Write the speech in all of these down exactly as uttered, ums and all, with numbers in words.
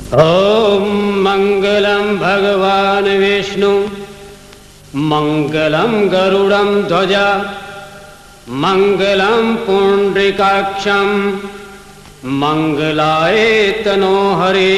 ओम मंगलम भगवान विष्णु मंगलम गरुड़म ध्वजा मंगलम पुंडरीकाक्षम मंगलाय तनो हरे।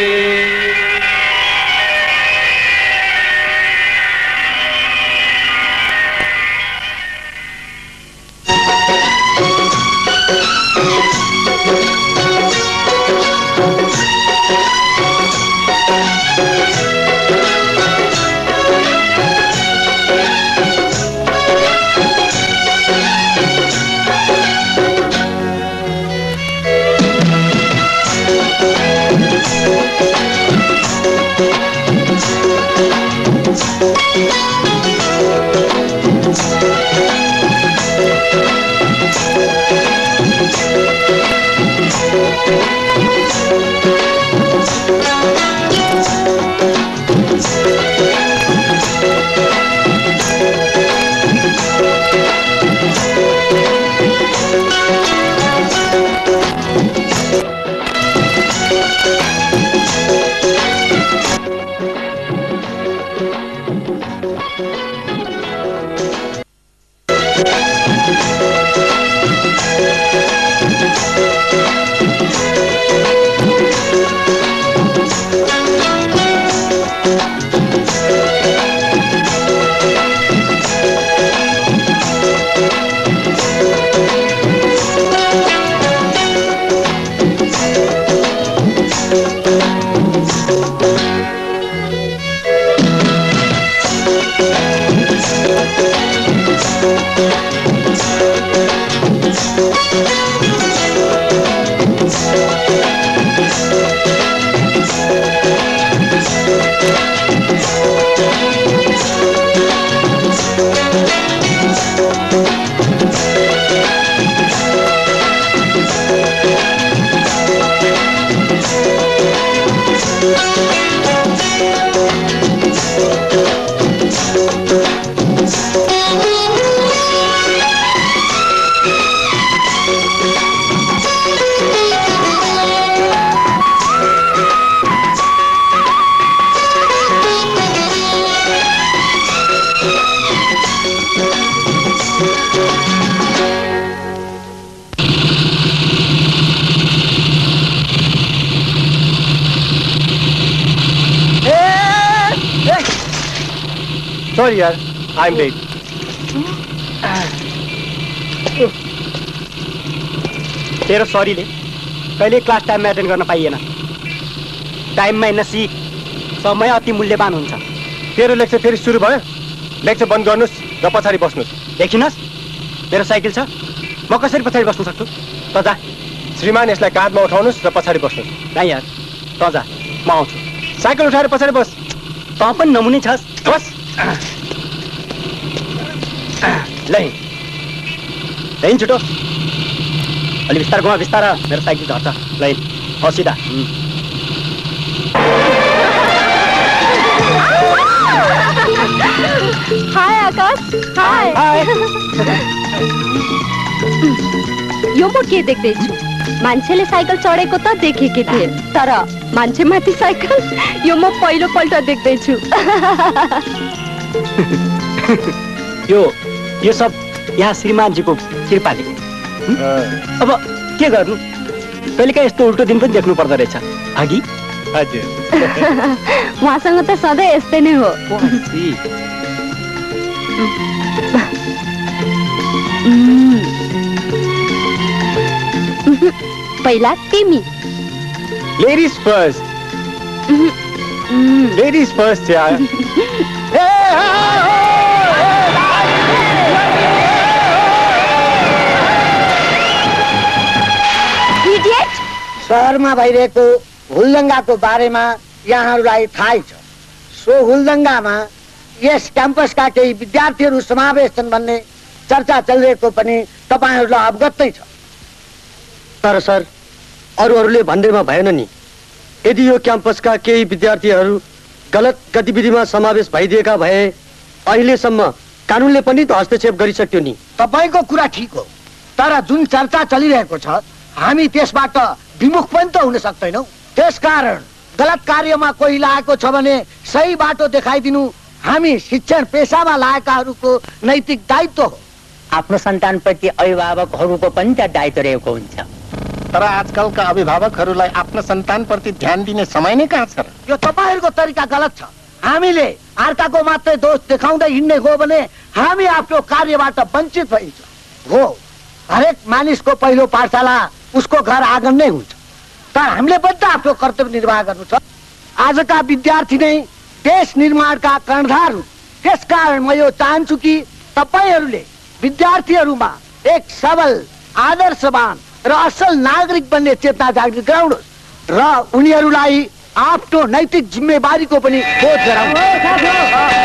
Sorry यार, I'm late. तेरो सरीले कहिले क्लास टाइममा एटेन्ड गर्न पाइएन। टाइममा हिँड्न सिक, समय अति मूल्यवान हुन्छ। तेरो लेक्चर फेरि सुरु भयो। लेक्चर बन्द गर्नुस् र पछाडि बस्नुस्। देखिनस् मेरो साइकल छ, म कसरी पछाडि बस्न सक्छु? त जा। श्रीमान यसलाई काँधमा उठाउनुस् र पछाडि बस्नुस्। नाइ यार, त जा, म आउँछु। साइकल उठाएर पछाडि बस। त पनि नमुनी छस्। बस। लै लै छिटो अलि बिस्तार घुमा बिस्तार मेरो साइकल झर्छ। लै हो सिधा। हाय आकाश। हाय हाय। यो म के देख्दैछु? मान्छेले साइकल चढेको त देखेकै थिए, तर मान्छे माथि साइकल यो म पहिलो पल्ट देख्दैछु। यो यो सब यहाँ श्रीमानजीको कृपाले। अब के गर्नु, कहिलेकाहीँ यस्तो उल्टो दिन पनि देख्नु पर्दो रहेछ। अघि हजुर उहाँसँग त सधैँ यस्तै नै हो। पहिला तिमी। Ladies first. लेडीज फर्स्ट यार। शहरमा भइरहेको हुलदङ्गाको बारेमा यहाँहरूलाई थाहै छ। सो हुलदङ्गामा यस क्याम्पसका केही विद्यार्थीहरू समावेश छन् भन्ने चर्चा चलिरहेको पनि तपाईहरुलाई अवगत नै छ। तर सर, अरूहरूले भन्दैमा भएन नि। यदि यो क्याम्पसका केही विद्यार्थीहरू गलत गतिविधिमा समावेश भइदिएका भए अहिलेसम्म कानुनले पनि त हस्तक्षेप गरिसक्यो नि। तपाईको कुरा ठीक हो, तर जुन चर्चा चलिरहेको छ हामी त्यसबाट विमुख पनि त हुन सक्दैनौ। त्यसकारण गलत कार्यमा कोही लागेको छ भने सही बाटो देखाइदिनु हामी शिक्षण पेसामा लागेकाहरूको नैतिक दायित्व हो। आफ्नो सन्तानप्रति अभिभावकहरूको पनि त्यहाँ दायित्व रहेको हुन्छ। तर आजकलका अभिभावकहरूलाई आफ्नो सन्तानप्रति ध्यान दिने समय नै कहाँ छ र? यो तपाईँहरूको तरिका गलत छ। हामीले अर्काको मात्रै दोष देखाउँदै हिँड्ने हो भने हामी आफ्नो कार्यबाट वञ्चित भइन्छ। हो, हरेक मानिसको पहिलो पाठशाला उसको घर आँगन नै हुन्छ, तर हामीले पनि त आफ्नो कर्तव्य निर्वाह गर्नु छ। आजका विद्यार्थी नै देश निर्माणका कर्णधार हुन्। त्यसकारण म यो चाहन्छु कि तपाईँहरूले विद्यार्थीहरूमा एक सबल, आदर्शवान र असल नागरिक बन्ने चेतना जागृत गराउनुहोस् र उनीहरूलाई आफ्नो नैतिक जिम्मेवारीको पनि बोध गराउनुहोस्।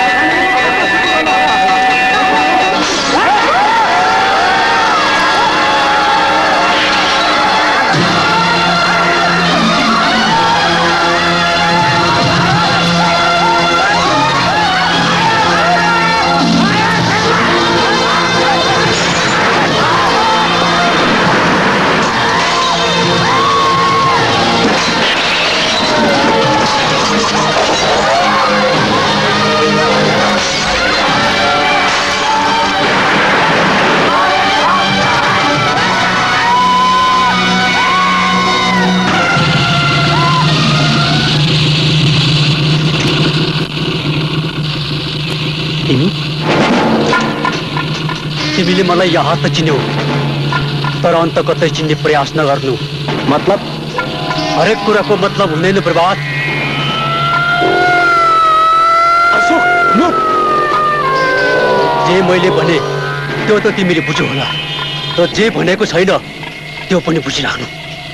तिमीले मलाई यहाँ त चिन्यौ, तर अन्त कतै चिन्ने प्रयास नगर्नु। मतलब हरेक कुराको मतलब हुँदैन प्रभात। अशोक, नो। जे मैले भने त्यो त तिमीले बुझ्यौ होला, र जे भनेको छैन त्यो पनि बुझिराख्नु।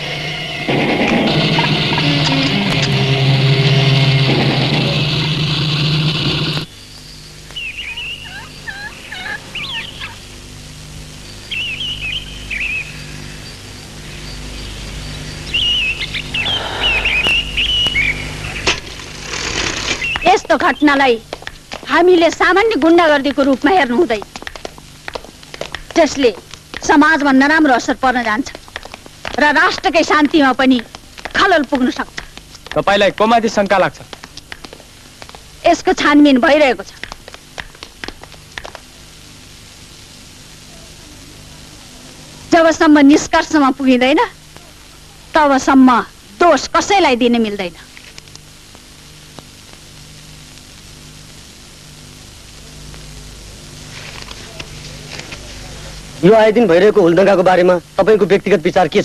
यस्तो घटनालाई हामीले सामान्य गुण्डागर्दीको रूपमा हेर्नु हुँदैन, जसले समाजमा नराम्रो असर पर्न जान्छ र राष्ट्रकै शान्तिमा पनि खलल पुग्न सक्छ। तपाईलाई कोमाथि शंका लाग्छ? यसको छानबिन भइरहेको छ। जबसम्म निष्कर्षमा पुगिँदैन तबसम्म दोष कसैलाई दिन मिल्दैन। यो आए दिन भइरहेको हुलदंगाको बारेमा तपाईको व्यक्तिगत विचार के छ?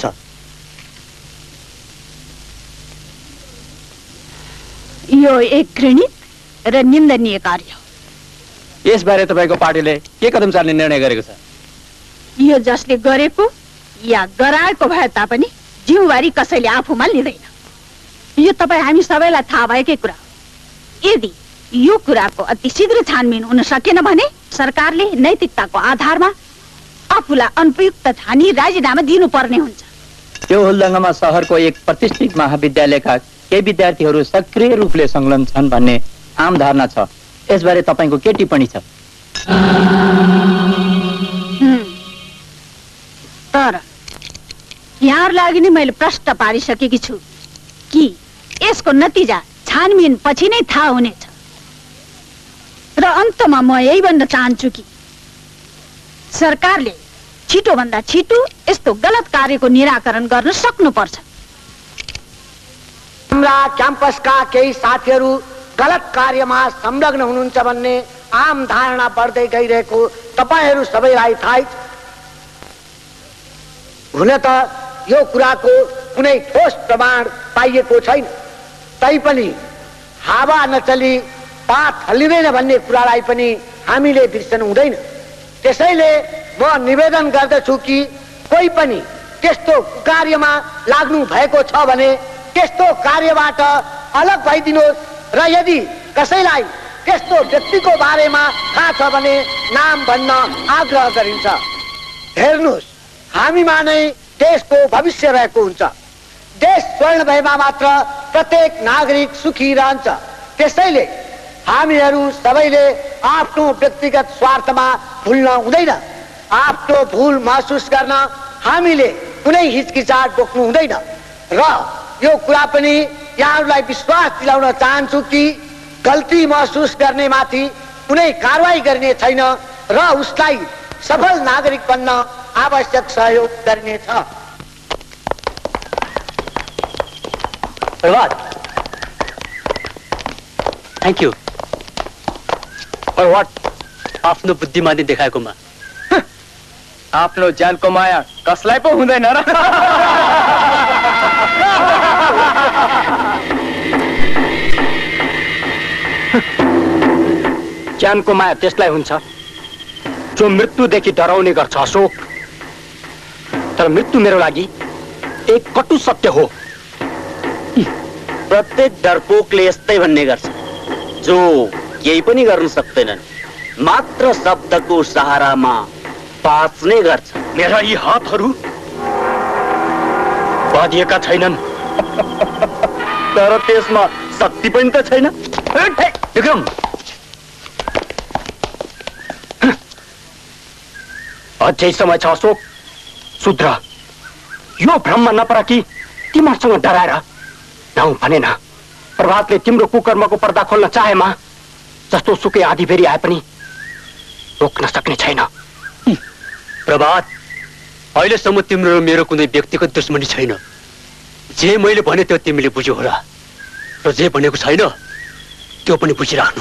यो एक घृणित र निन्दनीय कार्य हो। यसबारे तपाईको पार्टीले के कदम चाल्ने निर्णय गरेको छ? यो जसले गरेको या गराएको भए तापनि जिम्मेवारी कसैले आफूमा लिँदैन। यो तपाईँ हामी सबैलाई थाहा भएकै कुरा हो। यदि यो कुराको अति शीघ्र छानबिन हुन सकेन भने सरकारले नैतिकताको आधारमा आफूलाई अनुपयुक्त ठानी राजीनामा दिनुपर्ने हुन्छ। त्यो हुलदंगामा शहरको एक प्रतिष्ठित महाविद्यालयका केही विद्यार्थीहरू सक्रिय रूपले संलग्न छन् भन्ने आम धारणा छ। यसबारे तपाईको के टिप्पणी छ? तर यहाँहरूलाई अघि नै मैले प्रश्न पारिसकेकी छु कि यसको नतिजा छानबिन पछि नै थाहा हुनेछ। र अन्तमा म यही भन्न चाहन्छु कि सरकारले छिटो भन्दा छिटो यस्तो गलत कार्यको निराकरण गर्न सक्नुपर्छ। हाम्रा क्याम्पसका केही साथीहरू गलत कार्यमा संलग्न हुनुहुन्छ भन्ने आम धारणा बढ्दै गइरहेको तपाईहरू सबैलाई थाहै छ। हुन त यो कुराको कुनै ठोस प्रमाण पाइएको छैन, तैपनि हावा नचली पात हल्लिँदैन भन्ने कुरालाई पनि हामीले बिर्सनु हुँदैन। त्यसैले म निवेदन गर्दछु कि कोही पनि त्यस्तो कार्यमा लाग्नु भएको छ भने त्यस्तो कार्यबाट अलग भइदिनुहोस् र यदि कसैलाई त्यस्तो व्यक्तिको बारेमा थाहा छ भने नाम भन्न आग्रह गरिन्छ। हेर्नुहोस्, हामीमा नै देशको भविष्य रहेको हुन्छ। देश स्वर्ण भएमा मात्र प्रत्येक नागरिक सुखी रहन्छ। त्यसैले हामीहरू सबैले आफ्नो व्यक्तिगत स्वार्थमा भुल्न हुँदैन। आफ्नो भूल महसुस गर्न हामीले कुनै हिचकिचाट बोक्नु हुँदैन र यो कुरा पनि यहाँहरूलाई विश्वास दिलाउन चाहन्छु कि गल्ती महसुस गर्ने माथि कुनै कारवाही गर्ने छैन र उसलाई सफल नागरिक बन्न आवश्यक सहयोग गर्नेछ। Prabhat, thank you. और वाट, आफ्नो बुद्धिमानी देखाएकोमा। आफ्नो ज्यानको माया कसलाई पो हुँदैन र। ज्यानको माया त्यसलाई हुन्छ जो मृत्युदेखि डराउने गर्छ अशोक। तर मृत्यु मेरो लागि एक कटु सत्य हो। प्रत्येक डरपोकले यस्तै भन्ने गर्छ, जो केही पनि गर्न सक्दैनन्, मात्र शब्दको सहारामा बाँच्ने गर्छ। मेरा यी हातहरू बाँधिएका छैनन्, तर त्यसमा शक्ति पनि त छैन। विक्रम, अझै समय छ अशोक, सुध्र। यो भ्रममा नपरा कि तिमीहरूसँग डराएर नाउ भनेन। प्रभातले तिम्रो कुकर्मको पर्दा खोल्न चाहेमा जस्तो सुकै आधी फेरि आए पनि रोक्न सक्ने छैन। प्रभात, अहिलेसम्म तिम्रो र मेरो कुनै व्यक्तिगत दुश्मनी छैन। जे मैले भने त्यो तिमीले बुझ्यौ होला, र जे भनेको छैन त्यो पनि बुझिराख्नु।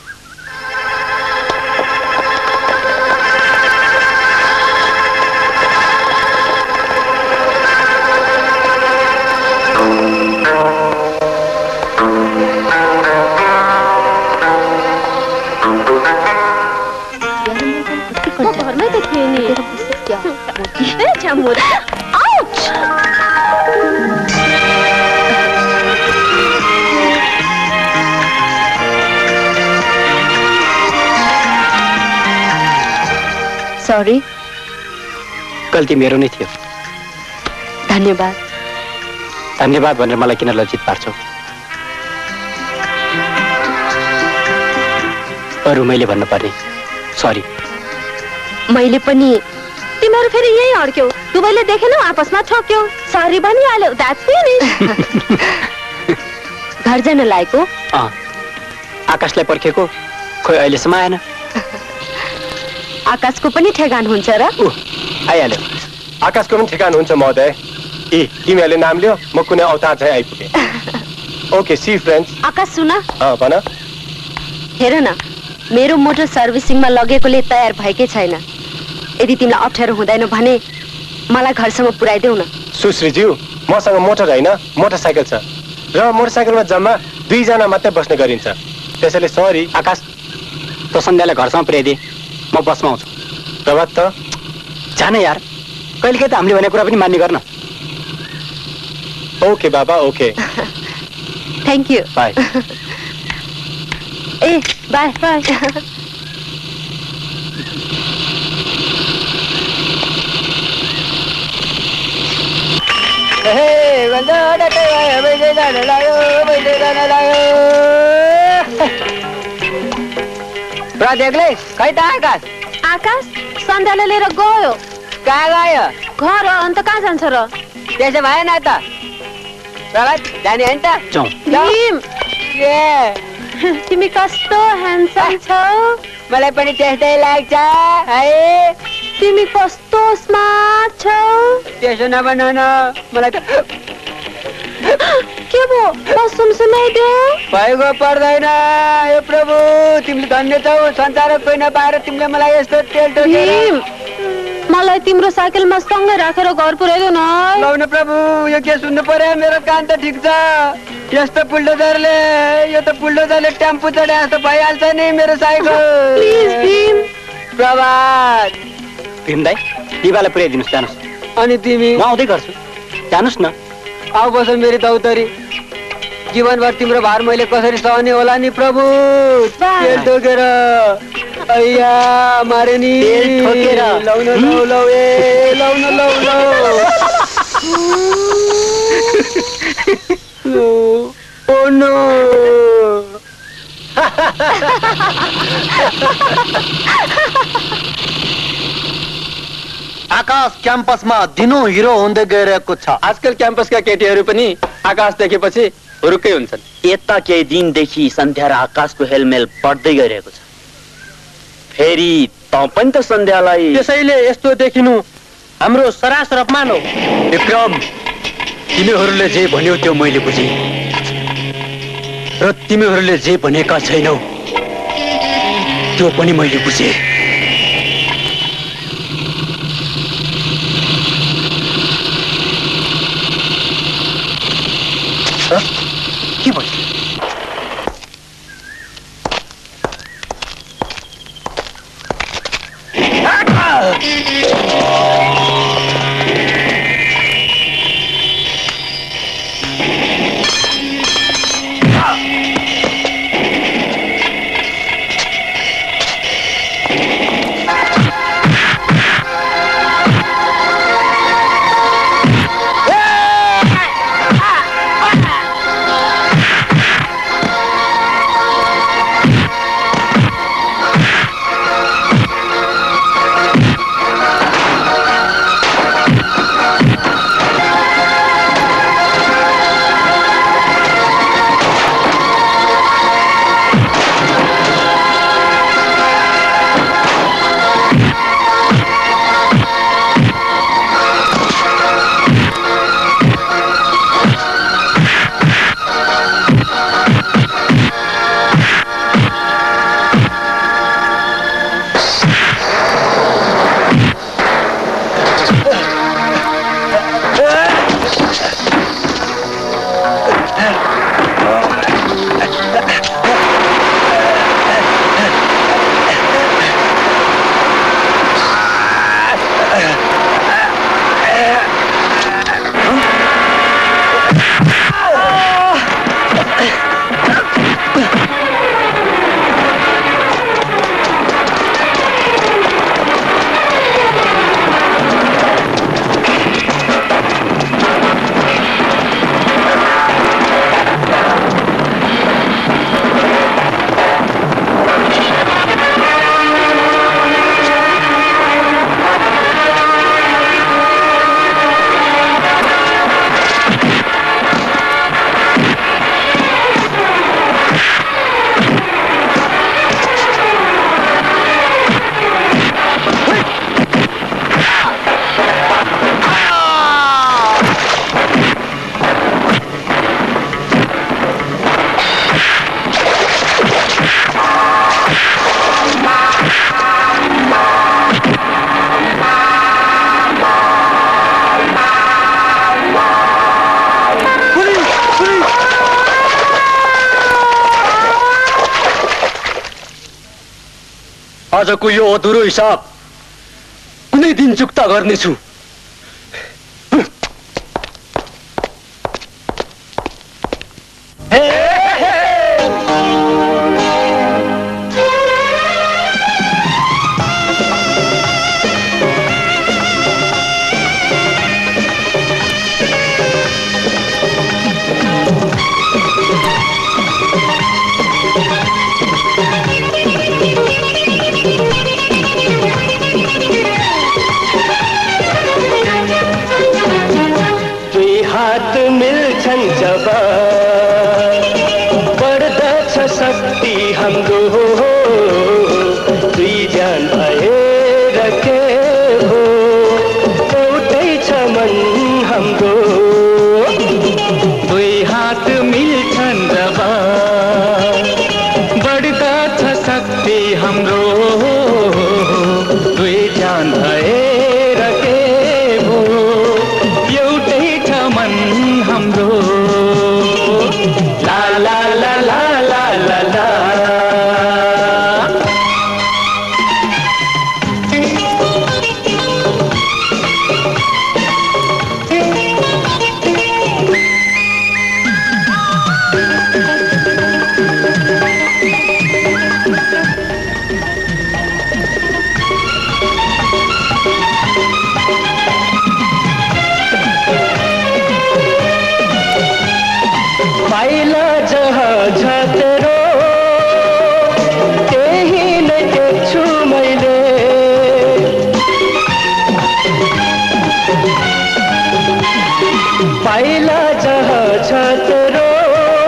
सॉरी, गल्ती मेरो नै थियो। धन्यवाद। धन्यवाद भनेर मलाई किन लज्जित पार्छौ? अरू मैले भन्नुपर्ने। सरी। मैले पनि। तिमीहरू फेरि यही अड्क्यौ, दुवैले देखेनौ आपसमा ठोक्यौ, सरी भनिहाल्यौ, द्याट्स फिनिश। घर जान लागेको? आकाशलाई पर्खेको, खोइ अहिलेसम्म आएन। आकाशको पनि ठेगान हुन्छ र? आइहाल्यो। आकाशको पनि ठेगान हुन्छ महोदय। ए, तिमीहरूले नाम लियो, म कुनै अवतार चाहिँ आइपुगेँ। Okay, see friends. आकाश सुन। अँ, भन। हेर न, मेरो मोटर सर्भिसिङमा लगेकोले तयार भएकै छैन। यदि तिमीलाई अप्ठ्यारो हुँदैन भने मलाई घरसम्म पुर्याइदेऊ न। सुश्रीज्यू, मसँग मोटर होइन, मोटरसाइकल छ र मोटरसाइकलमा जम्मा दुईजना मात्रै बस्ने गरिन्छ। त्यसैले सरी। आकाश, त सन्ध्यालाई घरसम्म पुर्याइदिए, म बसमा आउँछु। प्रभात त जाने यार, कहिलेकाहीँ त हामीले भनेको कुरा पनि मान्ने गर्न। ओके बाबा, ओके। Thank you. बाई। ए, बाई बाई। देख्ले खै त आकाश? आकाश सन्ध्याले लिएर गयो। कहाँ गयो? घर हो, अन्त कहाँ जान्छ र? त्यसो भएन त प्रभात, जाने होइन त? तिमी कस्तो ह्यान्डसम छौ। मलाई पनि त्यस्तै लाग्छ है। तिमी कस्तो स्मार्ट छौ। त्यसो नभन न, मलाई त के भो सुमसुमाइदियो? भएको पर्दैन। हे प्रभु, तिमीले धन्य छौ, संसारको कोही नपाएर तिमीले मलाई यस्तो तेल टोकेर। मलाई तिम्रो साइकलमा सँगै राखेर घर पुर्याइदेऊ न। लौ न प्रभु, यो के सुन्नु पर्यो? मेरो कान त ठिक छ। यस्तो बुल्डोजरले यो त बुल्डोजरले टेम्पो चढे जस्तो भइहाल्छ नि मेरो साइकल। प्लिज भीम। प्रभात। भीम दाइ, दिवालाई पुर्याइदिनुहोस्, जानुहोस्। अनि तिमी? म आउँदै गर्छु, जानुहोस् न। आऊ बस मेरी दौतरी। जीवनभर तिम्रो भार मैले कसरी सहने होला नि प्रभु। तेल ठोकेर अय्या मारे नि। तेल ठोकेर लौ न लौ लौ ए लौ न लौ लौ। Oh no. आकाश क्याम्पसमा दिनौ हिरो हुँदै गइरहेको छ। आजकल क्याम्पसका केटीहरू पनि आकाश देखेपछि हुरुकै हुन्छन्। यता केही दिनदेखि सन्ध्या र आकाशको हेलमेल बढ्दै गइरहेको छ। फेरि त पनि त सन्ध्यालाई त्यसैले यस्तो देखिनु हाम्रो सरासर अपमान हो। विक्रम, तिमीहरूले जे भन्यौ त्यो मैले बुझेँ र तिमीहरूले जे भनेका छैनौ त्यो पनि मैले बुझेँ। के भयो? आजको यो अधुरो हिसाब कुनै दिन चुक्ता गर्नेछु। पाइला जहाँ छ तेरो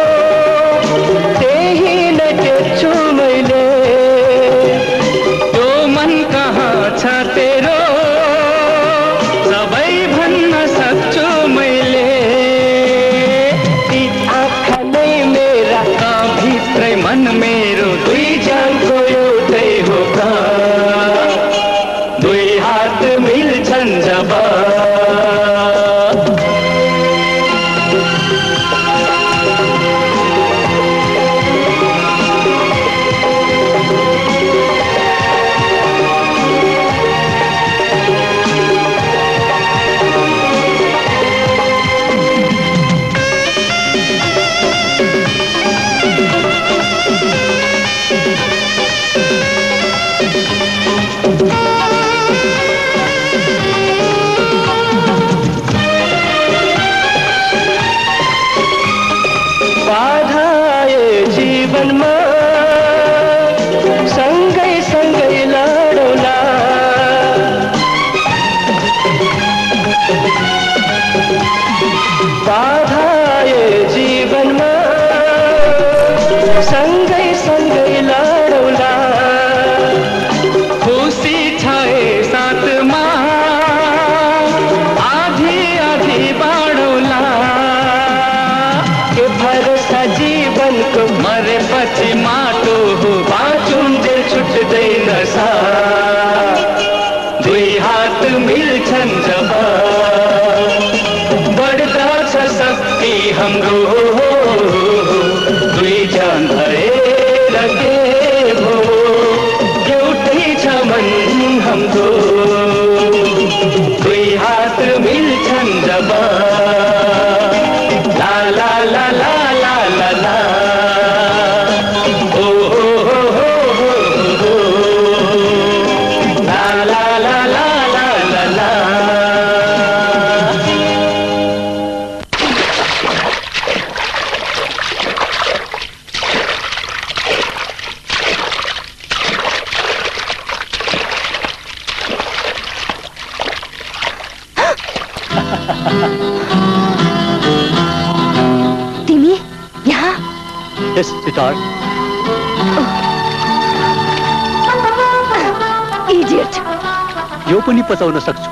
यो पनि पचाउन सक्छु।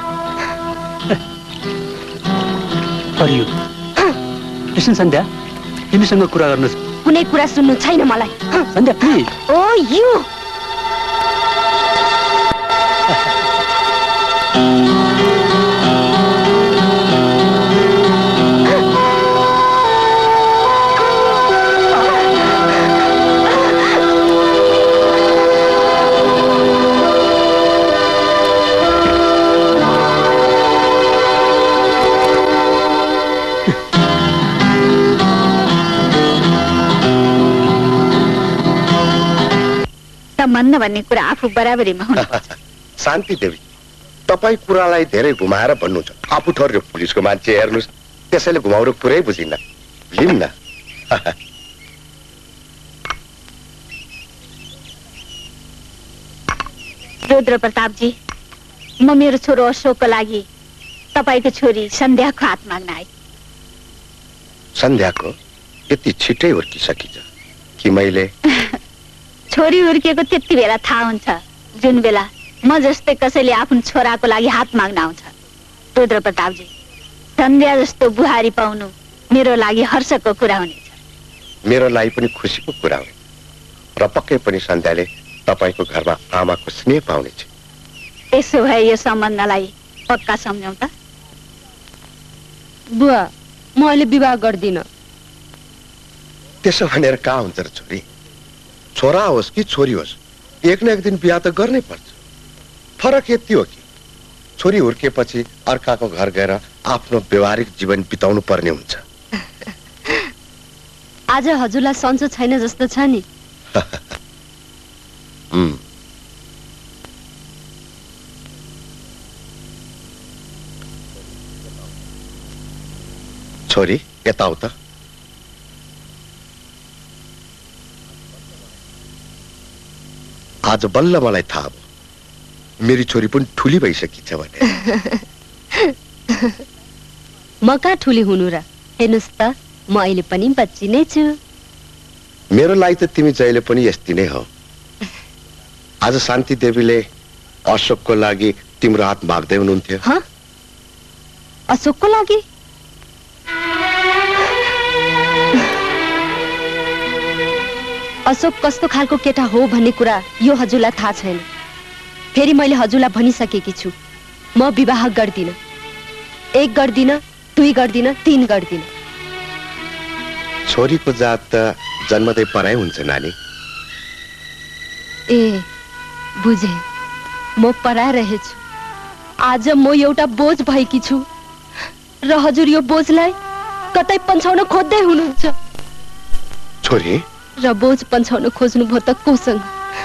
हरियो कृष्ण सन्ध्या तिमीसँग कुरा गर्नु छ। कुनै कुरा सुन्नु छैन मलाई। सन्ध्या प्लिज। ओ यू सम्बन्ध भन्ने कुरा आफू बराबरीमा हुनुपर्छ। शान्ति देवी, तपाईँ कुरालाई धेरै घुमाएर भन्नुहुन्छ। आफू थोरै पुलिसको मान्छे हेर्नुहोस्, त्यसैले घुमाउरो कुरै बुझिन्न। लिम न। रुद्र प्रतापजी, म मेरो छोरो अशोकको लागि तपाईँको छोरी सन्ध्याको हात माग्न आए। सन्ध्याको यति छिटै हुर्किसकिन्छ कि मैले छोरी हुर्किएको त्यति बेला थाहा हुन्छ जुन बेला म जस्तै कसैले आफ्नो छोराको लागि हात माग्न आउँछ। रुद्र प्रतापजी, सन्ध्या जस्तो बुहारी पाउनु मेरो लागि हर्षको कुरा हुनेछ। मेरो लागि पनि खुसीको कुरा हो र पक्कै पनि सन्ध्याले तपाईँको घरमा आमाको स्नेह पाउनेछ। त्यसो भए यो सम्बन्धलाई पक्का सम्झौँ त। बुवा, म अहिले विवाह गर्दिन। त्यसो भनेर कहाँ हुन्छ र छोरी? छोरा होस् कि छोरी होस्, एक न एक दिन बिहा त गर्नै पर्छ। फरक यति हो कि छोरी हुर्केपछि अर्काको घर गएर आफ्नो व्यवहारिक जीवन बिताउनु पर्ने हुन्छ। आज हजुरलाई सन्चो छैन जस्तो छ नि। छोरी यता आऊ त। आज बल्ल मलाई थाहा भयो मेरी छोरी पनि ठुली भइसकिन्छ भने। म कहाँ ठुली हुनु र? हेर्नुहोस् त, म अहिले पनि बच्ची नै छु। मेरो लागि त तिमी जहिले पनि यस्तै नै हो। आज शान्ति देवीले अशोकको लागि तिम्रो हात माग्दै हुनुहुन्थ्यो। अशोकको लागि? अशोक कस्तो खालको केटा हो भन्ने कुरा यो हजुरलाई थाहा छैन। फेरि मैले हजुरलाई भनिसकेकी छु, म विवाह गर्दिन। एक गर्दिन, दुई गर्दिन, तीन गर्दिन। छोरीको जात त जन्मदै पराई हुन्छ नानी। ए बुझे, म पराइरहेछु। आज म एउटा बोझ भएकी छु र हजुर यो बोझलाई कतै पन्छाउन खोज्दै हुनुहुन्छ। छोरी, र बोझ पन्छाउन खोज्नुभयो त कोसँग?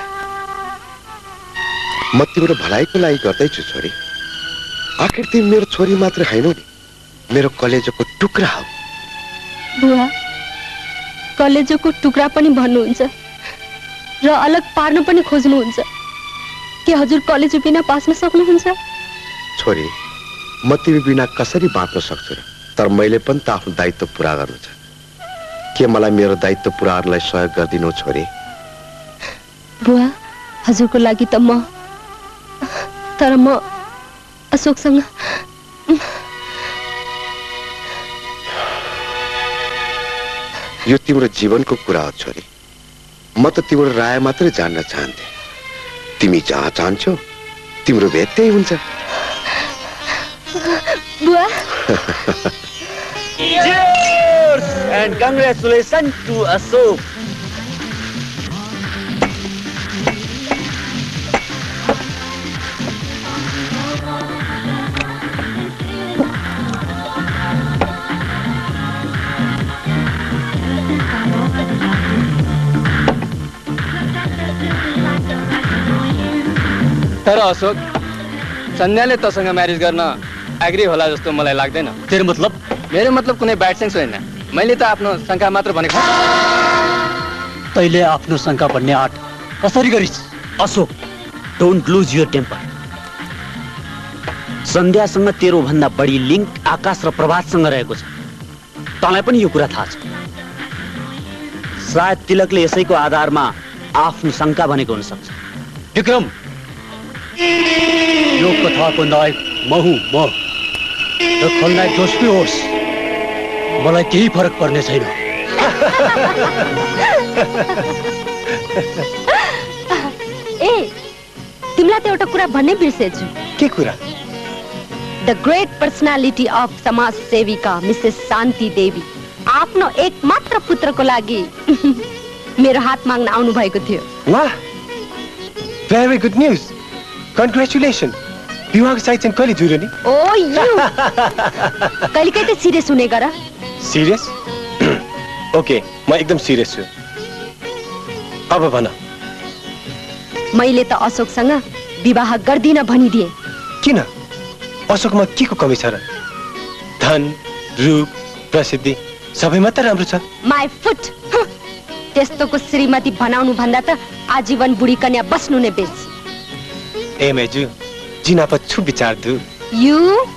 म तिम्रो भलाइको लागि गर्दैछु छोरी। आखिर तिमी मेरो छोरी मात्र हैनौ नि, मेरो कलेजोको टुक्रा हो। बुवा, कलेजोको टुक्रा पनि भन्नुहुन्छ र अलग पार्न पनि खोज्नुहुन्छ। के हजुर कलेजो बिना बाँच्न सक्नुहुन्छ? छोरी, म तिमी बिना कसरी बाँच्न सक्छु र? तर मैले पनि त आफ्नो दायित्व पूरा गर्नु छ। के मलाई मेरो दायित्व पूरा गर्नलाई सहयोग गर्दिनौ छोरी? बुवा, हजुरको लागि त म, तर म अशोकसँग यो तिम्रो जीवनको कुरा हो छोरी। म त तिम्रो राय मात्रै जान्न चाहन्थे। तिमी जहाँ चाहन्छौ तिम्रो भेट त्यही हुन्छ। बुवा, Cheers and congratulations to Ashok. तर अशोक, सन्ध्याले तसँग म्यारेज गर्न एग्री होला जस्तो मलाई लाग्दैन। तेरो मतलब? मेरो मतलब कुनै ब्याड सेन्स होइन। मैले त आफ्नो शङ्का मात्र भनेको। तैले आफ्नो शङ्का भन्ने आँट कसरी गरिस्? Ashok, don't lose your temper. सन्ध्यासँग तेरो भन्दा बढी लिङ्क आकाश र प्रभातसँग रहेको छ। तँलाई पनि यो कुरा थाहा छ। सायद तिलकले यसैको आधारमा आफ्नो शङ्का भनेको हुन सक्छ। विक्रम, यो कथाको नायक म हुँ, म र खलनायक जोसुकै होस्, मलाई केही फरक पर्ने छैन। ए, तिमीलाई त एउटा कुरा भन्नै बिर्सेछु। के कुरा? द ग्रेट पर्सनालिटी अफ समाज सेविका मिसेस शान्ति देवी आफ्नो एक मात्र पुत्रको लागि मेरो हात माग्न आउनु भएको थियो। वाह, भेरी गुड न्युज। कन्ग्रेचुलेसन। विवाहको साइड चाहिँ कहिले जुर्यो नि? ओ यू कहिले कहिले सिरियस हुने गर। सिरियस? ओके, म एकदम सिरियस छु। अब भन। मैले त अशोकसँग विवाह गर्दिन भनिदिए। किन? अशोकमा के को कमी छ र? धन, रूप, प्रसिद्धि सबैमा त राम्रो छ। माई फुट, त्यस्तोको श्रीमती बनाउनु भन्दा त आजीवन बुढी कन्या बस्नु नै बेस। ए मेजु, जिना पर छु विचार दु। You?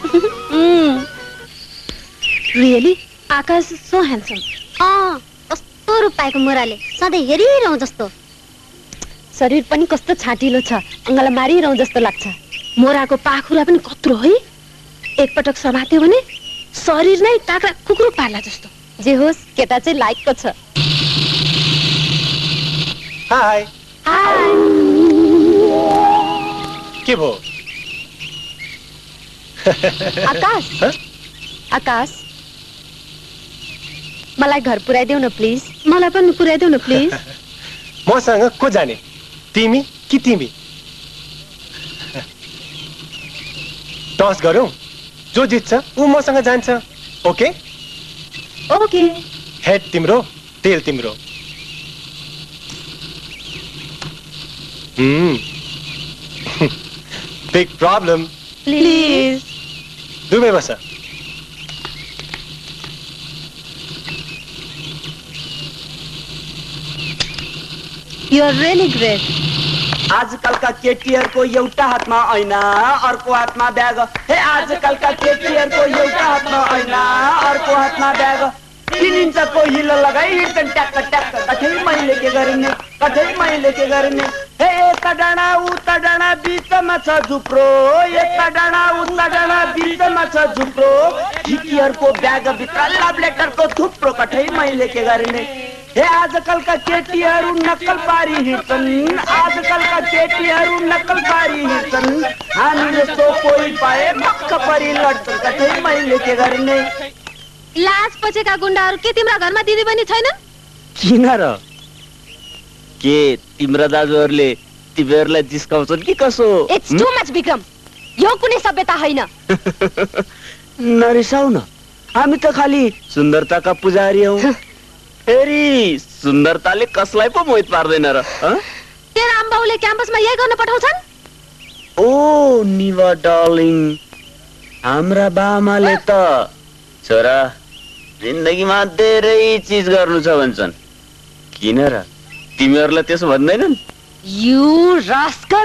Really? Akash so handsome. अँ, कस्तो रूपाएको मोराले सधैँ हेरिरहँ जस्तो। शरीर पनि कस्तो छाटिलो छ, अङ्गला मारिरहँ जस्तो लाग्छ। मोराको पाखुरा पनि कत्रो है। एकपटक समात्यो भने शरीर नै काक्रा कुकुर पार्ला जस्तो। जे होस्, केटा चाहिँ लायकको छ। हाय। हाय। के भो? आकाश, आकाश, मलाई घर पुर्याइदेऊ न प्लिज। मलाई पनि पुर्याइदेऊ न प्लिज। मसँग को जाने, तिमी कि तिमी? टस गरौँ, जो जित्छ ऊ मसँग जान्छ। ओके? ओके। हेड तिम्रो, तेल तिम्रो। Hmm big problem. Please. Dubai बस। You are really great. आजकलका केटीहरूको एउटा हातमा ऐना, अर्को हातमा ब्याग। हे आजकलका केटीहरूको एउटा हातमा ऐना, अर्को हातमा ब्याग। तीन इन्चको हिलो लगाई हिँड्छन् ट्याक्क ट्याक्क। कठै मैले के गर्ने, कठै मैले के गर्ने। हे यता डाँडा उता डाँडा बिचमा छ झुप्रो, यता डाँडा उता डाँडा बिचमा छ झुप्रो। केटीहरूको ब्याग भित्र लभ लेटरको थुप्रो, कठै मैले के गर्ने। हे आजकलका केटीहरू नक्कल पारी हिँड्छन्, आजकलका केटीहरू नक्कल पारी हिँड्छन्। हामी जस्तो कोही पाए मक्क परी लड्छन्, कतै मैले के गर्ने। लाज पछेका गुण्डाहरू के तिम्रा घरमा दिदी बहिनी छैनन्? किन र? के तिम्रा दाजुहरूले तिमीहरूलाई जिस्काउँछन् कि कसो? इट्स टु मच विक्रम, यो कुनै सभ्यता होइन। नरिसाउ न, हामी त खालि सुन्दरताका पुजारी हौ। फेरि सुन्दरताले कसलाई पो मोहित पार्दैन र? तेरा आम्बाउले क्याम्पसमा यही गर्न पठाउँछन्? ओ निवा डार्लिङ, हाम्रा बामाले त छोरा जिन्दगीमा धेरै चिज गर्नु छ भन्छन्। किन र? तिमीहरूलाई त्यसो भन्दैनन्? You rascal!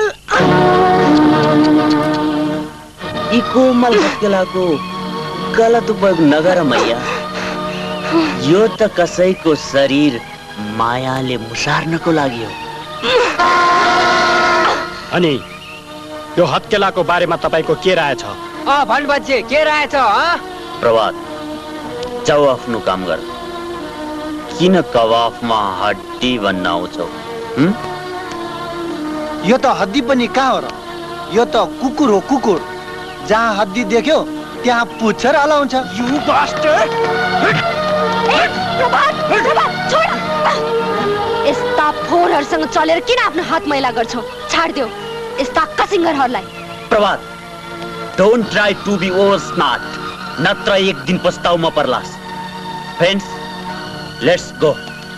यी कोमल हत्केलाको गलत उपयोग नगर मैया। यो त कसैको शरीर मायाले मुसार्नको लागि हो। अनि यो हत्केलाको बारेमा तपाईँको के राय छ? अँ भन् बच्चे, के राय छ? प्रभात, जाऊ आफ्नो काम गर। किन कवाफमा हड्डी भन्न आउँछौ? यो त हड्डी पनि कहाँ हो र? यो त कुकुर हो, कुकुर। जहाँ हड्डी देख्यो त्यहाँ पुच्छर हलाउँछ। You bastard! प्रभात, प्रभात, छोड! यस्ता फोरहरूसँग चलेर किन आफ्नो हात मैला गर्छौ? छाड्देऊ यस्ता कसिङ्गरहरूलाई। Prabhat, don't try to be over smart, नत्र एक दिन पस्ताउमा पर्लास। Friends, let's go.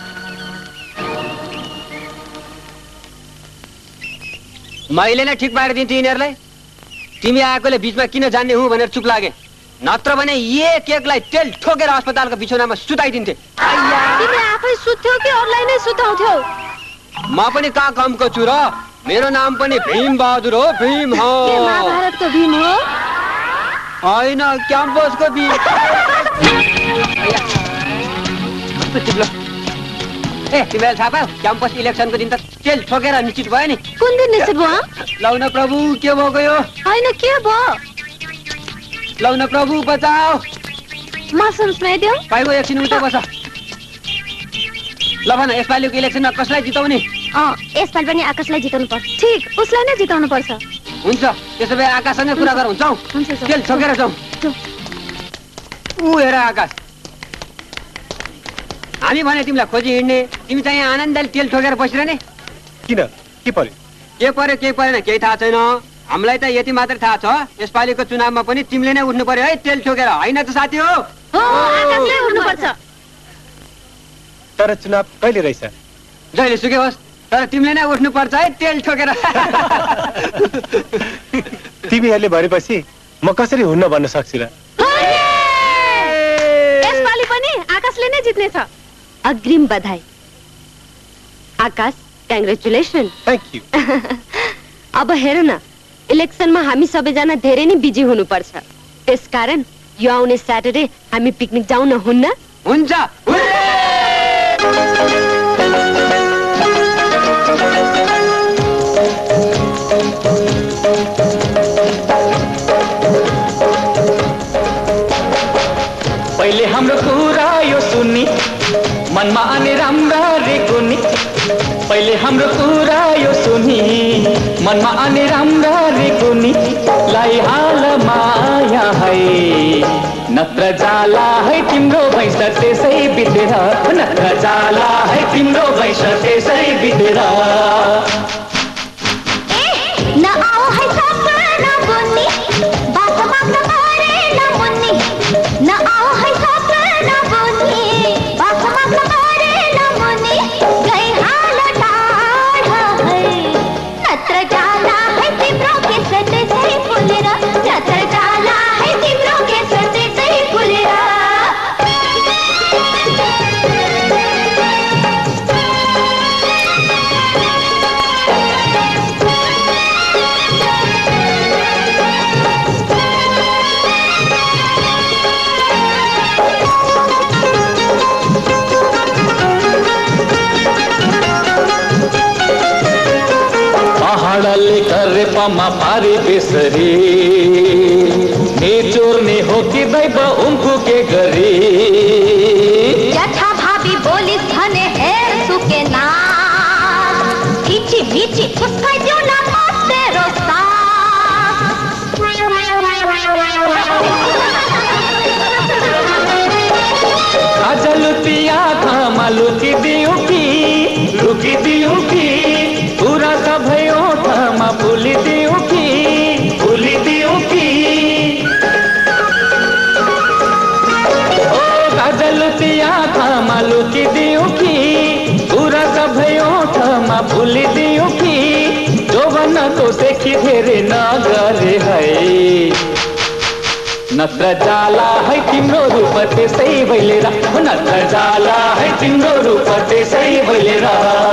मैले नै ठिक पारिदिन्छु यिनीहरूलाई। तिमी आएकोले बिचमा किन जान्ने हुँ भनेर चुप लागे, नत्र भने एक एकलाई तेल ठोकेर अस्पतालको बिछौनामा सुताइदिन्थे। तिमी आफै सुत्थ्यौ कि अरूलाई नै सुताउँथ्यौ? म पनि कहाँ कमको छु र? मेरो नाम पनि भीम बहादुर हो। भीम हो। के महाभारतको भीम हो? होइन, क्याम्पसको भीम। ए तिमीलाई थाहा पायो, क्याम्पस इलेक्सनको दिन त तेल ठोकेर निश्चित भयो नि। कुन दिन निश्चित भयो? लौ न प्रभु, के भएको यो? होइन, के भयो? लौ न प्रभु, बचाओ। म सुनाइदेऊ। पाइगो एकछिन उतै बस। ल भन, यसपालिको इलेक्सनमा कसलाई जिताउने? अँ, यसपालि पनि आकाशलाई जिताउनु पर्छ। ठिक, उसलाई नै जिताउनु पर्छ। हुन्छ, त्यसो भए आकाशसँग कुरा गरौँ। जाउँ, तेल ठोकेर जाउँ। ऊ हेर आकाश, हामी भने तिमीलाई खोजी हिँड्ने, तिमी चाहिँ आनन्दले तेल ठोकेर बसिरहने। किन? के पर्यो? के पर्यो केही परेन, केही थाहा छैन। हामीलाई त यति मात्र थाहा छ, यसपालिको चुनावमा पनि तिमीले नै उठ्नु पर्यो है तेल ठोकेर, होइन त साथी हो? हो, आकाशले उठ्नुपर्छ। तर चुनाव कहिले रहेछ? जहिले सुके होस्, तर तिमीले नै उठ्नु पर्छ है तेल ठोकेर। तिमीहरूले भनेपछि म कसरी हुन्न भन्न सक्छु र? यसपालि पनि आकाशले नै जित्नेछ। अग्रिम बधाई आकाश, कङ्ग्रेचुलेसन। Thank you. अब हेर न, इलेक्सनमा हामी सबैजना धेरै नै बिजी हुनुपर्छ। त्यसकारण यो आउने स्याटरडे हामी पिकनिक जाउँ न, हुन्न? हुन्छ। पहिले हाम्रो कुरा यो सुन्नी, मनमा आने राम्रा रे कुनी। पहिले हाम्रो कुरा यो सुनी, मनमा आने राम्रा रे कुनी। लाई हाल माया है, नत्र जाला है तिम्रो भैँस त्यसै बितेर, नत्र जाला है तिम्रो भैँस त्यसै बितेर। न आओ है सपना बुन्नी, बात मात्र भरे न मुन्नी। न आओ है सपना बुन्नी, बात मात्र भरे न मुन्नी। गई हाल टाढा है, नत्र जाला है तिम्रो केस त्यसै फुलेर, नत्र जाला है तिम्रो केस त्यसै फुलेर। पहाडले करे पमा पारी बेसरी, चोर्ने हो कि दैव उनको के गरी। यथा भावी बोलिस भने हेर सुके ना, मिची मिची फुस्काइदेऊ न तेरो सास। लुकिदियो कि लुकिदियो कि कुरा सबै ओठमा भुलिदियो कि भुलिदियो कि ओ गजलती आँखामा लुकिदियो कि कुरा सबै ओठमा भुलिदियो कि जोवनको सेखी धेरै नगरे है नत्र जाला है तिम्रो रूप त्यसै भैलेर नत्र जाला है तिम्रो रूप त्यसै भैलेर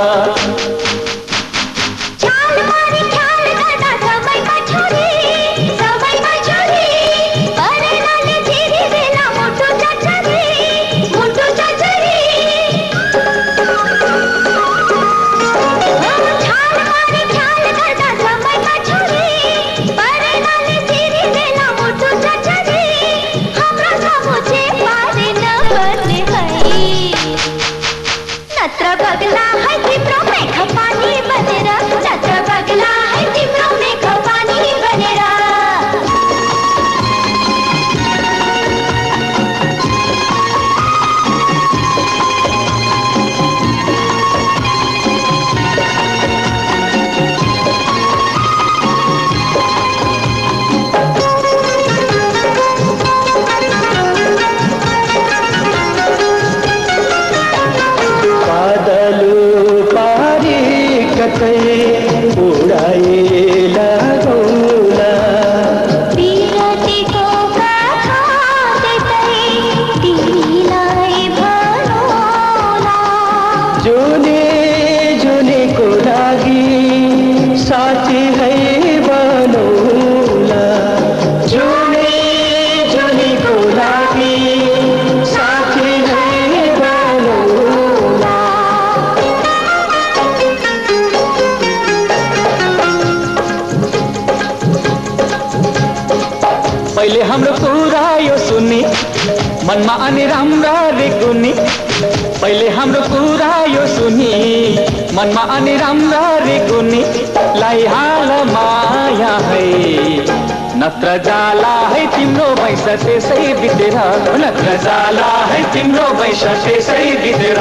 पहिले हाम्रो कुरा यो सुन्नी मनमा अनि राम्ररी गुन्नी पहिले हाम्रो कुरा यो सुन्नी मनमा अनि राम्ररी गुन्नी लाई हाल माया है नत्र जाला है तिम्रो वैश त्यसै बितेर नत्र जाला है तिम्रो वैश त्यसै बितेर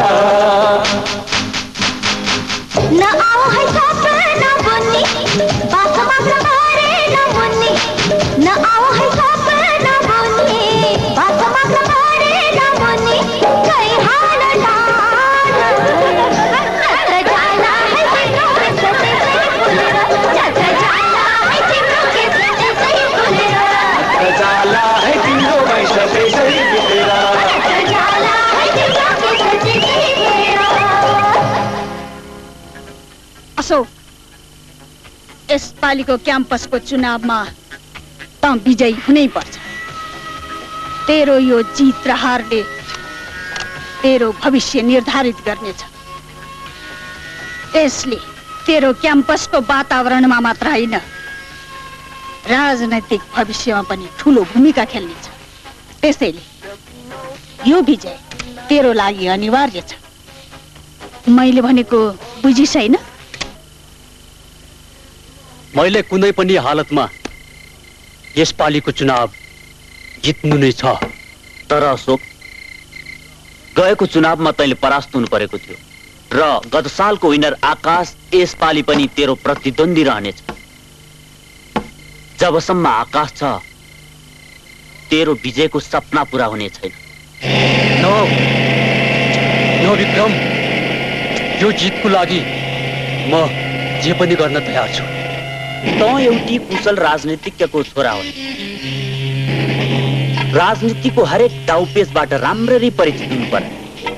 न आओ है सपना बुन्नी बात मात्र भरे न मुन्नी न आओ है सपना बुन्नी बात मात्र भरे न मुन्नी कई हाल डाल नत्र जाला है तिम्रो वैश त्यसै भुलेर नत्र जाला है तिम्रो वैश त्यसै भुलेर नत्र जाला है तिम्रो वैश त्यसै बितेर नत्र जाला है तिम्रो वैश त्यसै भुलेर अशोक यसपालिको क्याम्पसको चुनावमा त विजयी हुनै पर्छ तेरो यो जित र हारले तेरो भविष्य निर्धारित गर्नेछ त्यसले तेरो क्याम्पसको वातावरणमा मात्र होइन राजनैतिक भविष्यमा पनि ठूलो भूमिका खेल्नेछ त्यसैले यो विजय तेरो लागि अनिवार्य छ मैले भनेको बुझिस् हैन मैले कुनै पनि हालतमा यसपालिको चुनाव जित्नु नै छ तर अशोक गएको चुनावमा तैले परास्त हुनु परेको थियो र गत सालको विनर आकाश यसपालि पनि तेरो प्रतिद्वन्दी रहनेछ जबसम्म आकाश छ तेरो विजयको सपना पूरा हुने छैन नो नो विक्रम यो जितको लागि म जे पनि गर्न तयार छु त एउटी कुशल राजनीतिज्ञको छोरा हो राजनीतिको हरेक दाउपेचबाट राम्ररी परिचित हुनु पर्छ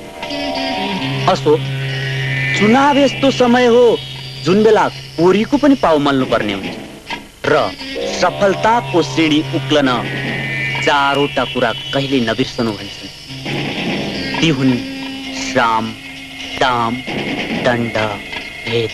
अशोक चुनाव यस्तो समय हो जुन बेला कोरीको पनि पाउ मल्नु पर्ने हुन्छ र सफलताको श्रेणी उक्लन चारवटा कुरा कहिले नबिर्सनु भन्छन् ती हुन् श्राम दाम दण्ड भेद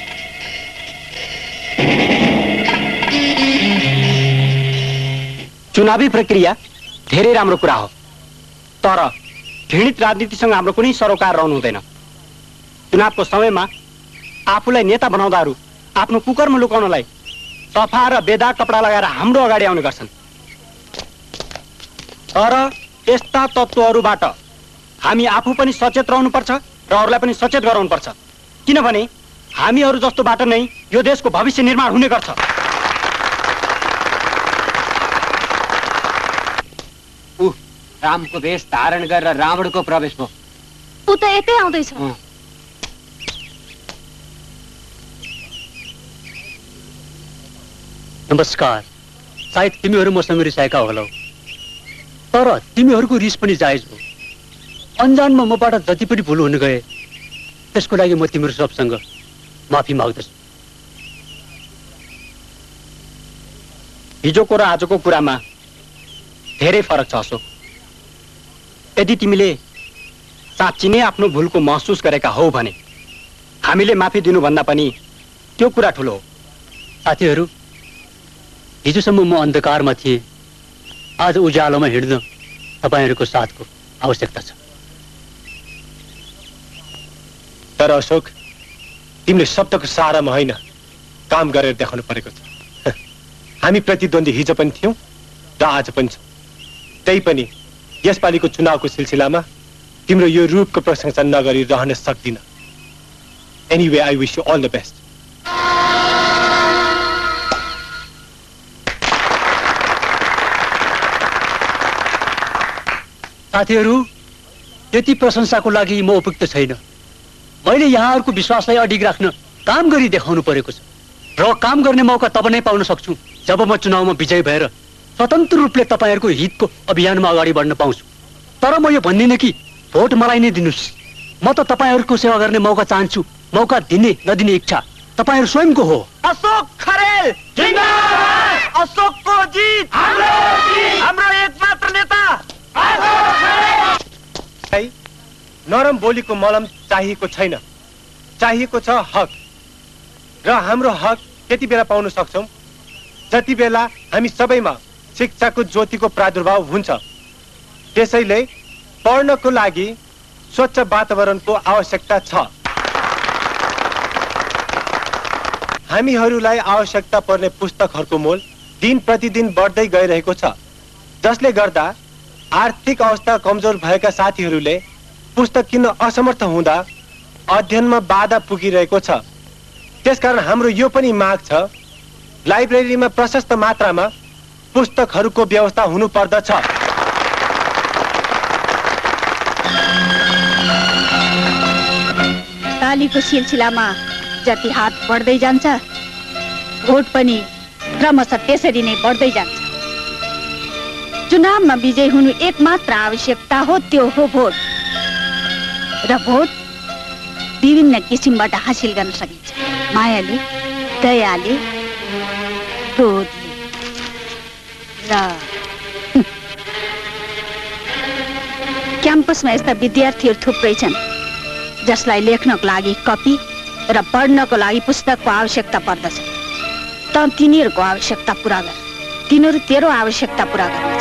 चुनावी प्रक्रिया धेरै राम्रो कुरा हो तर घृणित राजनीतिसँग हाम्रो कुनै सरोकार रहनु हुँदैन चुनावको समयमा आफूलाई नेता बनाउँदाहरू आफ्नो कुकर्म लुकाउनलाई सफा र बेदाग कपडा लगाएर हाम्रो अगाडि आउने गर्छन् तर यस्ता तत्त्वहरूबाट हामी आफू पनि सचेत रहनुपर्छ र अरूलाई पनि सचेत गराउनुपर्छ, किनभने हामीहरू जस्तोबाट नै यो देशको भविष्य निर्माण हुने गर्छ। ऊ रामको वेश धारण गरेर रावणको प्रवेश भयो। ऊ त एकै आउँदैछ। नमस्कार। सायद तिमीहरू मसँग रिसाएका होलाौ, तर तिमीहरूको रिस पनि जायज हो। अन्जानमा मबाट जति पनि भुल हुन गए त्यसको लागि म तिमीहरू सबसँग माफी माग्दछु। हिजोको र आजको कुरामा धेरै फरक छ अशोक। यदि तिमीले साँच्ची नै आफ्नो भुलको महसुस गरेका हौ भने हामीले माफी दिनुभन्दा पनि त्यो कुरा ठुलो हो। साथीहरू, हिजोसम्म म अन्धकारमा थिएँ, आज उज्यालोमा हिँड्न तपाईँहरूको साथको आवश्यकता छ। तर अशोक, तिमीले शब्दको सहारामा होइन काम गरेर देखाउनु परेको छ। हामी प्रतिद्वन्दी हिजो पनि थियौँ र आज पनि छौँ। त्यही पनि यसपालिको चुनावको सिलसिलामा तिम्रो यो रूपको प्रशंसा नगरी रहन सक्दिन। Anyway, I wish you all the best. साथीहरू, यति प्रशंसाको लागि म उपयुक्त छैन। मैले यहाँहरूको विश्वासलाई अडिग राख्न काम गरी देखाउनु परेको छ र काम गर्ने मौका तब नै पाउन सक्छु जब म चुनावमा विजयी भएर स्वतन्त्र रूपले तपाईँहरूको हितको अभियानमा अगाडि बढ्न पाउँछु। तर म यो भन्दिनँ कि भोट मलाई नै दिनुहोस्। म त तपाईँहरूको सेवा गर्ने मौका चाहन्छु। मौका दिने नदिने इच्छा तपाईँहरू स्वयंको हो। अशोक खरेल जिन्दाबाद। अशोकको जित हाम्रो जित, हाम्रो एकमात्र नेता अशोक खरेल। नरम बोलीको मलम चाहिएको छैन, चाहिएको छ हक। र हाम्रो हक त्यति बेला पाउन सक्छौँ जति बेला हामी सबैमा शिक्षाको ज्योतिको प्रादुर्भाव हुन्छ। त्यसैले पढ्नको लागि स्वच्छ वातावरणको आवश्यकता छ। हामीहरूलाई आवश्यकता पर्ने पुस्तकहरूको मोल दिन प्रतिदिन बढ्दै गइरहेको छ, जसले गर्दा आर्थिक अवस्था कमजोर भएका साथीहरूले पुस्तक किन्न असमर्थ हुँदा अध्ययनमा बाधा पुगिरहेको छ। त्यसकारण हाम्रो यो पनि माग छ, लाइब्रेरीमा प्रशस्त मात्रामा पुस्तकहरूको व्यवस्था हुनु पर्दछ। तालीको सिलसिलामा जति हात बढ्दै जान्छ, भोट पनि क्रमशः त्यसरी नै बढ्दै जान्छ। चुनावमा विजय हुनु एकमात्र आवश्यकता हो, त्यो हो भोट। र भोट विभिन्न किसिमबाट हासिल गर्न सकिन्छ। मायाले, दयाले, क्रोधले र क्याम्पसमा यस्ता विद्यार्थीहरू थुप्रै छन् जसलाई लेख्नको लागि कपी र पढ्नको लागि पुस्तकको आवश्यकता पर्दछ। त तिनीहरूको आवश्यकता पुरा गर, तिनीहरू तेरो आवश्यकता पुरा गर्नेछ।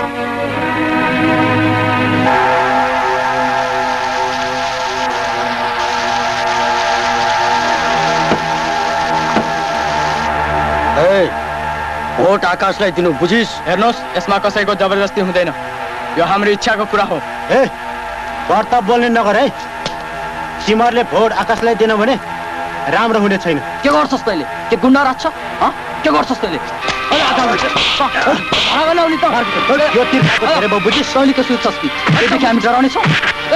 भोट आकाशलाई दिनु बुझिस? हेर्नुहोस्, यसमा कसैको जबरजस्ती हुँदैन, यो हाम्रो इच्छाको कुरा हो। ए वार्ता बोल्ने नगर है। तिमीहरूले भोट आकाशलाई दिनु भने राम्रो हुने छैन। के गर्छस् तैँले? के गुन्डा राख्छ? के गर्छस् तैँले? यो तिर्खाको धेरै भयो बुझिस? तैँले के सुत्छस् कि? त्यसदेखि हामी डराउने छौँ?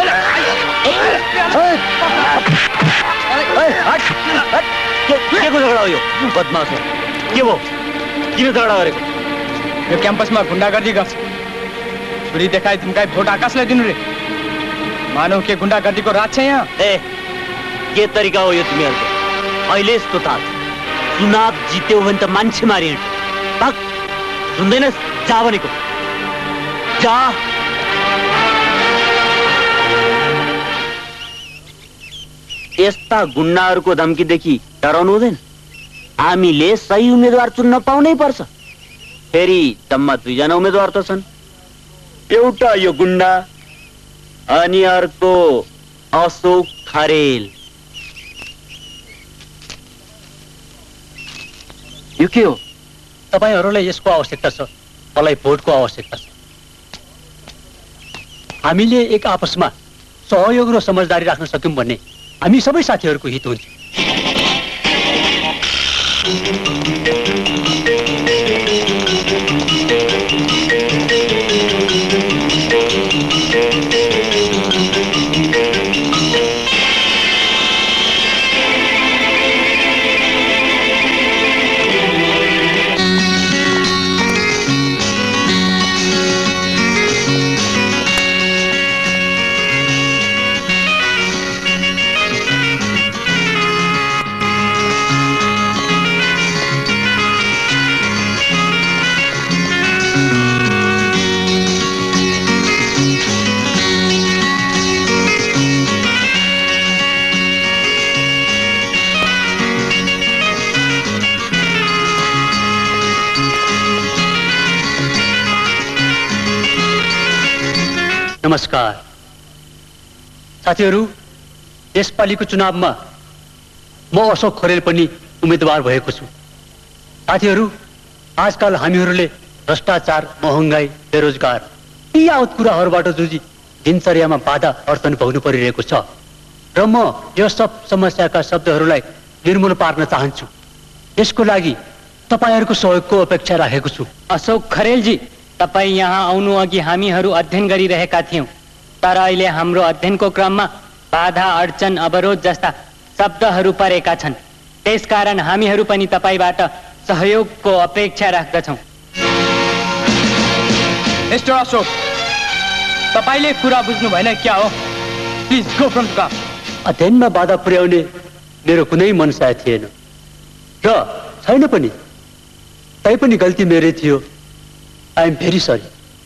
के को झगडा हो यो? बदमास हो। के भयो? किन झगडा गरेको? यो क्याम्पसमा गुन्डागर्दी गर्छ, छुरी देखाई धम्काई भोट आकाशलाई दिनु रे। मानव के गुन्डागर्दीको राज छ यहाँ? ए के तरिका हो यो तिमीहरूको? अहिले यस्तो थाहा चुनाव जित्यो भने त मान्छे मारि हिँड्छ। भाग, सुन्दैनस्? जा भनेको जा। यस्ता गुन्डाहरूको धम्कीदेखि डराउनु हुँदैन। हामीले सही उम्मेदवार चुन्न पाउनै पर्छ। फेरि जम्मा दुईजना उम्मेदवार त छन्, एउटा यो गुन्डा अनि अर्को अशोक खरेल। यो के हो? तपाईँहरूलाई यसको आवश्यकता छ, मलाई भोटको आवश्यकता छ। हामीले एक आपसमा सहयोग र समझदारी राख्न सक्यौं भन्ने हामी सबै साथीहरूको हित हुन्छ। नमस्कार साथीहरू, यसपालिको चुनावमा म अशोक खरेल पनि उम्मेदवार भएको छु। साथीहरू, आजकल हामीहरूले भ्रष्टाचार, महँगाई, बेरोजगार यी यावत कुराहरूबाट जुझी दिनचर्यामा बाधा अडचन भोग्नु परिरहेको छ र म यो सब समस्याका शब्दहरूलाई निर्मूल पार्न चाहन्छु। यसको लागि तपाईहरूको सहयोगको अपेक्षा राखेको छु। अशोक खरेलजी, तपाईँ यहाँ आउनु अघि हामीहरू अध्ययन गरिरहेका थियौँ, तर अहिले हाम्रो अध्ययनको क्रममा बाधा, अडचन, अवरोध जस्ता शब्दहरू परेका छन्। त्यसकारण हामीहरू पनि तपाईँबाट सहयोगको अपेक्षा राख्दछौँ। मिस्टर अशोक, तपाईँले कुरा बुझ्नु भएन क्या हो? प्लिज गो फ्रम द अध्ययनमा बाधा पुर्याउने मेरो कुनै मनसा थिएन र छैन पनि। तैपनि गल्ती मेरै थियो। I am very sorry.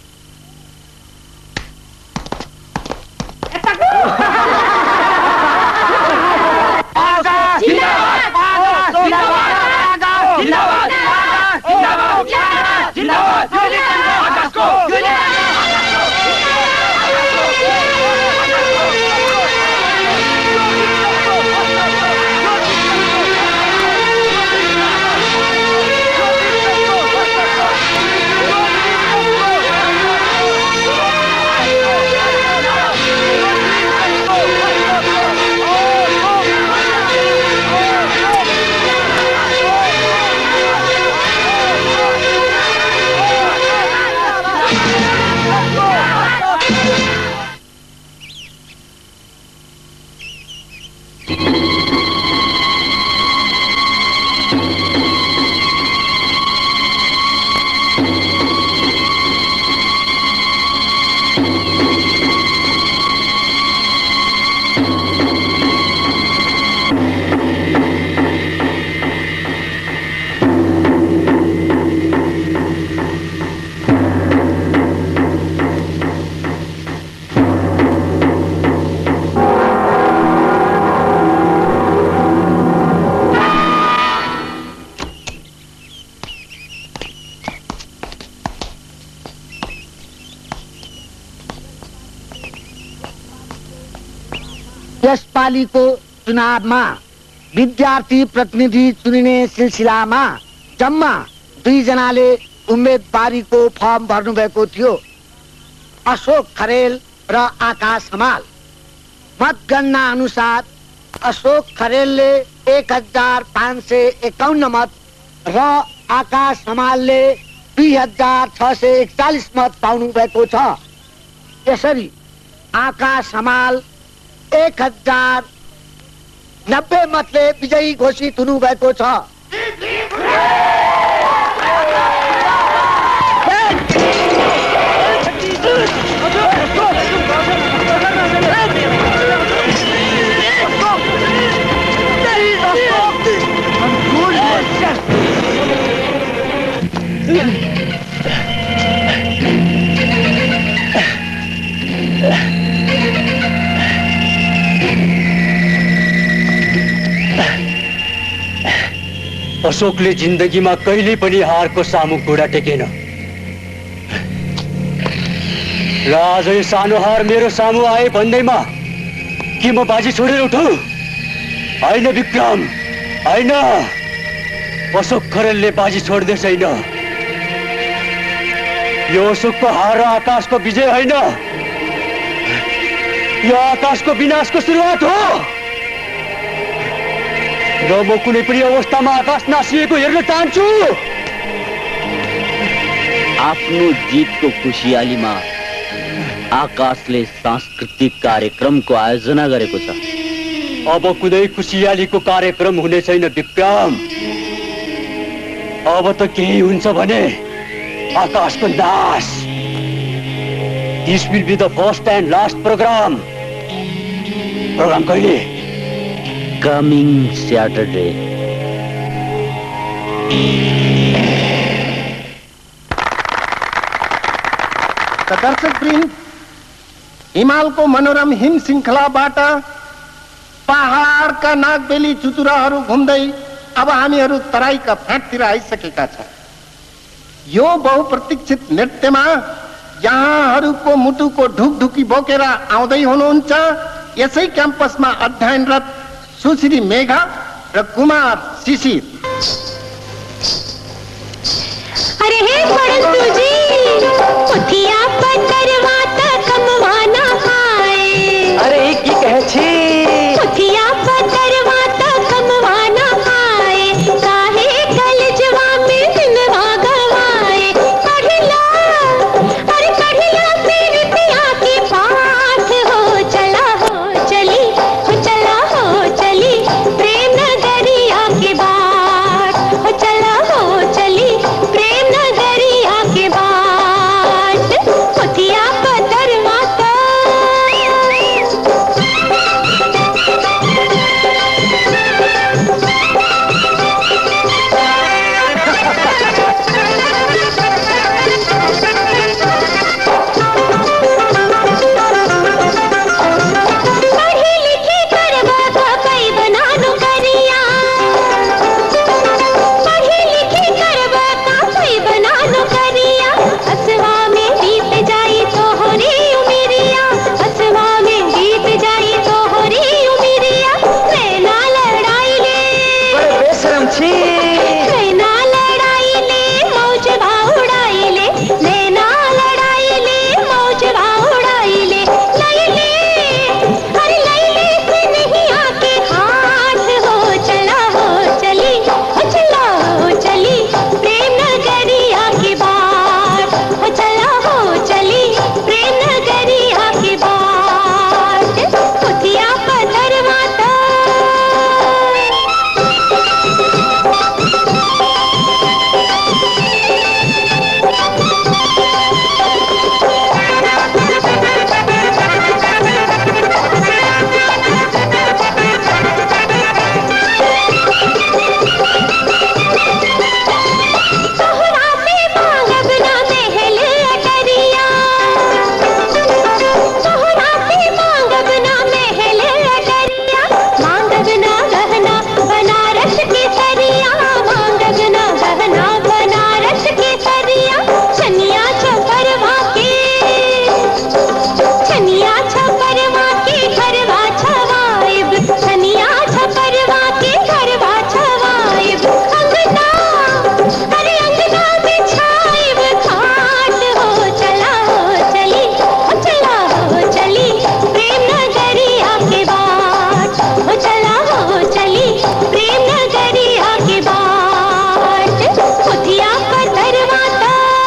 यसपालिको चुनावमा विद्यार्थी प्रतिनिधि चुनिने सिलसिलामा जम्मा दुईजनाले उम्मेदवारीको फर्म भर्नुभएको थियो, अशोक खरेल र आकाश हमाल। मतगणना अनुसार अशोक खरेलले एक हजार पाँच सय एकाउन्न मत र आकाश हमालले दुई हजार छ सय एकचालिस मत पाउनु भएको छ। यसरी आकाश हमाल एक हजार नब्बे मतले विजयी घोषित हुनु भएको छ। अशोकले जिन्दगीमा कहिले पनि हारको सामु घुँडा टेकेन र आज यो सानो हार मेरो सामु आए भन्दैमा के म बाजी छोडेर उठु? होइन विक्रम, होइन। अशोक खरेलले बाजी छोड्दै छैन। यो अशोकको हार र आकाशको विजय होइन, यो आकाशको विनाशको सुरुवात हो र म कुनै पनि अवस्थामा आकाश नासिएको हेर्न चाहन्छु। आफ्नो जितको खुसियालीमा आकाशले सांस्कृतिक कार्यक्रमको आयोजना गरेको छ। अब कुनै खुसियालीको कार्यक्रम हुने छैन विक्रम। अब त केही हुन्छ भने आकाशको नाश। This will be the first and last program. Program कहिले? Coming Saturday. दर्शक वृन्द, हिमालको मनोरम हिम श्रृङ्खलाबाट पहाडका नागबेली चुचुराहरू घुम्दै अब हामीहरू तराईका फाँटतिर आइसकेका छौँ। यो बहुप्रतीक्षित नृत्यमा यहाँहरूको मुटुको ढुकढुकी बोकेर आउँदै हुनुहुन्छ यसै क्याम्पसमा अध्ययनरत सुश्री मेघा र कुमार शिशिर। अरे हे परंतु जी पुथिया पतरवा त कमवाना पाए। अरे की कहे छी पुथिया पतरवा त कमवाना पाए। काहे कलजवा में दिनवा गवाए। पढ़ला अरे पढ़ला पीरतिया की पाठ हो चला हो चली हो चला हो चली प्रेम नगरिया के बाट हो चला हो चली प्रेम नगरिया के बाट पुथिया पतरवा त पढ़ी लिखी करवा का कई बना नौकरिया। पढ़ी लिखी करवा का कई बना नौकरिया। असवा में बीत जाई तो होरी उमिरिया। असवा में बीत जाई तो होरी उमिरिया। नैना लड़ाई ले बड़े बेशरम छी। नैना लड़ाई ले मौज भाउड़ाई ले। नैना लड़ाई ले मौज भाउड़ाई ले। लैले अरे लैले से नहीं आके हाथ हो चला हो चली हो चला हो चली प्रेम नगरिया की बाट हो चला हो चली प्रेम नगरिया की बाट पुथिया पतरवा त तोहरा से मांगब ना महल अटरिया। तोहरा से मांगब ना महल अटरिया। मांगब ना गहना बनारस के सरिया। मांगब ना गहना बनारस के सरिया। छनिया छपरवा के छनिया छपरवा के घरवा छवाइब। छनिया छपरवा के घरवा छवाइब। अंगना अरे अंगना बिछाइब खाट हो चला हो चली हो चला हो चली प्रेम नगरिया के बाट हो चला हो चली प्रेम नगरिया के बाट पुथिया पतरवा त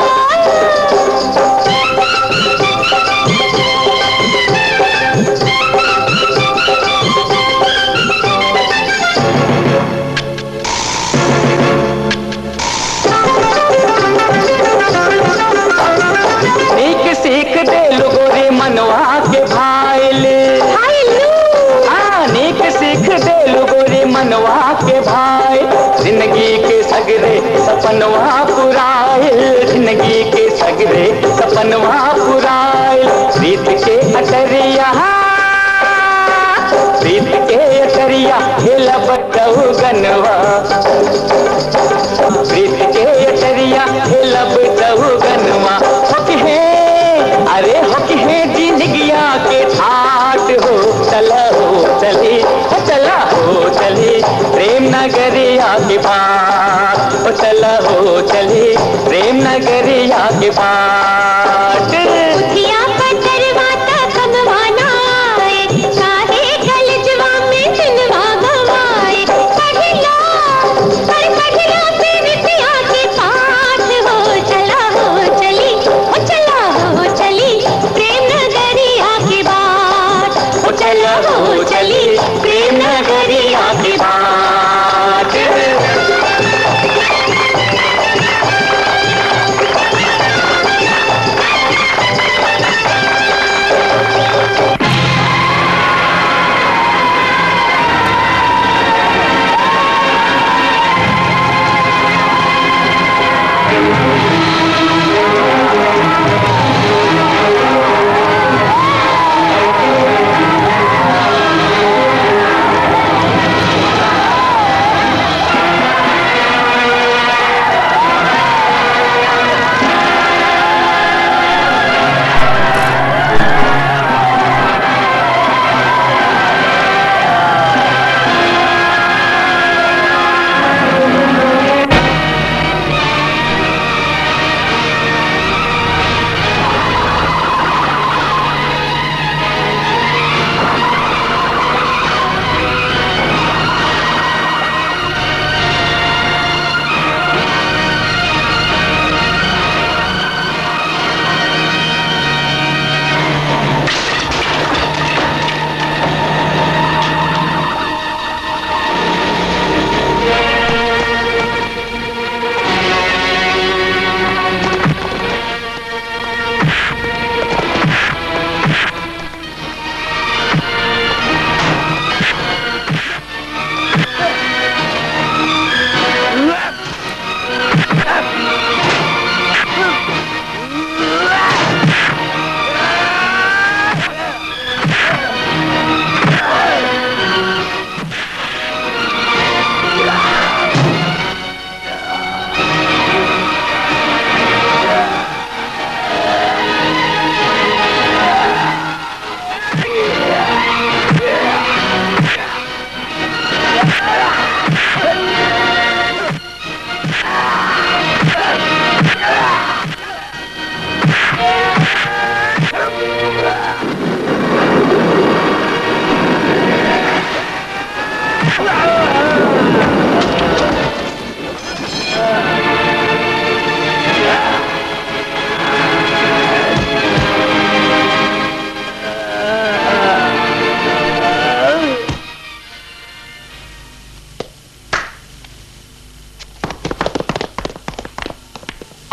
एक सीख दे लोगो रे मनवा के भाईले। हाँ नेक सीख दे लोगो रे मनवा के भाई। जिंदगी के सगरे सपनवा पुराए। जिंदगी के सगरे सपनवा पुराए। प्रीत के अटरिया प्रीत के अटरिया हेला बटऊ गनवा। प्रीत के अटरिया हेला बटऊ गनवा। होके है अरे होके है जिंदगिया के ठाट हो चला हो चली हो चला हो चली प्रेम नगरिया के बाट हो चला हो चली प्रेम नगरिया के बाट पुथिया पतरवा त कमवाना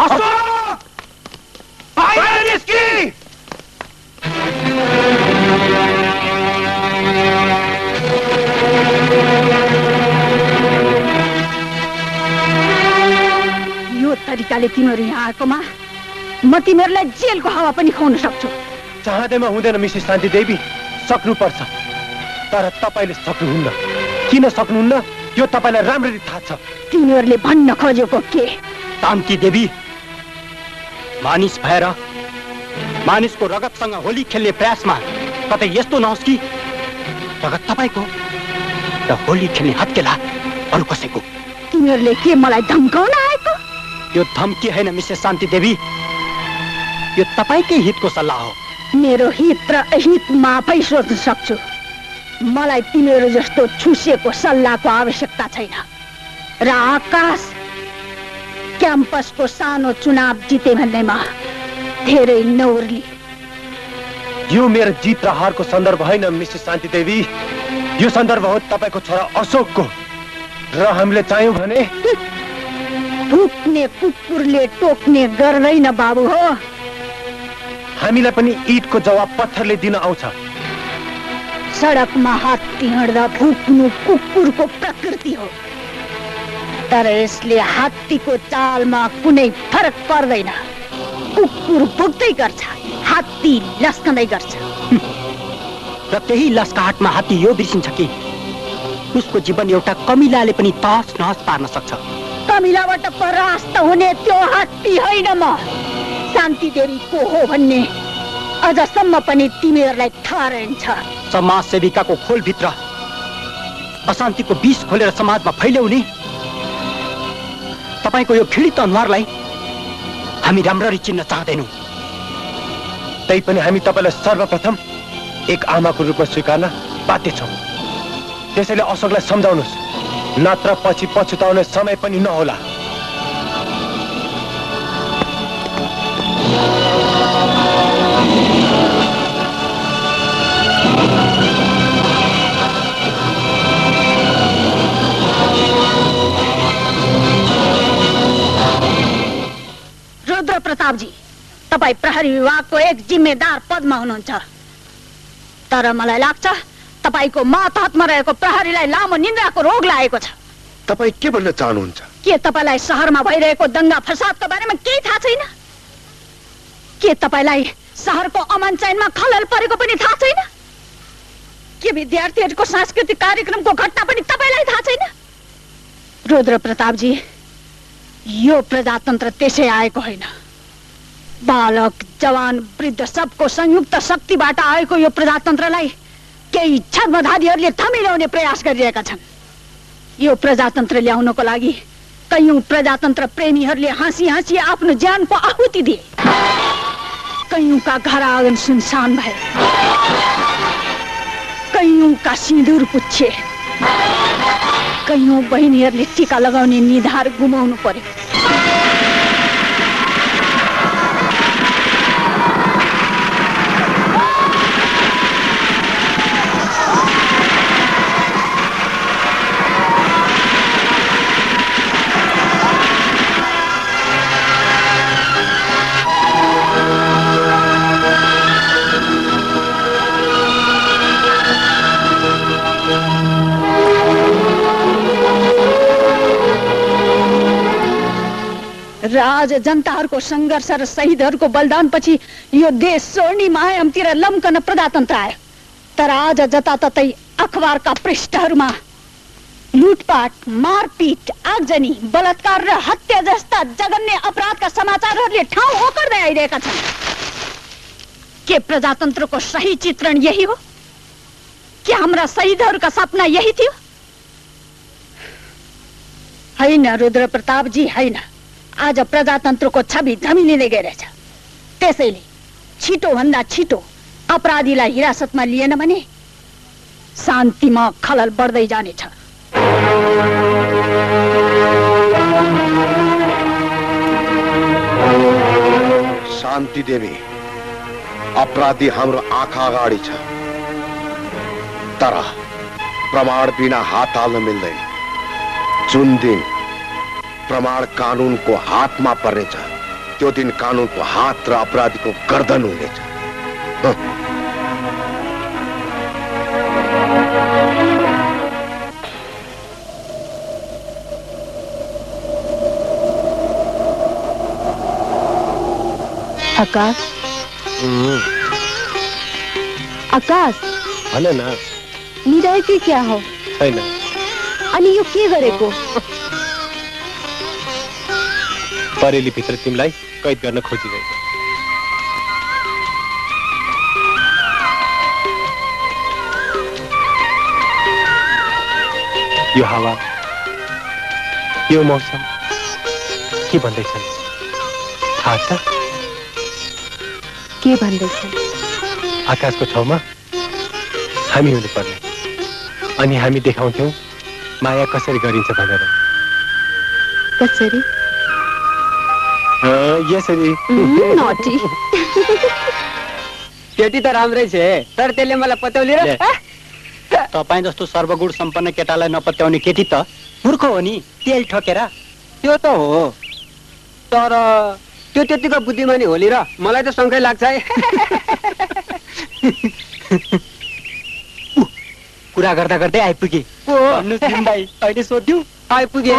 अशोक! बाहिर निस्की! यो तरिकाले तिमीहरू यहाँ आएकोमा म तिमीहरूलाई जेलको हावा पनि खुवाउन सक्छु। चाहँदैमा हुँदैन मिसेस शान्ति देवी, सक्नुपर्छ। तर तपाईँले सक्नुहुन्न। किन सक्नुहुन्न यो तपाईँलाई राम्ररी थाहा छ। तिमीहरूले भन्न खोजेको के? शान्ति देवी, मानिस भएर मानिसको रगतसँग होली खेल्ने प्रयासमा कतै यस्तो नहोस् कि रगत तपाईँको र होली खेल्ने हत्केला अरू कसैको। तिमीहरूले के मलाई धम्काउन आएको? यो धम्की होइन मिसेस शान्ति देवी, यो तपाईँकै हितको सल्लाह हो। मेरो हित र अहित म आफै सोच्न सक्छु। मलाई तिमीहरू जस्तो छुसिएको सल्लाहको आवश्यकता छैन। र आकाश क्याम्पसको सानो चुनाव जिते भन्नेमा धेरै नौर्ली। यो मेरो जित र हारको सन्दर्भ होइन मिसेस शान्ति देवी, यो सन्दर्भ हो तपाईँको छोरा अशोकको। र हामीले चाह्यौँ भने भुक्ने कुकुरले टोक्ने गर्दैन बाबु हो। हामीलाई पनि ईटको जवाब पत्थरले दिन आउँछ। सडकमा हात्ती हिँड्दा भुक्नु कुकुरको प्रकृति हो, तर यसले हात्तीको चालमा कुनै फरक पर्दैन। कुकुर भुक्दै गर्छ, हात्ती लस्कँदै गर्छ। र त्यही लस्काहटमा हात्ती यो बिर्सिन्छ कि उसको जीवन एउटा कमिलाले पनि तहस नहस पार्न सक्छ। कमिलाबाट परास्त हुने त्यो हात्ती होइन म। शान्ति देवी को हो भन्ने अझसम्म पनि तिमीहरूलाई थाहा रहन्छ। समाजसेविकाको खोलभित्र अशान्तिको विष खोलेर समाजमा फैल्याउने तपाईँको यो घृणित अनुहारलाई हामी राम्ररी चिन्न चाहँदैनौँ। तैपनि हामी तपाईँलाई सर्वप्रथम एक आमाको रूपमा स्वीकार्न बाध्य छौँ। त्यसैले अशोकलाई सम्झाउनुहोस्, नत्र पछि पछुताउने समय पनि नहोला। रुद्र प्रतापजी, तपाईँ प्रहरी विभागको एक जिम्मेदार पदमा हुनुहुन्छ, तर मलाई लाग्छ तपाईको मातहतमा रहेको प्रहरीलाई लामो निन्द्राको रोग लागेको छ। तपाईँ के भन्न चाहनुहुन्छ? के तपाईँलाई शहरमा भइरहेको दंगा फसादको बारेमा केही थाहा छैन? के तपाईँलाई शहरको अमन चैनमा खलल परेको पनि थाहा छैन? के विद्यार्थीहरूको सांस्कृतिक कार्यक्रमको घटना पनि तपाईँलाई थाहा छैन? रुद्र प्रतापजी, यो प्रजातन्त्र त्यसै आएको होइन। बालक, जवान, वृद्ध सबको संयुक्त शक्तिबाट आएको यो प्रजातन्त्रलाई केही छद्मधारीहरूले थमिल्याउने प्रयास गरिरहेका छन्। यो प्रजातन्त्र ल्याउनको लागि कयौं प्रजातन्त्र प्रेमीहरूले हाँसी हाँसी आफ्नो ज्यानको आहुति दिए। कयौंका घर आँगन सुनसान भए, कयौंका सिन्दुर पुच्छे, कयौं बहिनीहरूले टीका लगाउने निधार गुमाउनु पर्यो। र आज जनताहरूको संघर्ष र शहीदहरूको बलिदानपछि यो देश स्वर्णिम आयामतिर लम्कन प्रजातन्त्र आयो। तर आज जताततै अखबारका पृष्ठहरूमा लुटपाट, मारपिट, आगजनी, बलात्कार र हत्या जस्ता जघन्य अपराधका समाचारहरूले ठाउँ ओगट्दै आइरहेका छन्। के प्रजातन्त्रको सही चित्रण यही हो? के हाम्रा शहीदहरूका सपना यही थियो? होइन रुद्र प्रतापजी, होइन। आज प्रजातन्त्रको छवि धमिलिँदै गइरहेछ। त्यसैले छिटो भन्दा छिटो अपराधीलाई हिरासतमा लिएन भने शान्तिमा खलल बढ्दै जानेछ। शान्ति देवी, अपराधी हाम्रो आँखा अगाडि छ, तर प्रमाण बिना हात हाल्न मिल्दैन। जुन दिन प्रमाण कानूनको हातमा पर्नेछ त्यो दिन कानूनको हात र अपराधीको गर्दन हुनेछ। आकाश आकाश भन न, निदाय के क्या हो? छैन। अनि यो के गरेको? परेली भित्र तिमीलाई कैद गर्न खोजिरहेको। यो हावा, यो मौसम के भन्दैछन् थाहा छ? के भन्दैछन्? आकाशको ठाउँमा हामी हुनुपर्ने, अनि हामी देखाउँथ्यौं माया कसरी गरिन्छ भनेर। कसरी? यसरी। नटी। केटी त राम्रै छ, तर त्यसले मलाई पत्याउली र तपाईँ जस्तो सर्वगुण सम्पन्न केटालाई नपत्याउने केटी त मूर्ख हो नि, तेल ठोकेर। त्यो त हो, तर त्यो त्यतिको बुद्धिमानी होली र मलाई त शङ्कै लाग्छ है। कुरा गर्दा गर्दै आइपुगे। अहिले सोध्यौ आइपुगे।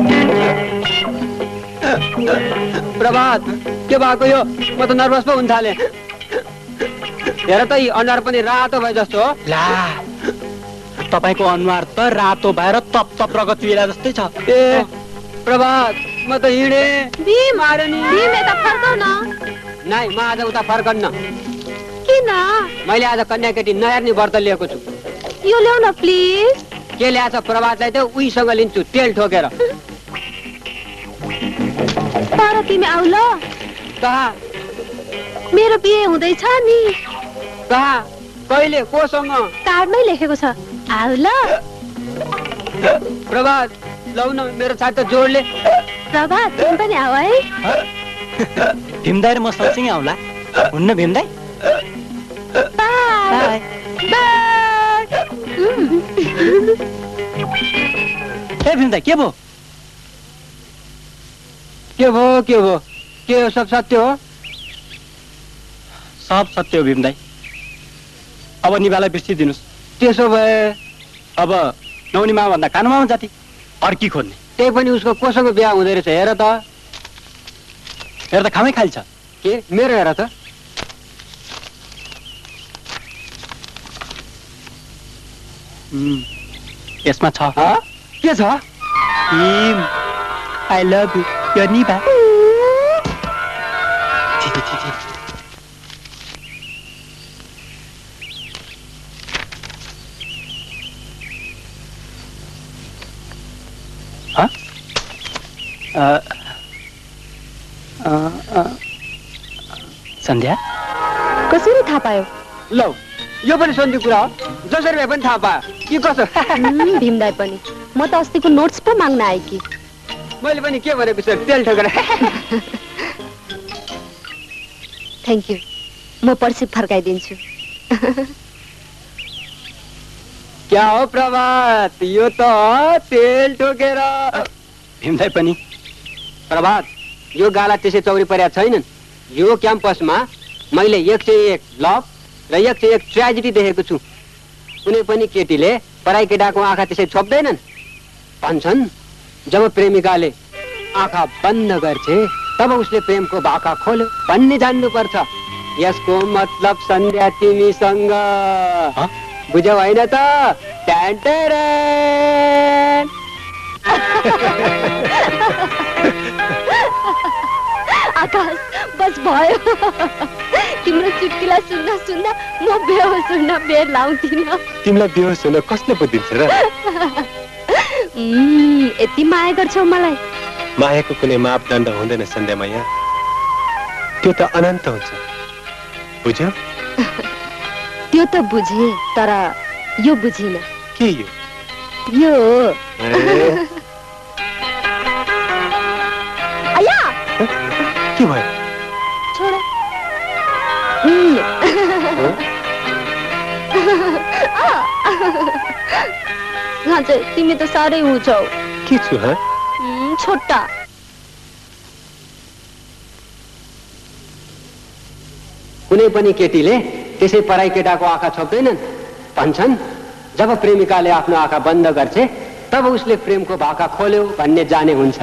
प्रभात, के भएको यो? म त नर्भस पो हुन थाले। हेर त यी अनुहार पनि रातो भए जस्तो हो। ला, तपाईँको अनुहार त रातो भएर तप तप रगत चुहिला जस्तै छ। ए प्रभात, म त हिँडे। भीम मारे नि। भीम यता फर्काउ न। नाइ, म आज उता फर्कन्न। किन? मैले आज कन्या केटी नहेर्ने व्रत लिएको छु। यो ल्याउ न प्लिज। के ल्याएछ? प्रभातलाई त उहीसँग लिन्छु तेल ठोकेर। तर तिमी आउ ल। कहाँ? मेरो बिहे हुँदैछ नि। कहाँ? कहिले? कोसँग? कार्डमै लेखेको छ, आउ ल। प्रभात, लौ न, मेरो साथ त जोडले। प्रभात, तिमी पनि आऊ है। भीमदाई र म सँगसँगै आउला, हुन्न भीमदाई? By by. ए भीमदाई, के भयो? के भयो के भयो? के हो? सब सत्य हो? सब सत्य हो भीमदाई। अब निभालाई बिर्सिदिनुहोस्। त्यसो भए अब नौनीमा भन्दा कानुमा जाति अर्की खोज्ने। त्यही पनि उसको कोसँग बिहा हुँदै रहेछ। हेर त, हेर त खामै खाइन्छ। के मेरो? हेर त। यसमा छ। के छ? भीम, आई लभ यु, यो निभा। सन्ध्या, कसरी थाहा पायो? लौ, यो पनि सन्धि कुरा हो, जसरी भए पनि थाहा पायो कि कसो? भीमदाई पनि, म त अस्तिको नोट्स पो माग्न आए कि। मैले पनि के भनेको सर, तेल ठोकेर। थ्याङ्क यू, म पर्सि फर्काइदिन्छु। क्या हो प्रभात, यो त तेल ठोकेर। भीमदाई पनि। प्रभात, यो गाला त्यसै चौरी परेका छैनन्। यो क्याम्पसमा मैले एक सय एक लभ र एक सय एक ट्रेजेडी देखेको छु। कुनै पनि केटीले पराई केटाको आँखा त्यसै छोप्दैनन्। भन्छन् जब प्रेमिकाले आँखा बन्द गर्छ तब उसले प्रेमको भाका खोल्यो भन्ने जान्नुपर्छ। यसको मतलब सन्ध्या तिमीसँग, बुझ्यौ होइन त? आकाश, बस भयो। तिम्रो चुटकिला सुन्दा सुन्दा म बेहोस हुन बेर लाउँदिन। तिमीलाई बेहोस हुन कसले पो दिन्छ र? यति माया गर्छौ मलाई? मायाको कुनै मापदण्ड हुँदैन सन्ध्या माया, त्यो त अनन्त हुन्छ, बुझ्यौ? त्यो त बुझे, तर यो बुझिन। के यो? यो आया के भयो? छोड। हजुर, तिमी त साह्रै हुन्छौ। के छु? छोटा कुनै पनि केटीले त्यसै पराई केटाको आँखा छोप्दैनन्। भन्छन् जब प्रेमिकाले आफ्नो आँखा बन्द गर्छ तब उसले प्रेमको भाका खोल्यो भन्ने जाने हुन्छ।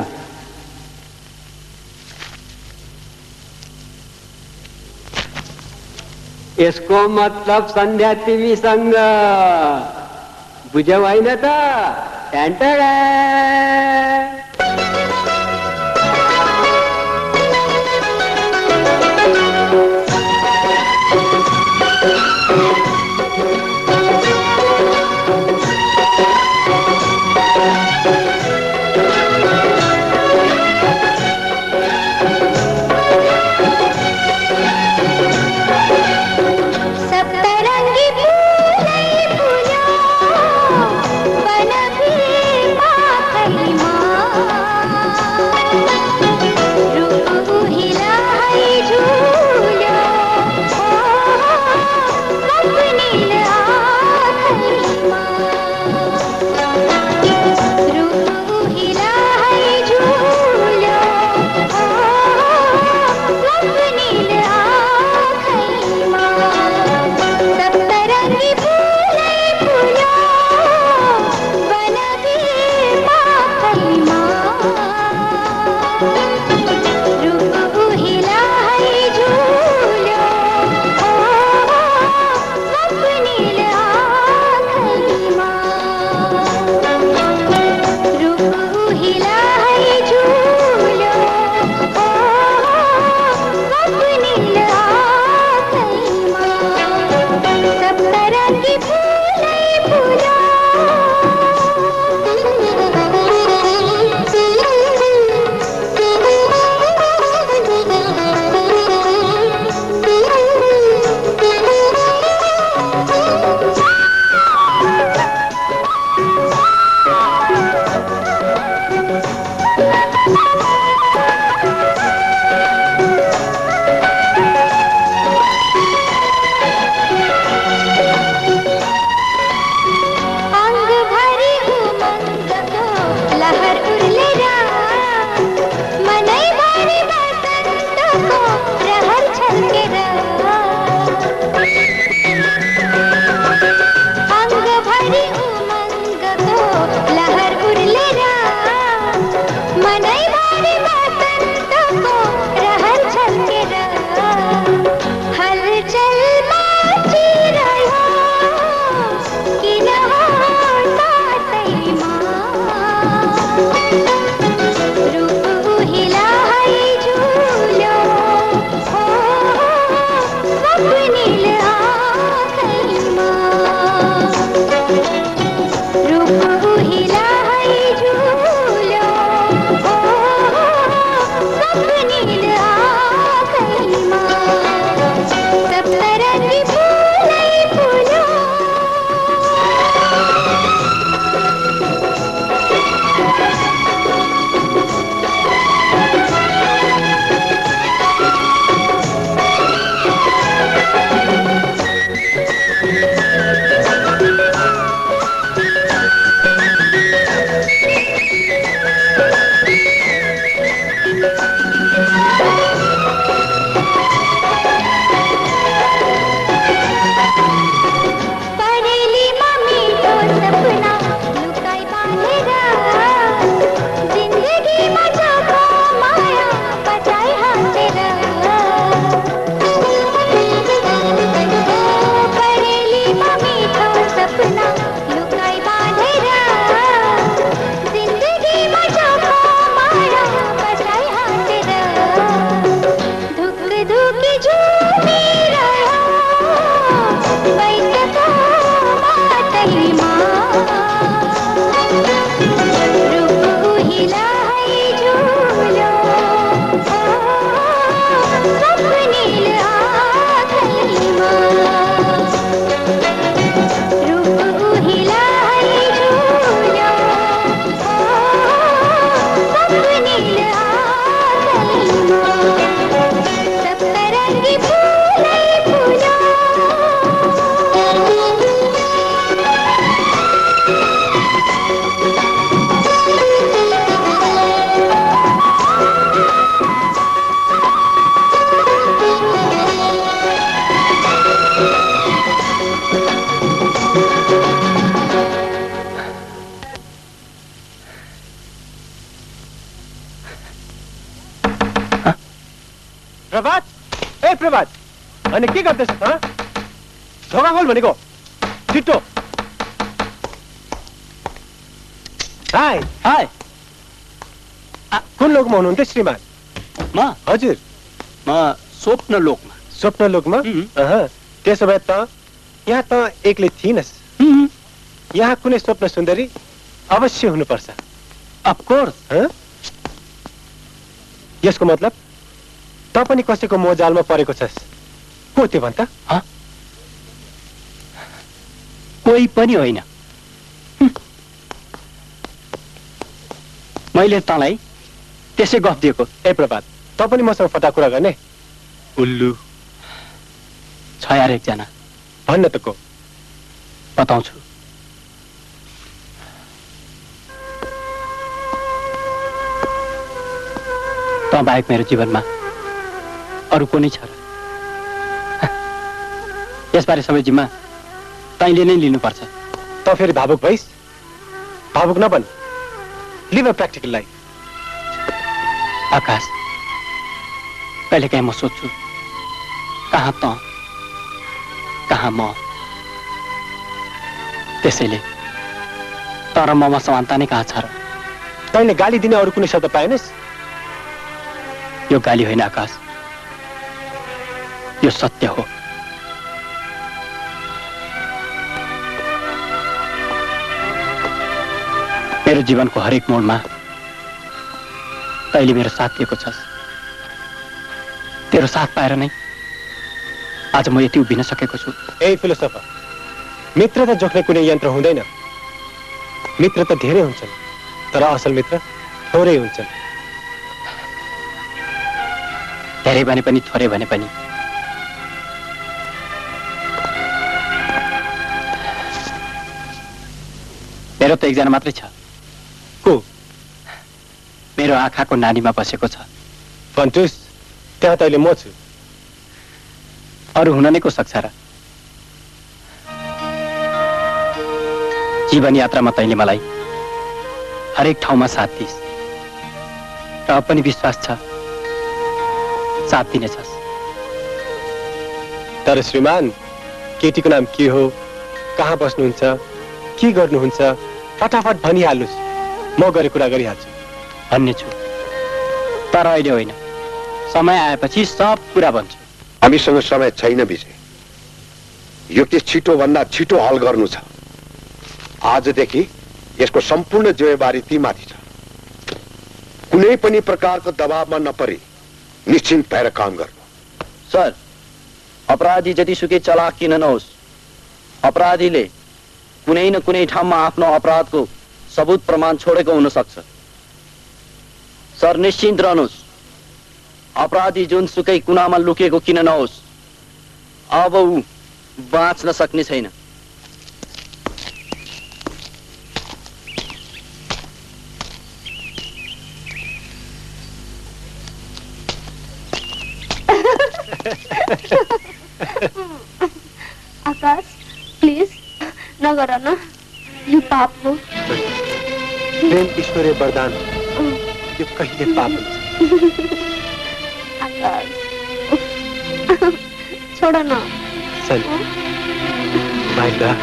यसको मतलब सन्ध्या तिमीसँग बुझ्यौ होइन त? ट्यान्टडा। प्रभात, ए प्रभात, अनि के गर्दैछस् हँ? ढोका खोल भनेको, छिटो। हाय, हाय। कुन लोकमा हुनुहुन्थ्यो श्रीमान? म हजुर, म स्वप्न लोकमा। स्वप्न लोकमा? अहँ, त्यसो भए त यहाँ त एक्लै थिइनस्। यहाँ कुनै स्वप्न सुन्दरी अवश्य हुनुपर्छ। Of course. यसको मतलब त पनि कसैको मोहजालमा परेको छस्। को त्यो भन्छ? कोही पनि होइन। मैले तँलाई त्यसै गफ दिएको। ए प्रभात, त पनि मसँग फटा कुरा गर्ने? उल्लु छ यार एकजना। भन्न त को? बताउँछु। त बाहेक मेरो जीवनमा अरू को नै छ र? यसबारे सबै जिम्मा तैँले नै लिनुपर्छ। त फेरि भावुक भइस्? भावुक नबन, live a practical life. Akash, कहिलेकाहीँ म सोध्छु कहाँ त कहाँ म। त्यसैले तर ममा समानता नै कहाँ छ र? तैँले गाली दिने अरू कुनै शब्द पाएनस्? यो गाली होइन आकाश, यो सत्य हो। मेरो जीवनको हरेक मोडमा तैँले मेरो साथ दिएको छस्। तेरो साथ पाएर नै आज म यति उभिन सकेको छु। ए फिलोसोफर, मित्रता जोख्ने कुनै यन्त्र हुँदैन। मित्र त धेरै हुन्छन्, तर असल मित्र थोरै हुन्छन्। धेरै भने पनि थोरै भने पनि मेरो त एकजना मात्रै छ। को? मेरो आँखाको नानीमा बसेको छ। फन्टुस, त्यहाँ त अहिले म छु। अरू हुन नै को सक्छ र? जीवन यात्रामा तैँले मलाई हरेक ठाउँमा साथ दिइस् र अब पनि विश्वास छ साथ दिनेछस्। तर श्रीमान, केटीको नाम के हो, कहाँ बस्नुहुन्छ, के गर्नुहुन्छ, फटाफट भनिहाल्नुहोस्, म गरे कुरा गरिहाल्छु। भन्ने छु, तर अहिले होइन, समय आएपछि सब कुरा भन्छु। हामीसँग समय छैन विजय, यो केस छिटो भन्दा छिटो हल गर्नु छ। आजदेखि यसको सम्पूर्ण जिम्मेवारी तिमीमाथि छ। कुनै पनि प्रकारको दबावमा नपरी निश्चिन्त भएर काम गर्नु। सर, अपराधी जतिसुकै चलाक किन नहोस्, अपराधीले कुनै न कुनै ठाउँमा आफ्नो अपराधको सबूत प्रमाण छोडेको हुन सक्छ। सर, निश्चिन्त रहनुहोस्, अपराधी जुनसुकै कुनामा लुकेको किन नहोस्, अब ऊ बाँच्न सक्ने छैन। आकाश, प्लिज नगर न, यो पाप हो। प्रेम ईश्वरीय वरदान, यो कहिले पाप हुन्छ? आकाश, छोड न। चल, बाय दा।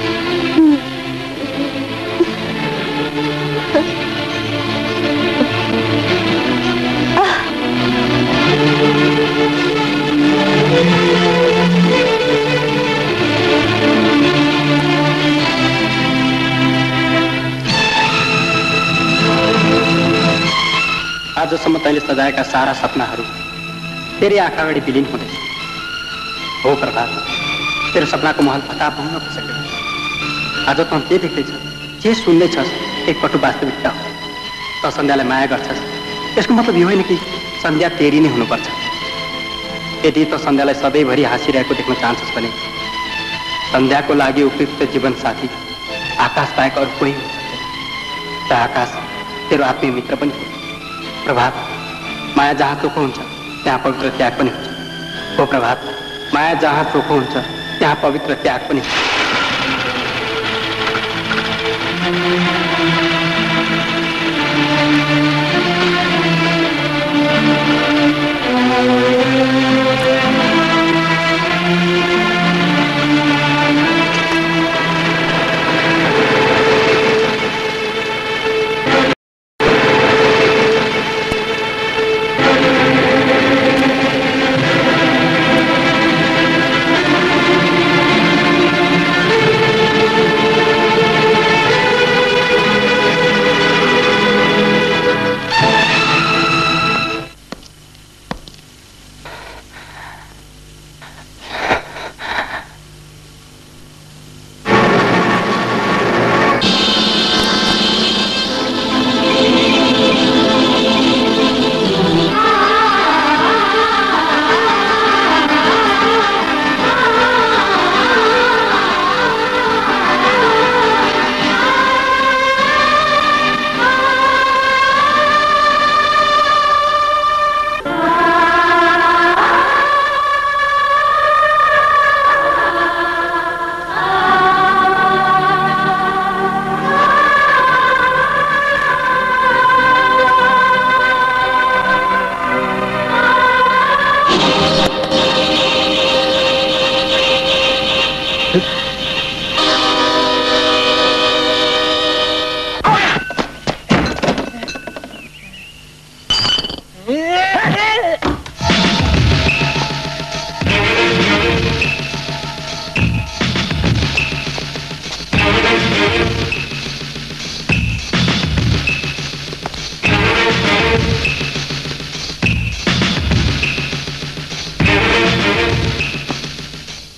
आजसम्म तैँले सजाएका सारा सपनाहरू तेरै आँखा अगाडि विलीन हुँदैछ। हो प्रभात, तेरो सपनाको महल फता भङ्ग भइसक्यो। आज त के देख्दैछ, के सुन्दैछस्, एकपटु वास्तविकता हो। त सन्ध्यालाई माया गर्छस्, यसको मतलब यो होइन कि सन्ध्या तेरी नै हुनुपर्छ। यदि त सन्ध्यालाई सधैँभरि हाँसिरहेको देख्न चाहन्छस् भने सन्ध्याको लागि उपयुक्त जीवन साथी आकाश बाहेक अरू कोही हुन सक्दैन। र आकाश तेरो आत्मीय मित्र पनि हो। प्रभात, माया जहाँ चोखो हुन्छ त्यहाँ पवित्र त्याग पनि हुन्छ। हो प्रभात, माया जहाँ चोखो हुन्छ त्यहाँ पवित्र त्याग पनि हुन्छ। Thank you.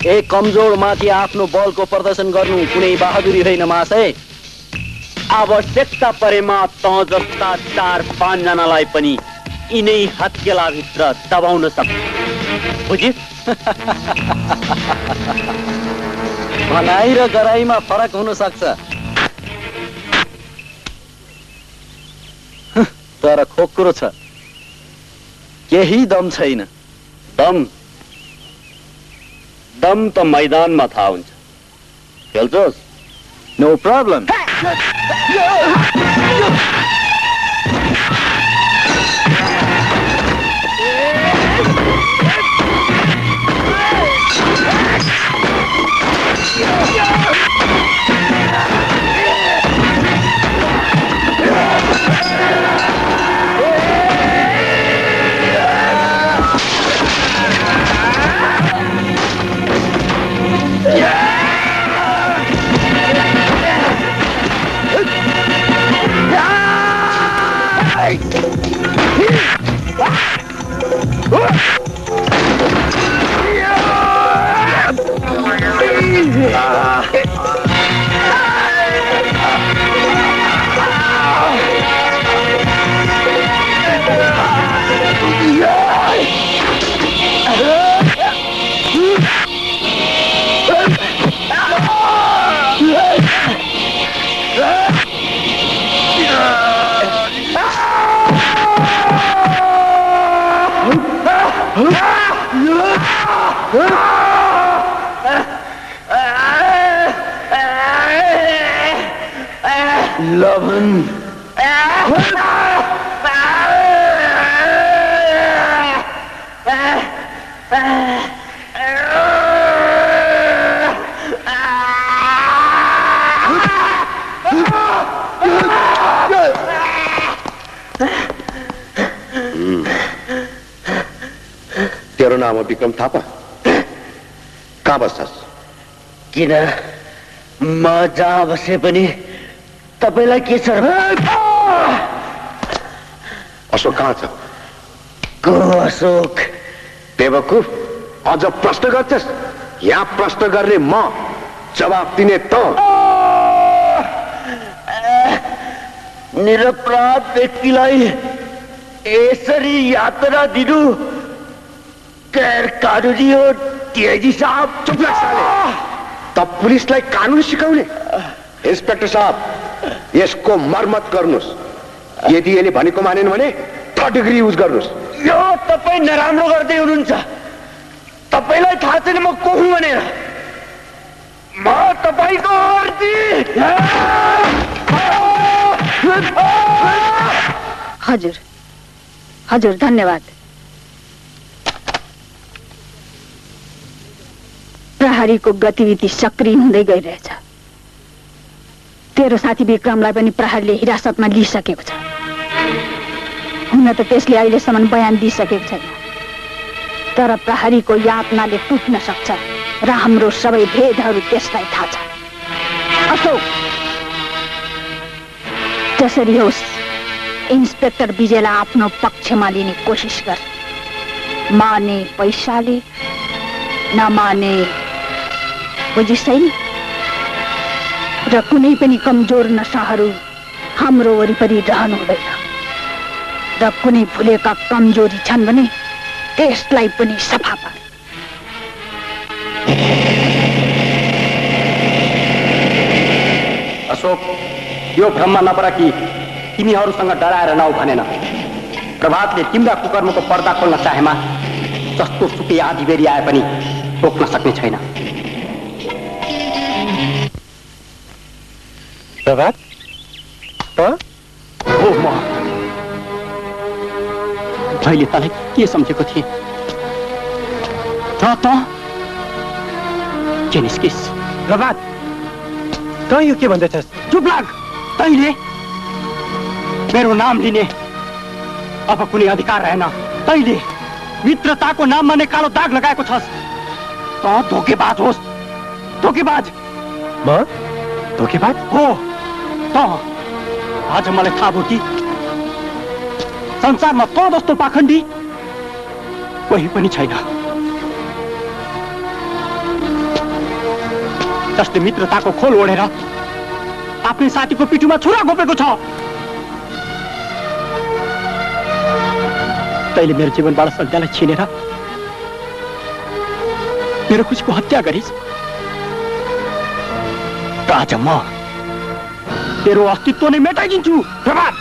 एक कमजोर माथि आफ्नो बलको प्रदर्शन गर्नु कुनै बहादुरी होइन महाशय। आवश्यकता परेमा त जस्ता चार पाँचजनालाई पनि यिनै हत्केलाभित्र दबाउन सक्छ। बुझिस? भनाइ र गराइमा फरक हुन सक्छ, तर खोक्रो छ, केही दम छैन। दम दम त मैदानमा थाहा हुन्छ। खेल्छोस्? No problem. लवन तेरो नाम हो विक्रम थापा? कहाँ बस्छस्? किन म जहाँ बसे पनि तपाईलाई के छ? अशोक कहाँ छ? को अशोक? बेवकुफ, अझ प्रश्न गर्छस्? यहाँ प्रश्न गर्ने म, जवाब दिने त। निरपराध व्यक्तिलाई यसरी यात्रा दिनु गैर कानुनी हो डीआईजी साहब। चुप लाग साले, त पुलिसलाई कानुन सिकाउने? इन्स्पेक्टर साहब, यसको मर्मत गर्नुहोस्। यदि यसले भनेको मानेन भने थर्ड डिग्री युज गर्नुहोस्। यो तपाईँ नराम्रो गर्दै हुनुहुन्छ। तपाईलाई थाहा छैन म को हुँ भनेर। म तपाईको अर्जी। हजुर हजुर, धन्यवाद। प्रहरीको गतिविधि सक्रिय हुँदै गइरहेछ। तेरो साथी विक्रमलाई पनि प्रहरीले हिरासतमा लिइसकेको छ। हुन त त्यसले अहिलेसम्म बयान दिइसकेको छैन, तर प्रहरीको यातनाले टुट्न सक्छ र हाम्रो सबै भेदहरू त्यसलाई थाहा छ। अशोक, जसरी होस् इन्स्पेक्टर विजयलाई आफ्नो पक्षमा लिने कोसिस गर। माने पैसाले, नमाने बुझिस् छैन? र कुनै पनि कमजोर नसाहरू हाम्रो वरिपरि रहनु हुँदैन। र कुनै भुलेका कमजोरी छन् भने त्यसलाई पनि सफा पार। अशोक, यो भ्रममा नपरा कि तिमीहरूसँग डराएर नौ भनेन। प्रभातले तिम्रा कुकर्मको पर्दा खोल्न चाहेमा जस्तो सुकै आधी बेरी आए पनि रोक्न सक्ने छैन। प्रभात, हो म मैले तँलाई के सम्झेको थिएँ र त के निस्किस? प्रभात, तँ यो के भन्दैछस्? चुप लाग। तैँले मेरो नाम लिने अब कुनै अधिकार रहेन। तैँले मित्रताको नाममा नै कालो दाग लगाएको छस्। त धोकेबाज होस्, धोकेबाज। म धोकेबाज हो त? आज मलाई थाहा भयो कि संसारमा त जस्तो पाखण्डी कोही पनि छैन। जसले मित्रताको खोल ओढेर आफ्नै साथीको पिठुमा छुरा घोपेको छ। तैले मेरो जीवनबाट सन्ध्यालाई छिनेर मेरो खुसीको हत्या गरिस् र आज म तेरो अस्तित्व नै मेटाइदिन्छु। प्रभात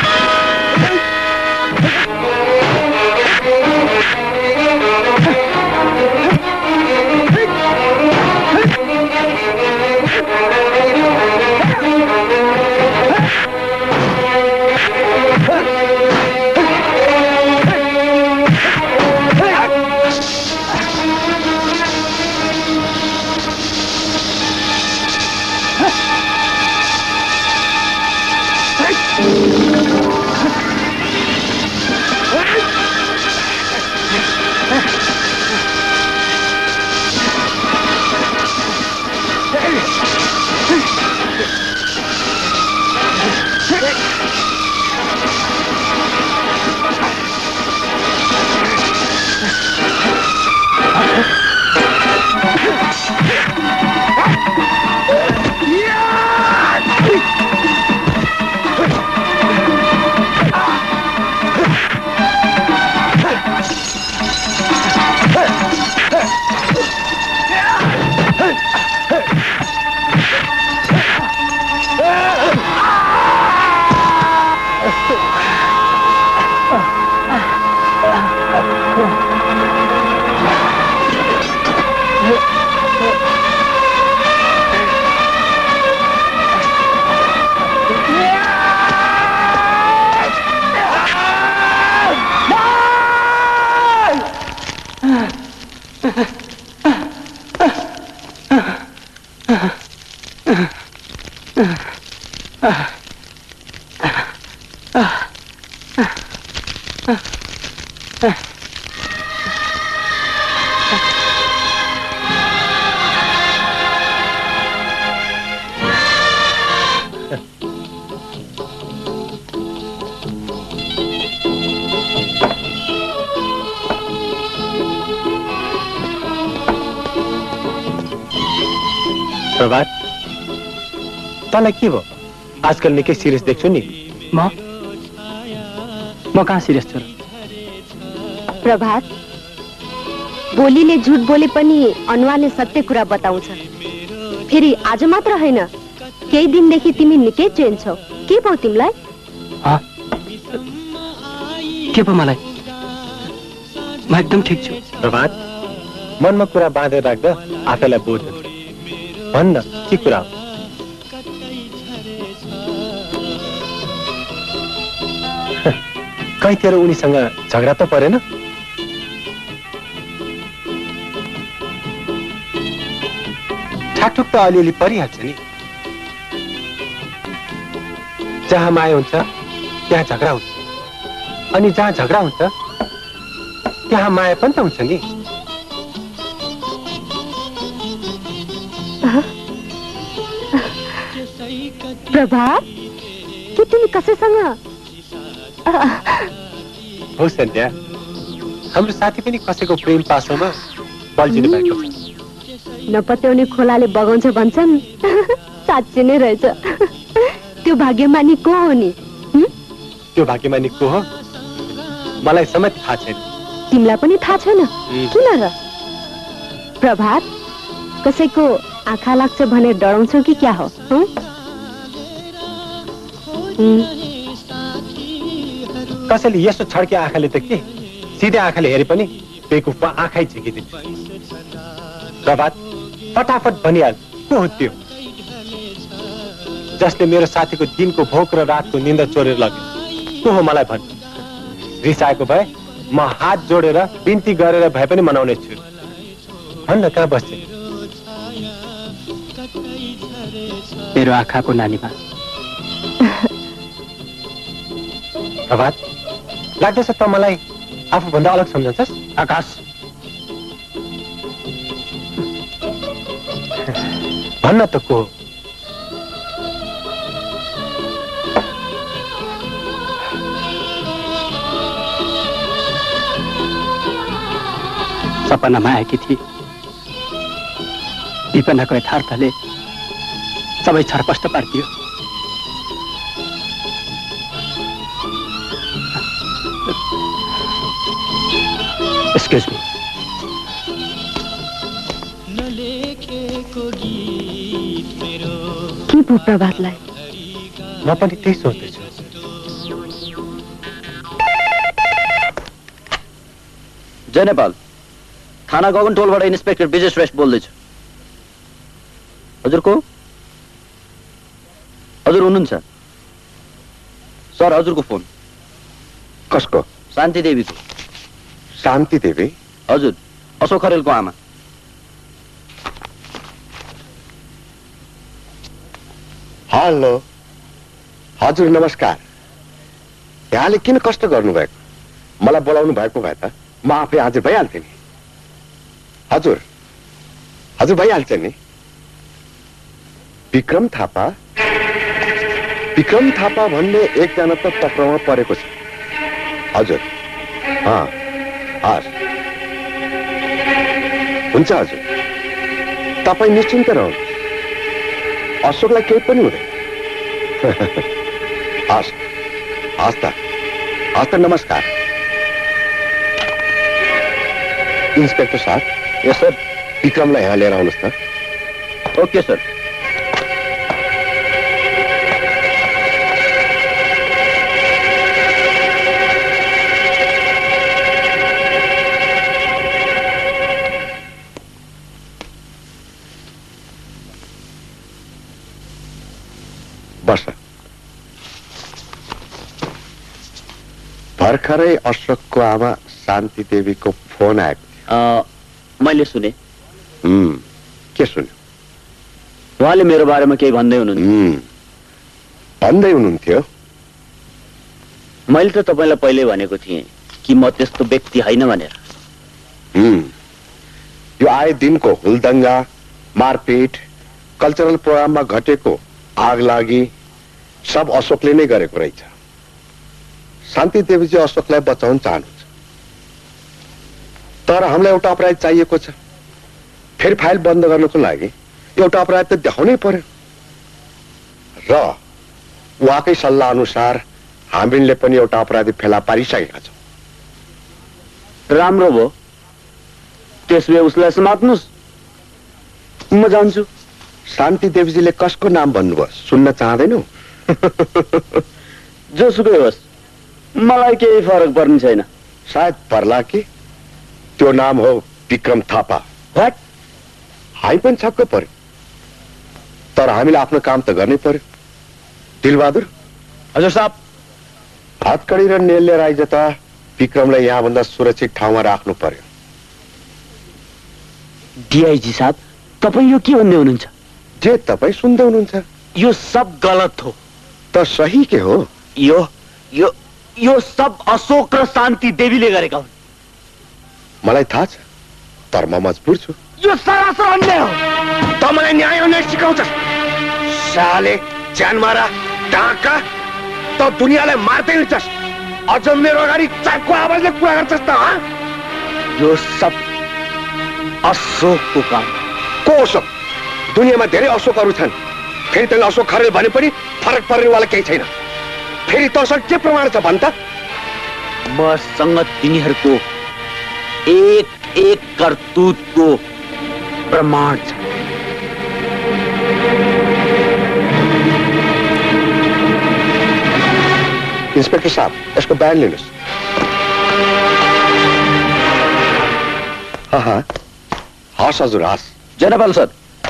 प्रभात तँलाई के भयो? आजकल निकै सिरियस देख्छु नि। म म कहाँ सिरियस छु र? प्रभात, बोलीले झुट बोले पनि अनुहारले सत्य कुरा बताउँछ। फेरि आज मात्र होइन, केही दिनदेखि तिमी निकै चेन्ज छौ। के भयो तिमीलाई? के भयो मलाई? म एकदम ठिक छु। प्रभात, मनमा कुरा बाँधेर राख्दा आफैलाई बोझ हुन्छ। भन्न के कुरा हो? कहीँ तेरो उनीसँग झगडा त परेन? ठाकठुक त अलिअलि परिहाल्छ नि। जहाँ माया हुन्छ त्यहाँ झगडा हुन्छ, अनि जहाँ झगडा हुन्छ त्यहाँ माया पनि त हुन्छ नि। प्रभात, के तिमी कसैसँग? हो सन्ध्या, हाम्रो साथी पनि कसैको प्रेम पासोमा बल्झिनु भएको छ। नपत्याउने खोलाले बगाउँछ भन्छन्, साँच्चै नै रहेछ। त्यो भाग्यमानी को हो नि? त्यो भाग्यमानी को हो मलाई समेत थाहा छैन। तिमीलाई पनि थाहा छैन? किन र? प्रभात, कसैको आँखा लाग्छ भनेर डराउँछौ कि क्या हो? कसैले यस्तो छड्के आँखाले त के, सिधै आँखाले हेरे पनि बेकुफमा आँखै झिकिदिन्छ। प्रभात, फटाफट भनिहाल, को हो त्यो जसले मेरो साथीको दिनको भोक र रातको निन्दा चोरेर लग्यो? को हो मलाई भन्। रिसाएको भए म हात जोडेर बिन्ती गरेर भए पनि मनाउने छु। भन्न कहाँ बस्छ? मेरो आँखाको नानीमा। प्रभात, लाग्दैछ त मलाई आफूभन्दा अलग सम्झन्छस्? आकाश, भन्न त को हो? सपनामा आएकी थिए, विपन्नको यथार्थले सबै छरपष्ट पारिदियो। Excuse me. के पो प्रभातलाई? म पनि त्यही सोच्दैछु। जय नेपाल, थाना गगन टोलबाट इन्सपेक्टर विजय श्रेष्ठ बोल्दैछु। हजुर को? हजुर हुनुहुन्छ? सर हजुरको फोन। कसको? शान्ति देवीको। शान्ति देवी? हजुर, अशोक खरेलको आमा। हेलो, हजुर नमस्कार। यहाँले किन कष्ट गर्नुभएको? मलाई बोलाउनु भएको भए त म आफै आज भइहाल्थेँ नि। हजुर हजुर भइहाल्छ नि। विक्रम थापा? विक्रम थापा भन्ने एकजना त पक्राउमा परेको छ। हजुर, अँ हस्, हुन्छ हजुर, तपाईँ निश्चिन्त रहनु, अशोकलाई केही पनि हुँदैन। हस् हस् त, हस् त, नमस्कार। इन्सपेक्टर साहब। यस सर। विक्रमलाई यहाँ लिएर आउनुहोस् त। Okay sir. बस। भर्खरै अशोकको आमा शान्ति देवीको फोन आएको थियो। मैले सुने। हम्म, के सुन्यो? उहाँले मेरो बारेमा केही भन्दै हुनुहुन्थ्यो। भन्दै हुनुहुन्थ्यो? मैले त तपाईँलाई पहिल्यै भनेको थिएँ कि म त्यस्तो व्यक्ति होइन भनेर। यो आए दिनको हुलदङ्गा, मारपिट, कल्चरल प्रोग्राममा घटेको आग लागि सब अशोकले नै गरेको रहेछ। शान्ति देवीजी अशोकलाई बचाउन चाहनुहुन्छ, तर हामीलाई एउटा अपराध चाहिएको छ। फेरि फाइल बन्द गर्नको लागि एउटा अपराध त देखाउनै पर्यो र उहाँकै सल्लाह अनुसार हामीले पनि एउटा अपराधी फेला पारिसकेका छौँ। राम्रो भयो, त्यसले उसलाई समात्नुहोस्, म जान्छु। शान्ति देवीजीले कसको नाम भन्नुभयो सुन्न चाहँदैनौ? जोसुकै होस्, मलाई केही फरक पर्ने छैन। सायद पर्ला कि त्यो नाम हो विक्रम थापा। व्हाट? हामी पनि छक्क पर्यो, तर हामीले आफ्नो काम त गर्नै पर्यो। दिलबहादुर। हजुर साहब। हतकडी र नेल लिएर आइज त विक्रमलाई यहाँभन्दा सुरक्षित ठाउँमा राख्नु पर्यो। डिआइजी साहब, तपाईँ यो के भन्दै हुनुहुन्छ? जे तपाईँ सुन्दै हुनुहुन्छ यो सब गलत हो। त सही के हो? यो यो यो सब अशोक र शान्ति देवीले गरेका हुन्। मलाई थाहा छ, तर म मजबुर छु। यो सरासर अन्याय हो। त मलाई न्याय अन्याय सिकाउँछस्? साले ज्यान मारा ढाका, त दुनियाँलाई मार्दै हिँड्छस्, अझ मेरो अगाडि चाकको आवाजले कुरा गर्छस् त? यो सब अशोकको काम। को अशोक? दुनियाँमा धेरै अशोकहरू छन्, फेरि तैँले अशोक खरेल भने पनि फरक पर्नेवाला केही छैन। फेरि तसँग के प्रमाण छ भन् त? मसँग तिनीहरूको एक एक करतुतको प्रमाण छ। इन्सपेक्टर साहब, यसको बयान लिनुहोस्। हाँ हाँ, हस् हजुर, हस्। जय नेपाल सर।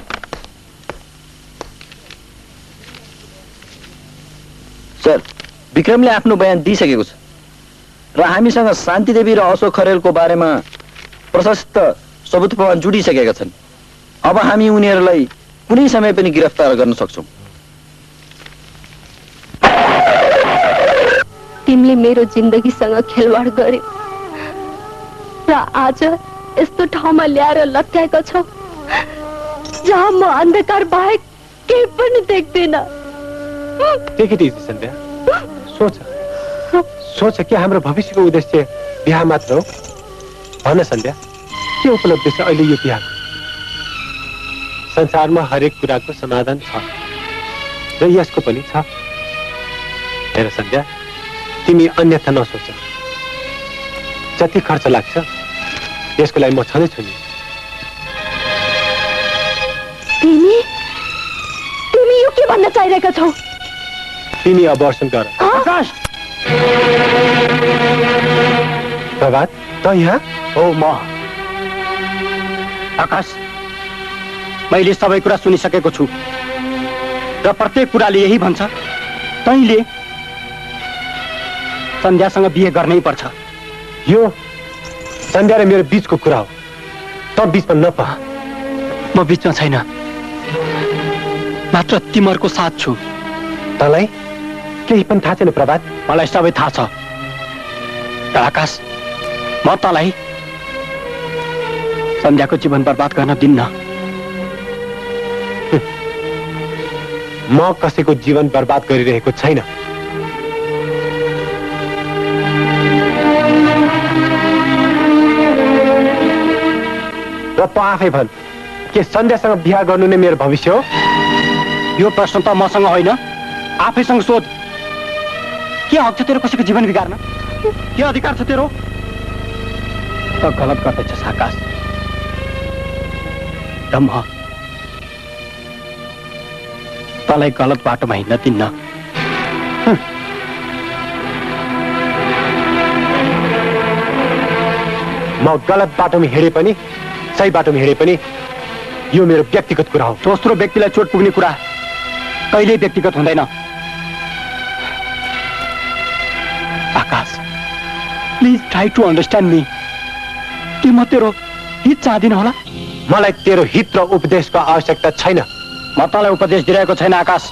सर, विक्रमले आफ्नो बयान दिइसकेको छ र हामीसँग शान्ति देवी र अशोक खरेलको बारेमा प्रशस्त सबुत प्रमाण जुटिसकेका छन्। अब हामी उनीहरूलाई कुनै समय पनि गिरफ्तार गर्न सक्छौँ। तिमीले मेरो जिन्दगीसँग खेलवाड गर्यो र आज यस्तो ठाउँमा ल्याएर लट्याएको छौ जहाँ म अन्धकार बाहेक केही पनि देख्दिन। Take it easy, सन्ध्या। सोच सोच कि हाम्रो भविष्यको उद्देश्य बिहा मात्र हो? भन सन्ध्या, के उपलब्धि छ अहिले यो बिहा? संसारमा हरेक कुराको समाधान छ र यसको पनि छ। हेर सन्ध्या, तिमी अन्यथा नसोच। जति खर्च लाग्छ यसको लागि म छँदैछु नि। तिमी तिमी यो के भन्न चाहिरहेका छौ? तिमी अबर्सन गर। आकाश! प्रभात, त यहाँ? हो म। आकाश, मैले सबै कुरा सुनिसकेको छु र प्रत्येक कुराले यही भन्छ, तैँले सन्ध्यासँग बिहे गर्नै पर्छ। यो सन्ध्या र मेरो बीचको कुरा हो, त बीचमा नपा। म बीचमा छैन, मात्र तिमीहरूको साथ छु। तँलाई केही पनि थाहा छैन प्रभात? मलाई सबै थाहा छ। र आकाश, म तँलाई सन्ध्याको जीवन बर्बाद गर्न दिन्न। म कसैको जीवन बर्बाद गरिरहेको छैन। र त आफै भन्, के सन्ध्यासँग बिहा गर्नु नै मेरो भविष्य हो? यो प्रश्न त मसँग होइन, आफैसँग सोध। के हक छ तेरो कसैको जीवन बिगार्न? के अधिकार छ तेरो? त गलत गर्दैछस् आकाश। र म तँलाई गलत बाटोमा हिँड्न दिन्न। म गलत बाटोमा हिँडे पनि सही बाटोमा हिँडे पनि यो मेरो व्यक्तिगत कुरा हो। दोस्रो व्यक्तिलाई चोट पुग्ने कुरा कहिल्यै व्यक्तिगत हुँदैन। Akash, please try to understand me. कि म तेरो हित चाहदिन होला? मलाई तेरो हित र उपदेशको आवश्यकता छैन। म तँलाई उपदेश दिइरहेको छैन आकाश।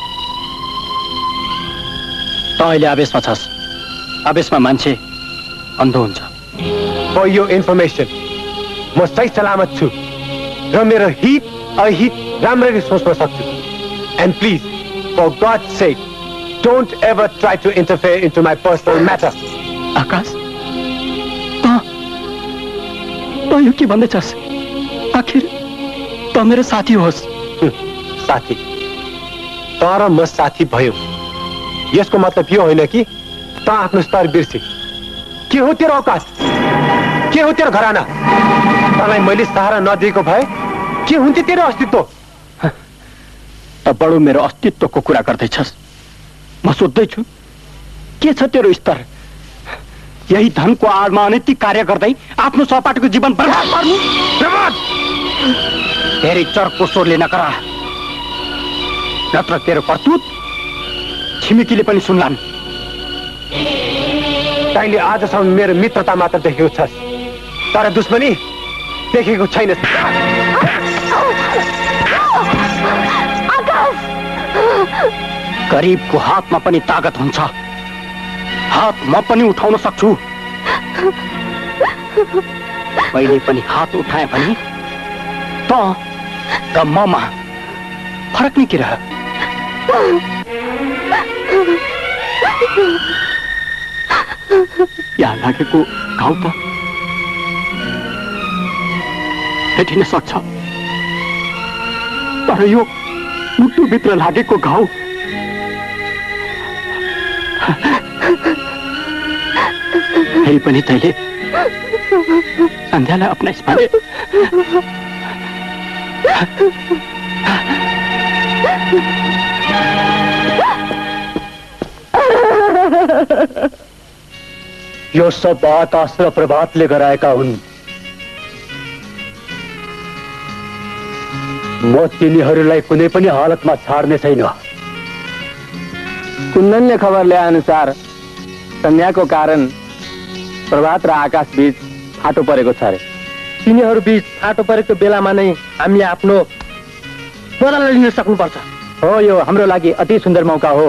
त अहिले आवेशमा छस्। आवेशमा मान्छे अन्धो हुन्छ। फर यो इन्फर्मेसन, म सही सलामत छु र मेरो हित अहित राम्ररी सोच्न सक्छु। And please, for God sake, don't ever try to interfere into my personal matter. Akash, त त यो के भन्दैछस्? आखिर त मेरो साथी होस्। साथी? तर म साथी भयो, यसको मतलब यो होइन कि त आफ्नो स्तर बिर्से। के हो तेरो औकात? के हो तेरो घराना? तँलाई मैले सहारा नदिएको भए के हुन्थ्यो तेरो अस्तित्व? त बडो मेरो अस्तित्वको कुरा गर्दैछस्। म सोध्दैछु, के छ तेरो स्तर? यही धनको आडमा अनैतिक कार्य गर्दै आफ्नो सहपाठीको जीवन बर्बाद पार्नु? धेरै चर्को स्वरले नकरा, नत्र तेरो करतुत छिमेकीले पनि सुन्लान्। तैँले आजसम्म मेरो मित्रता मात्र देखेको छस्, तर दुश्मनी देखेको छैन। गरीबको हातमा पनि ताकत हुन्छ। हात म पनि उठाउन सक्छु। मैले पनि हात उठाएँ भने त र ममा फरक नै के रह्यो? यहाँ लागेको घाउ त भेटिन सक्छ, तर यो मुटुभित्र लागेको घाउ फेरि पनि तैँले सन्ध्यालाई अपनाइस् भने यो सब आकाश र प्रभातले गराएका हुन्। म तिनीहरूलाई कुनै पनि हालतमा छाड्ने छैन। कुन्दनले खबर ल्याए अनुसार सन्ध्याको कारण प्रभात र आकाश बीच फाटो परेको छ अरे। तिनीहरू बीच फाटो परेको बेलामा नै हामी आफ्नो बदला लिन सक्नुपर्छ। हो, यो हाम्रो लागि अति सुन्दर मौका हो।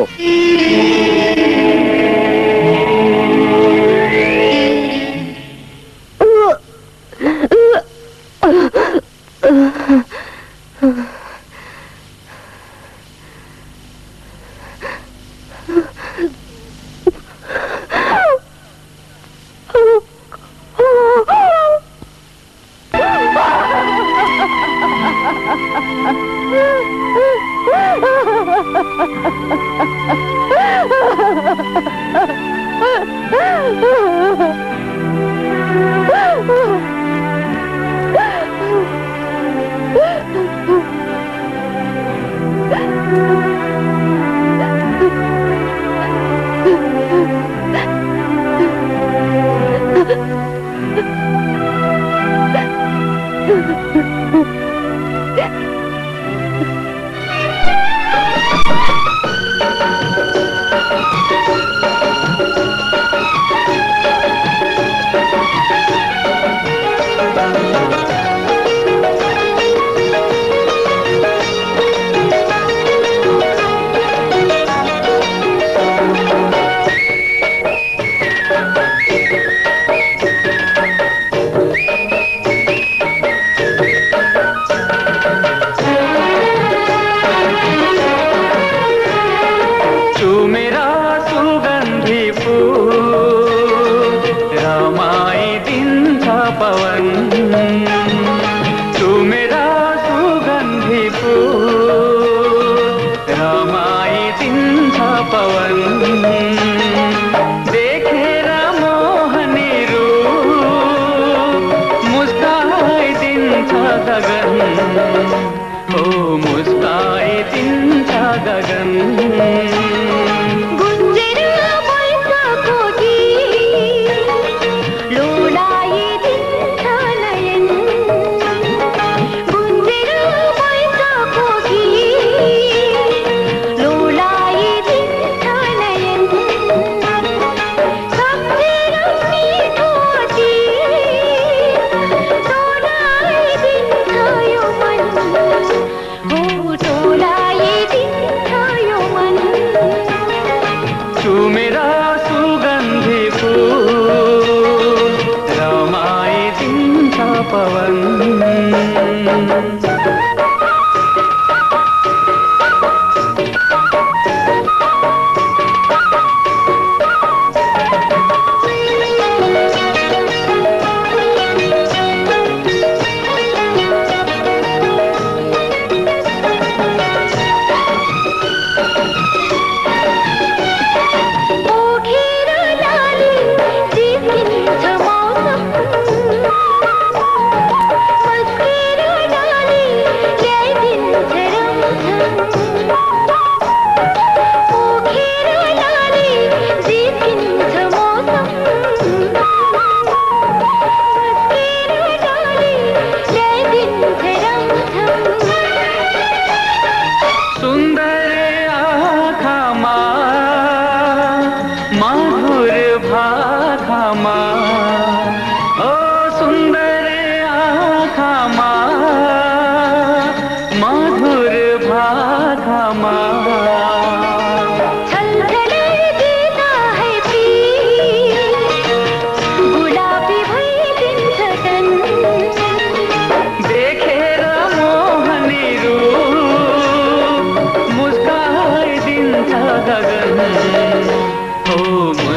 गगन हो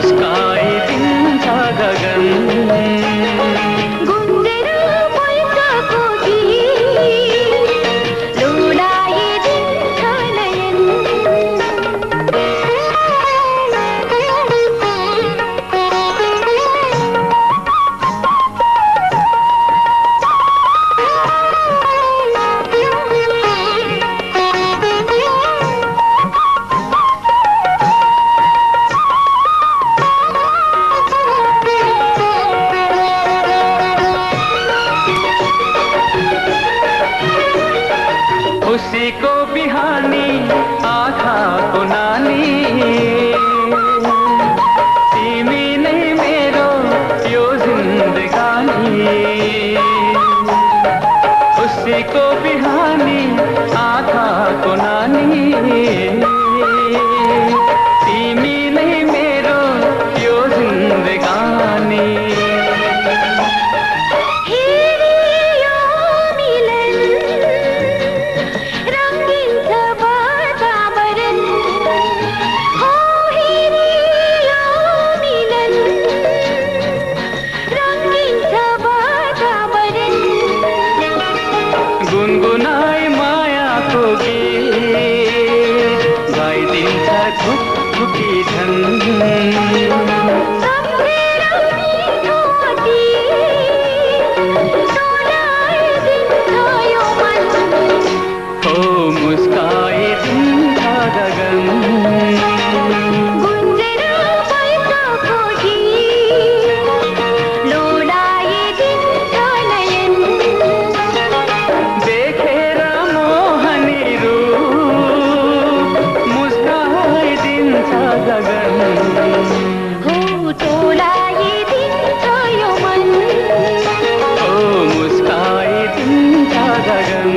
हो टोलाए दिन्छ यो मन ओ मुस्काए दिन्छ गगन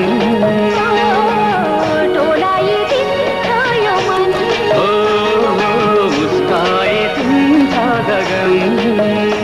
टोलाए दिन्छ यो मन ओ मुस्काए दिन्छ गगन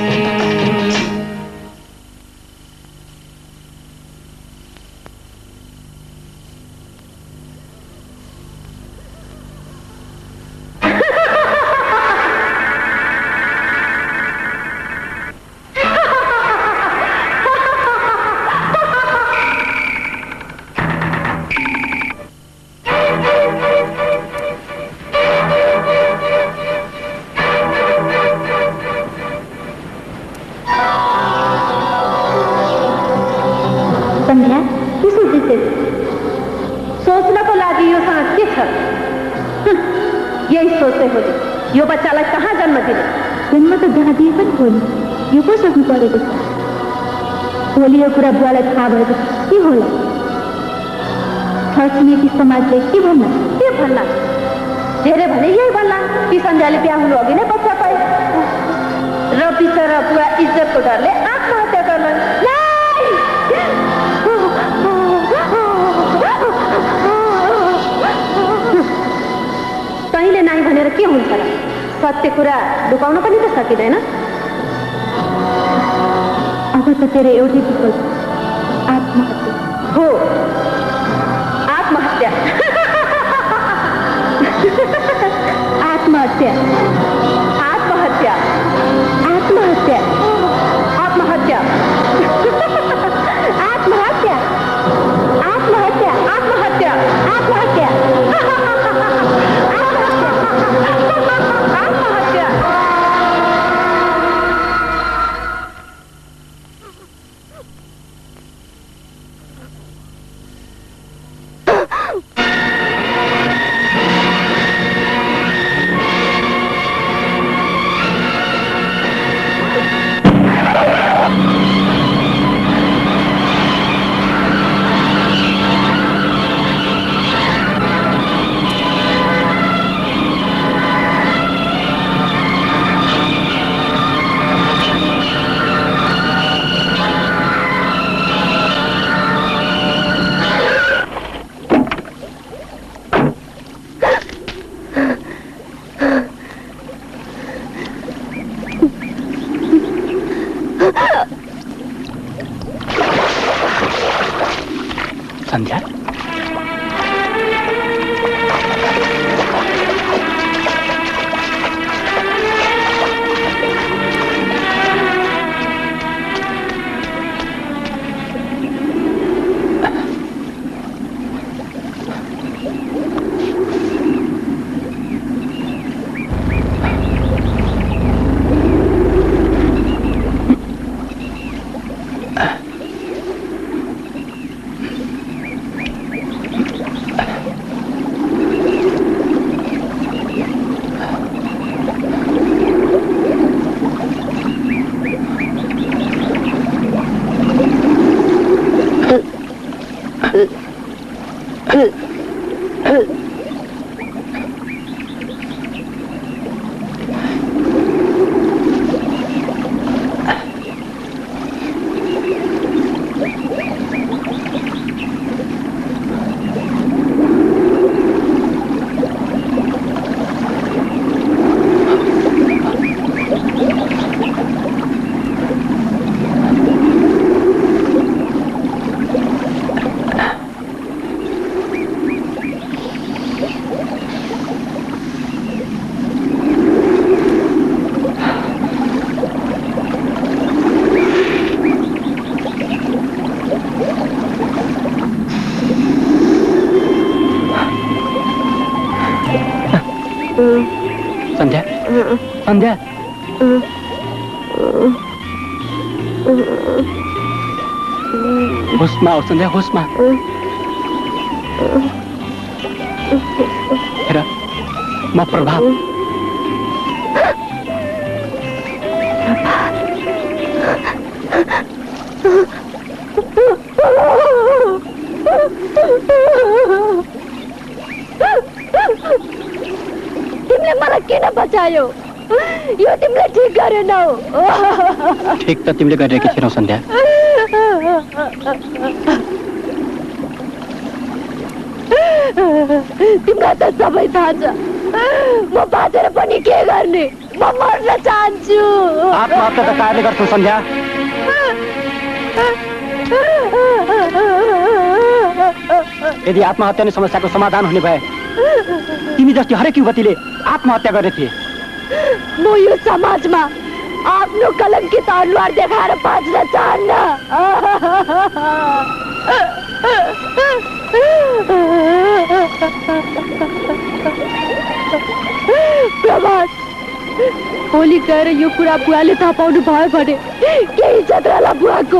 सन्ध्या के सोच्दैछौ? सोच्नको लागि यो साँझ के छ? हँ, यही सोच्दै हो नि। यो बच्चालाई कहाँ जन्म दिने? जन्म त जहाँ दिए पनि हो नि। यो पो सक्नु परेको छ। भोलि यो कुरा बुवालाई थाहा भएको के होला? छरछिमेकी समाजले के भन्ला? के भन्ला? धेरै भने यही भन्ला कि सन्ध्याले बिहा हुनु अघि नै बच्चा पाए र बिचरा बुवा इज्जतको डरले आत्महत्या गर्न। तैँले नाइ भनेर के हुन्छ र? सत्य कुरा लुकाउन पनि त सकिँदैन। अब त तेरो एउटै विकल्प आत्महत्या हो। आत्महत्या आत्महत्या आत्महत्या आत्महत्या आत्महत्या आत्महत्या आत्महत्या आत्महत्या आत्महत्या आत्महत्या। संध्या संध्या संध्या होसमा आओ संध्या होसमा हेर म प्रभाव तिमीले मलाई किन बचायो? गर्यो यो तिमीले ठिक गरेनौ ठिक त तिमीले गरिरहेकी थिएनौ सन्ध्या तिमीलाई त सबै थाहा छ म बाँचेर पनि के गर्ने म मर्न चाहन्छु आत्महत्या त कायरले गर्छौ सन्ध्या यदि आत्महत्या नै समस्याको समाधान हुने भए तिमी जस्तै हरेक युवतीले आत्महत्या गर्ने थिए म यो समाजमा आफ्नो कलङ्कित अनुहार देखाएर बाँच्न चाहन्न प्रभात भोलि गएर यो कुरा बुवाले थाहा पाउनु भयो भने केही चन्द्रला बुवाको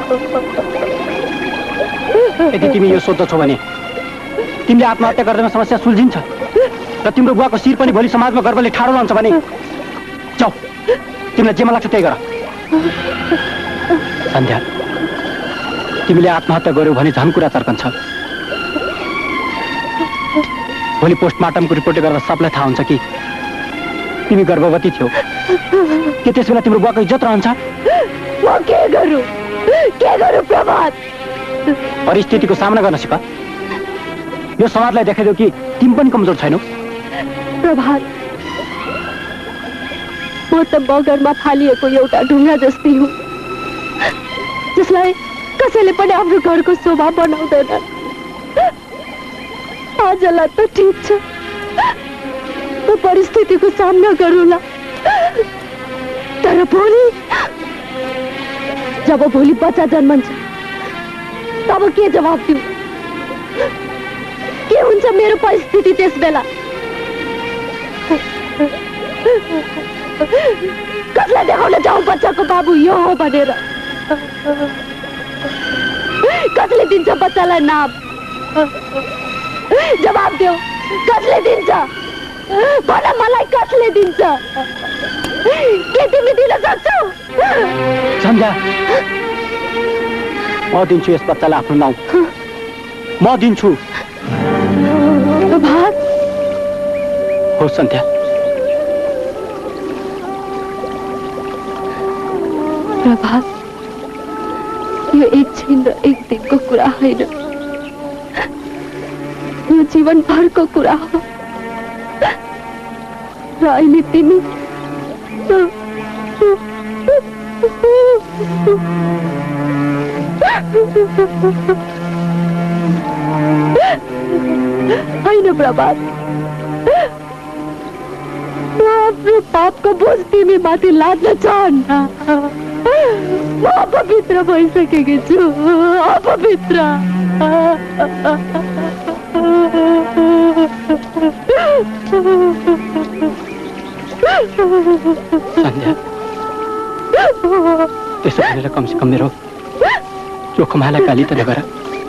यदि तिमी यो सोध्दछौ भने तिमीले आत्महत्या गर्दैमा समस्या सुल्झिन्छ र तिम्रो बुवाको शिर पनि भोलि समाजमा गर्वले ठाडो लान्छ भने जाऊ तिमीलाई जेमा लाग्छ त्यही गर सन्ध्या तिमीले आत्महत्या गर्यौ भने झन् कुरा चर्कन्छ भोलि पोस्टमार्टमको रिपोर्ट गर्दा सबलाई थाहा हुन्छ कि तिमी गर्भवती थियौ के त्यस बेला तिम्रो बुवाको इज्जत रहन्छ म के गरौँ के गरौँ प्रभात परिस्थितिको सामना गर्न सिक यो समाजलाई देखाइदेऊ कि तिमी पनि कमजोर छैनौ प्रभात म त बगरमा फालिएको एउटा ढुङ्गा जस्तै हुँ जसलाई कसैले पनि आफ्नो घरको शोभा बनाउँदैन आजलाई त ठिक छ म परिस्थितिको सामना गरौँला तर भोलि जब भोलि बच्चा जन्मन्छ तब के जवाब दिउँ के हुन्छ मेरो परिस्थिति त्यस बेला कसलाई देखाउन जाउँ बच्चाको बाबु यो हो भनेर कसले दिन्छ बच्चालाई नाम जवाब देऊ कसले दिन्छ भन मलाई कसले दिन्छ के तिमी दिन सक्छौ सन्ध्या म दिन्छु यस बच्चालाई आफ्नो नाउँ म दिन्छु प्रभात हो सन्ध्या प्रभात यो एक छिन र एक दिनको कुरा होइन यो जीवन भरको कुरा हो र अहिले तिमी होइन प्रभात म आफ्नो पापको बोझ तिमी माथि लाद्न चाहन्न म अपवित्र भइसकेकी छु अपवित्र सन्ध्या त्यसो भनेर कमसेकम मेरो चोखो मायालाई गाली त नगर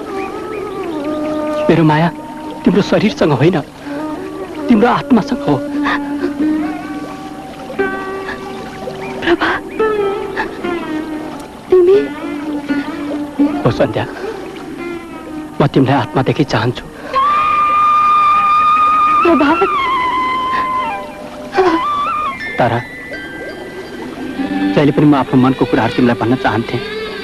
मेरो माया तिम्रो शरीरसँग होइन तिम्रो आत्मासँग हो तिमी हो सन्ध्या म तिमीलाई आत्मादेखि चाहन्छु प्रभात तर जहिले पनि म आफ्नो मनको कुराहरू तिमीलाई भन्न चाहन्थे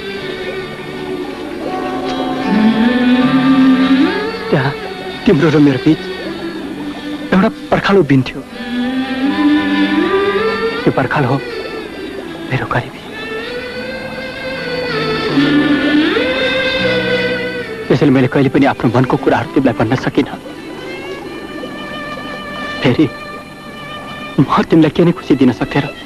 त्यहाँ तिम्रो र मेरो बीच एउटा पर्खालो बिन्थ्यो त्यो पर्खाल हो मेरो गरिबी त्यसैले मैले कहिले पनि आफ्नो मनको कुराहरू तिमीलाई भन्न सकिनँ फेरि म तिमीलाई के नै खुसी दिन सक्थेँ र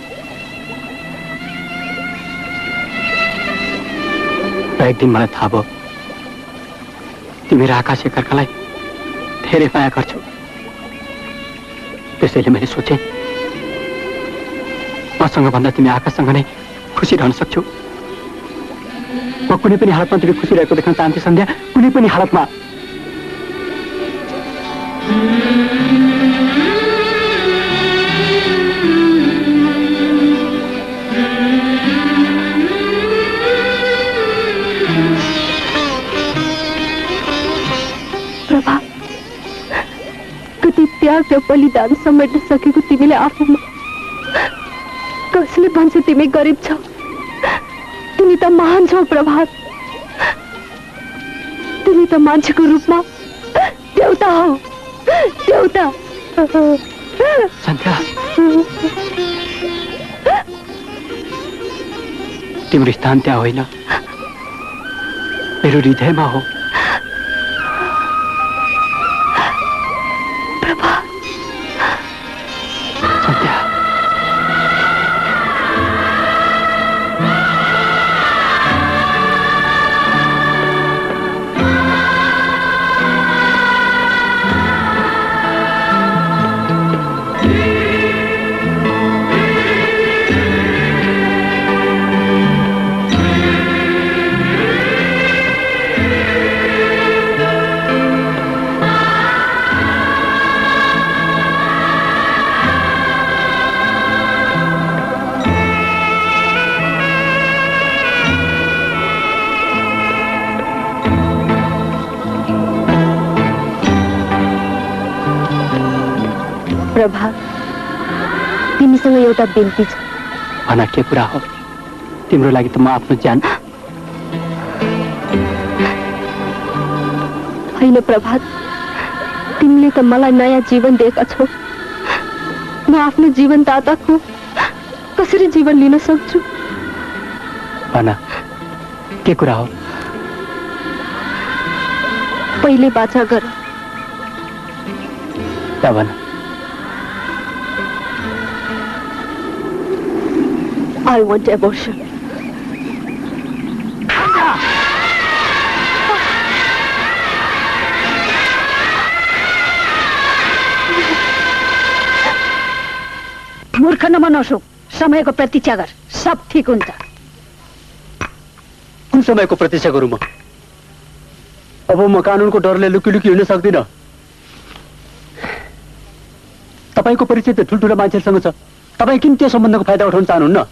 एक दिन मलाई थाहा भयो तिमी र आकाश एकअर्कालाई धेरै माया गर्छौ त्यसैले मैले सोचेँ मसँग भन्दा तिमी आकाशसँग नै खुसी रहन सक्छौ म कुनै पनि हालतमा तिमी खुसी रहेको देख्न चाहन्थे सन्ध्या कुनै पनि हालतमा कति त्याग र बलिदान समेट्न सकेको तिमीले आफूमा कसले भन्छ तिमी गरिब छौ? तिमी त महान छौ प्रभात। तिमी त मान्छेको रूपमा देउता हौ, देउता। सन्ध्या, तिम्रो स्थान त्यहाँ होइन, मेरो हृदयमा हो। प्रभात। सन्ध्या, प्रभात, तिमीसँग एउटा बिन्ती छ। भन, के कुरा हो? तिम्रो लागि त म आफ्नो ज्यान। होइन प्रभात, तिमीले त मलाई नयाँ जीवन दिएका छौ। म आफ्नो जीवनदाताको कसरी जीवन लिन सक्छु? भन, के कुरा हो? पहिले बाचा गर। त भन। I want abortion. मूर्ख नबन अशोक, समयको प्रतीक्षा गर, सब ठीक हुन्छ। कुन समयको प्रतीक्षा गरौँ म? अब म कानुनको डरले लुकी लुकी हिँड्न सक्दिनँ। तपाईँको परिचय त ठुल्ठुला मान्छेहरूसँग छ, तपाईँ किन त्यो सम्बन्धको फाइदा उठाउन चाहनुहुन्न?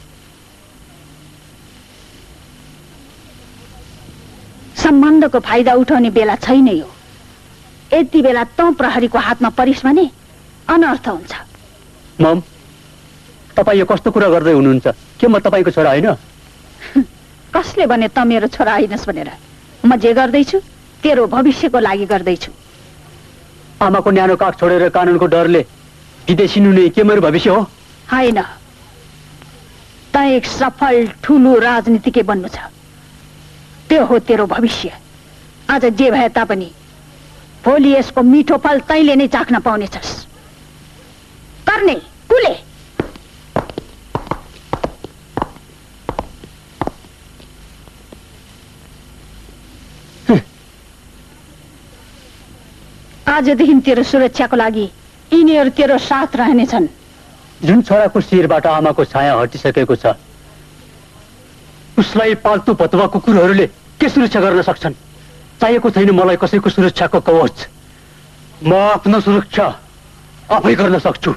सम्बन्धको फाइदा उठाउने बेला छैन यो। यति बेला तँ प्रहरीको हातमा परिस् भने अनर्थ हुन्छ। मम, तपाईँ यो कस्तो कुरा गर्दै हुनुहुन्छ? के म तपाईँको छोरा होइन? कसले भने त मेरो छोरा होइनस् भनेर? म जे गर्दैछु तेरो भविष्यको लागि गर्दैछु। आमाको न्यानो काख छोडेर कानुनको डरले विदेशी नुने के मेरो भविष्य हो? होइन, त एक सफल ठुलो राजनीतिज्ञ बन्नु छ, त्यो हो तेरो भविष्य। आज जे भए तापनि भोलि यसको मिठो फल तैँले नै चाख्न पाउनेछस्। गर्ने कुले आजदेखि तेरो सुरक्षाको लागि यिनीहरू तेरो साथ रहनेछन्। जुन छोराको शिरबाट आमाको छाया हटिसकेको छ, उसलाई पाल्तु भतुवा कुकुरहरूले के सुरक्षा गर्न सक्छन्? चाहिएको छैन मलाई कसैको सुरक्षाको कवच। म आफ्नो सुरक्षा आफै गर्न सक्छु।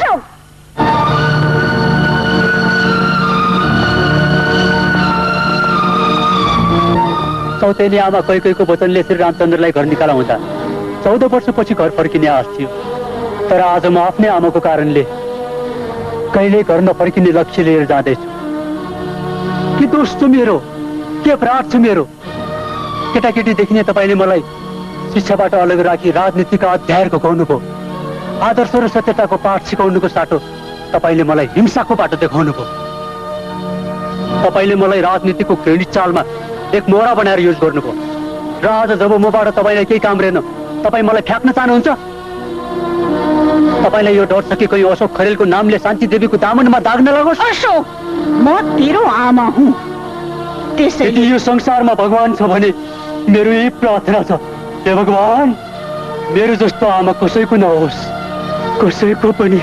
सौतेनी आमा कैकैको वचनले श्री रामचन्द्रलाई घर निकाला हुँदा चौध वर्षपछि घर फर्किने आश थियो, तर आज म आफ्नै आमाको कारणले कहिले घर नफर्किने लक्ष्य लिएर जाँदैछु। के दोष छ मेरो? के अपराध छ मेरो? केटाकेटीदेखि नै तपाईँले मलाई शिक्षाबाट अलग राखी राजनीतिका अध्यायहरूको गाउनुभयो। आदर्श र सत्यताको पाठ सिकाउनुको साटो तपाईँले मलाई हिंसाको बाटो देखाउनुभयो। तपाईँले मलाई राजनीतिको घृणित चालमा एक मोहरा बनाएर युज गर्नुभयो र आज जब मबाट तपाईँलाई केही काम रहेन, तपाईँ मलाई फ्याँक्न चाहनुहुन्छ? तपाईँलाई यो डर छ कि कोही अशोक खरेलको नामले शान्ति देवीको दामनमा दाग नलागोस्? अशोक, म तेरो आमा हुँ। यदि यो संसारमा भगवान छ भने मेरो यही प्रार्थना छ, हे भगवान, मेरो जस्तो आमा कसैको नहोस्, कसैको पनि।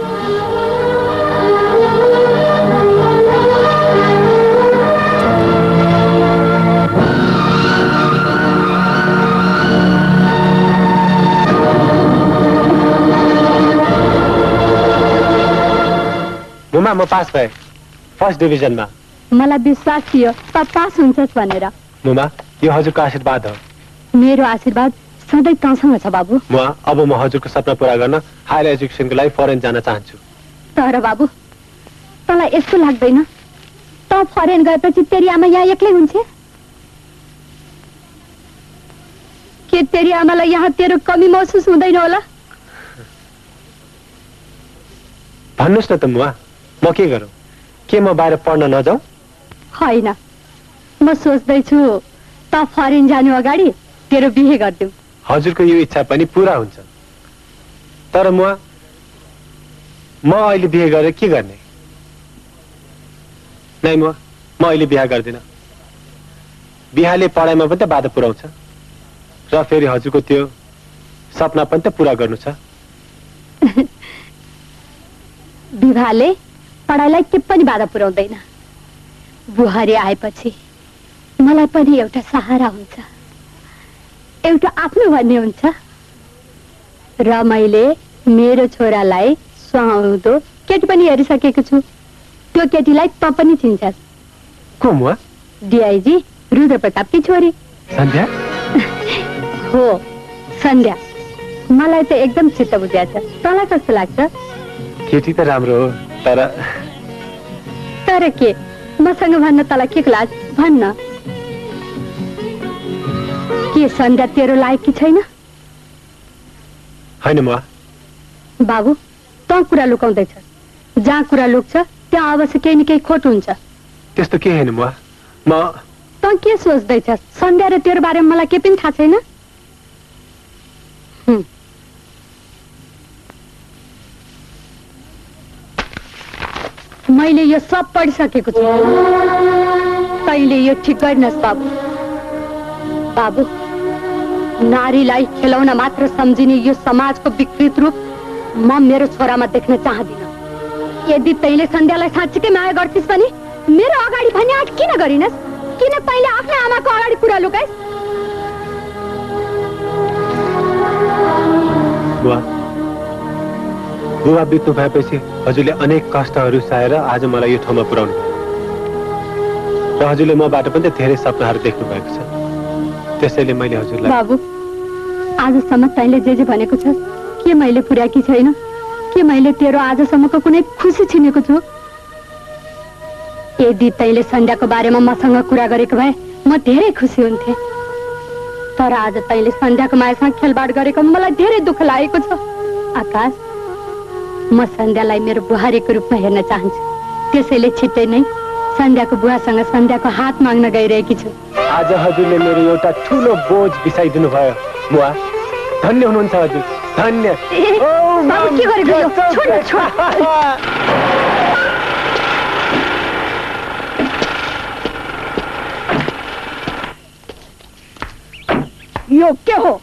मुमा, म पास भएँ फर्स्ट डिभिजनमा। मलाई विश्वास थियो त पास हुन्छस् भनेर। मुमा, यो हजुरको आशीर्वाद हो। मेरो आशीर्वाद सधैँ तँसँग छ बाबु। म अब म हजुरको सपना पूरा गर्न हायर एजुकेसनको लागि फरेन जान चाहन्छु। तर बाबु, तँलाई यस्तो लाग्दैन त फरेन गएपछि तेरी आमा यहाँ एक्लै हुन्छ? के तेरी आमालाई यहाँ तेरो कमी महसुस हुँदैन होला? भन्नुहोस् न त मुआ, म के गरौँ? के म बाहिर पढ्न नजाउँ? होइन, म सोच्दैछु त फरेन जानु अगाडि तेरो बिहे गरिदिउँ। हजुरको यो इच्छा पनि पुरा हुन्छ, तर मुआ म अहिले बिहे गरेर के गर्ने? नै मुआ, म अहिले बिहा गर्दिनँ। बिहाले पढाइमा पनि त बाधा पुर्याउँछ र फेरि हजुरको त्यो सपना पनि त पुरा गर्नु छ। विवाहले पढाइलाई के पनि बाधा पुर्याउँदैन। बुहारी आएपछि मलाई पनि एउटा सहारा हुन्छ, एउटा आफ्नो भन्ने हुन्छ। र मैले मेरो छोरालाई सुहाउँदो केटी पनि हेरिसकेको छु। त्यो केटीलाई त पनि चिन्छस्? को मुआ? डिआइजी रुद्र प्रतापकी छोरी सन्ध्या। हो सन्ध्या। मलाई त एकदम चित्त बुझ्याछ। तँलाई कस्तो लाग्छ? केटी त राम्रो हो, तर तर के? मसँग भन्न तँलाई के लाज? भन्न। के सन्ध्या तेरो लायक कि छैन? होइन मुआ। बाबु, तँ कुरा लुकाउँदैछ। जहाँ कुरा लुक्छ त्यहाँ अवश्य केही न केही खोट हुन्छ। त्यस्तो के होइन मुआ। म तँ के सोच्दैछ? सन्ध्या र तेरो बारेमा मलाई के पनि थाहा छैन? मैले यो सब पढिसकेको छु। तैँले यो ठिक गरिनस् बाबु। बाबु, नारीलाई खेलौना मात्र सम्झिने यो समाजको विकृत रूप म मेरो छोरामा देख्न चाहदिन। यदि तैँले सन्ध्यालाई साँच्चीकै माया गर्छिस् भने मेरो अगाडि भने आँट किन गरिनस्? किन तैँले आफ्नो आमाको अगाडि कुरा लुकाइस्? बुवा, बुवा बित्नु भएपछि हजुरले अनेक कष्टहरू सहेर आज मलाई यो ठाउँमा पुर्याउनु भयो र हजुरले मबाट पनि त धेरै सपनाहरू देख्नु भएको छ। त्यसैले मैले हजुरलाई बाबु, आजसम्म तैँले जे जे भनेको छ के मैले पुर्याएकी छैन? के मैले तेरो आजसम्मको कुनै खुसी छिनेको छु? यदि तैँले सन्ध्याको बारेमा मसँग कुरा गरेको भए म धेरै खुसी हुन्थे। तर आज तैँले सन्ध्याको मायासँग खेलबाड गरेको मलाई धेरै दुःख लागेको छ। आकाश, म सन्ध्यालाई मेरो बुहारीको रूपमा हेर्न चाहन्छु। त्यसैले छिट्टै नै सन्ध्याको बुवासँग सन्ध्याको हात माग्न गइरहेकी छु। आज हजुरले मेरो एउटा ठुलो बोझ बिसाइदिनु भयो बुवा। धन्य हुनुहुन्छ हजुर, धन्य। बाबु, के गरेको यो? छोड न, छोड। यो के हो?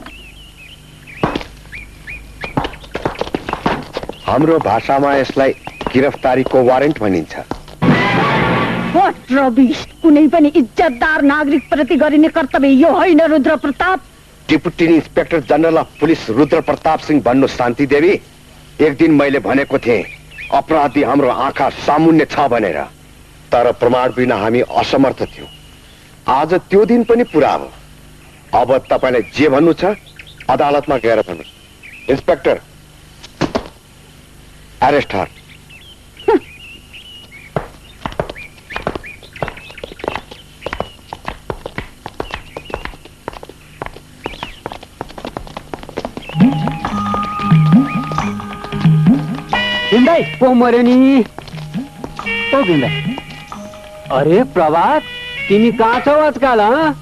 हाम्रो भाषामा यसलाई गिरफ्तारीको वारेन्ट भनिन्छ। What rubbish! कुनै पनि इज्जतदार नागरिक प्रति गरिने कर्तव्य यो होइन Rudra Pratap. Deputy inspector general of police Rudra Pratap Singh भन्नु शान्ति देवी। एक दिन मैले भनेको थिएँ अपराधी हाम्रो आँखा सामुन्ने छ भनेर, तर प्रमाण बिना हामी असमर्थ थियौं। आज त्यो दिन पनि पुरा हो। अब तपाईलाई जे भन्नु छ अदालतमा गएर भन्नु। Inspector, arrest her. भिन्दै को मर्यो नि? ओ भिन्दै, अरे प्रभात, तिमी कहाँ छौ आजकल?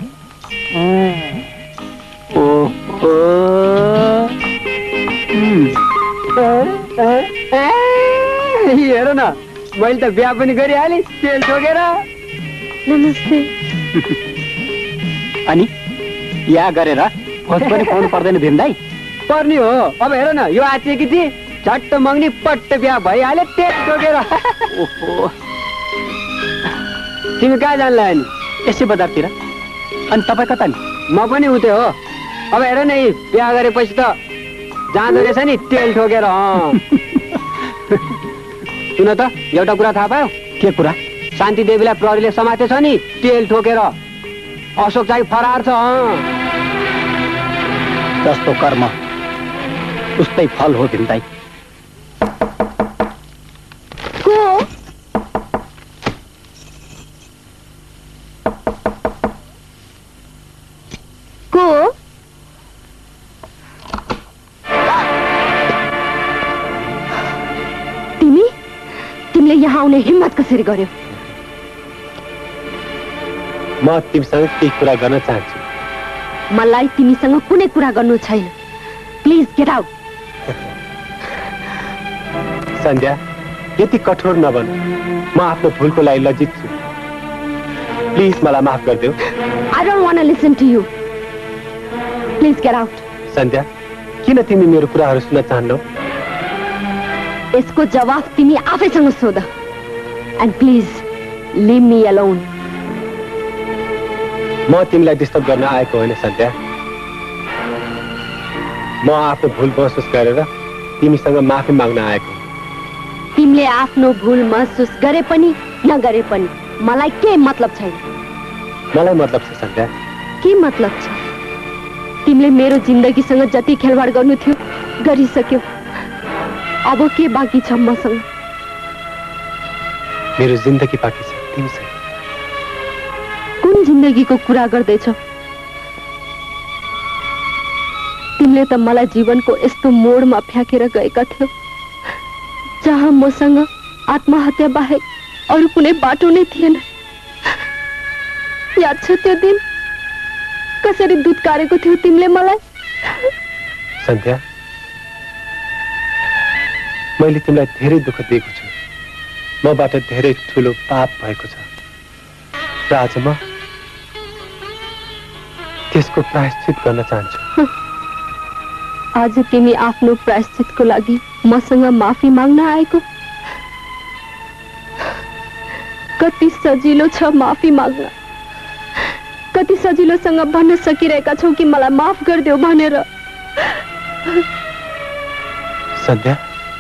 हेर न, मैले त बिहा पनि गरिहालेँ तेल ठोकेर। नमस्ते। अनि बिहा गरेर खोज पनि पाउनु पर्दैन भिन्दै? पर्ने हो। अब हेर न, यो आचेकी थिए झट्ट मग्नी पट्ट बिहा भइहाल्यो तेल ठोकेर। ओहो, तिमी कहाँ जानला नि? यसै बजारतिर। अनि तपाईँ कता नि? म पनि उतै हो। अब हेर न, बिहा गरेपछि त जाँदो रहेछ नि तेल ठोकेर। सुन त, एउटा कुरा थाहा पायो? के कुरा? शान्ति देवीलाई प्रहरीले समातेछ नि तेल ठोकेर। अशोक चाहिँ फरार छ। जस्तो कर्म उस्तै फल हो भिन्दै। को? यहाँ आउने हिम्मत कसरी गर्यो? म तिमीसँग केही कुरा गर्न चाहन्छु। मलाई तिमीसँग कुनै कुरा गर्नु छैन। Please get out. सन्ध्या, यति कठोर नबन। म आफ्नो भुलको लागि लज्जित छु। प्लिज मलाई माफ गरिदेऊ। I don't want to listen to you. Please get out. सन्ध्या, किन तिमी मेरो कुराहरू सुन्न चाहन्नौ? यसको जवाफ तिमी आफैसँग सोध। And please leave me alone. म तिमीलाई डिस्टर्ब गर्न आएको होइन सन्ध्या। म आफ्नो भुल महसुस गरेर तिमीसँग माफी माग्न आएको। तिमीले आफ्नो भुल महसुस गरे पनि नगरे पनि मलाई के मतलब छैन। मलाई मतलब छ सन्ध्या। के मतलब छ? तिमीले मेरो जिन्दगीसँग जति खेलवाड गर्नु थियो गरिसक्यौ। अब के बाँकी छ मसँग? मेरो जिन्दगी बाँकी छ तिमीसँग। कुन जिन्दगीको कुरा गर्दैछौ? तिमीले त मलाई जीवनको यस्तो मोडमा फ्याँकेर गएका थियौ जहाँ मसँग आत्महत्या बाहेक अरू कुनै बाटो नै थिएन। याद छ त्यो दिन कसरी दुत्कारेको थियो तिमीले मलाई? सन्ध्या, मैले तिमीलाई धेरै दुःख दिएको छु। मबाट धेरै ठुलो पाप भएको छ र आज म त्यसको प्रायश्चित गर्न चाहन्छु। आज तिमी आफ्नो प्रायश्चितको लागि मसँग माफी माग्न आएको? कति सजिलो छ माफी माग्न। कति सजिलोसँग भन्न सकिरहेका छौ कि मलाई माफ गरिदेऊ भनेर। Sandhya,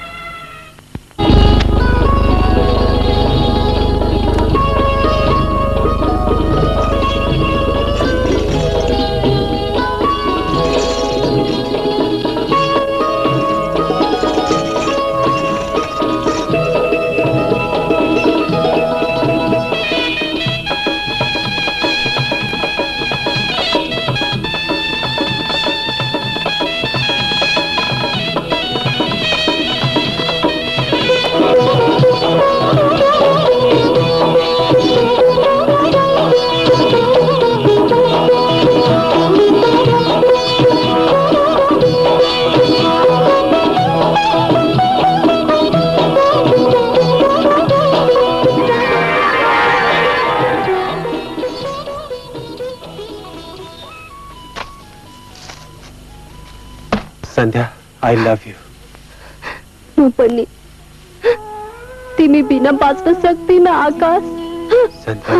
Sandhya, I love you. म पनि तिमी बिना बाँच्न सक्दिन आकाश। सन्ध्या,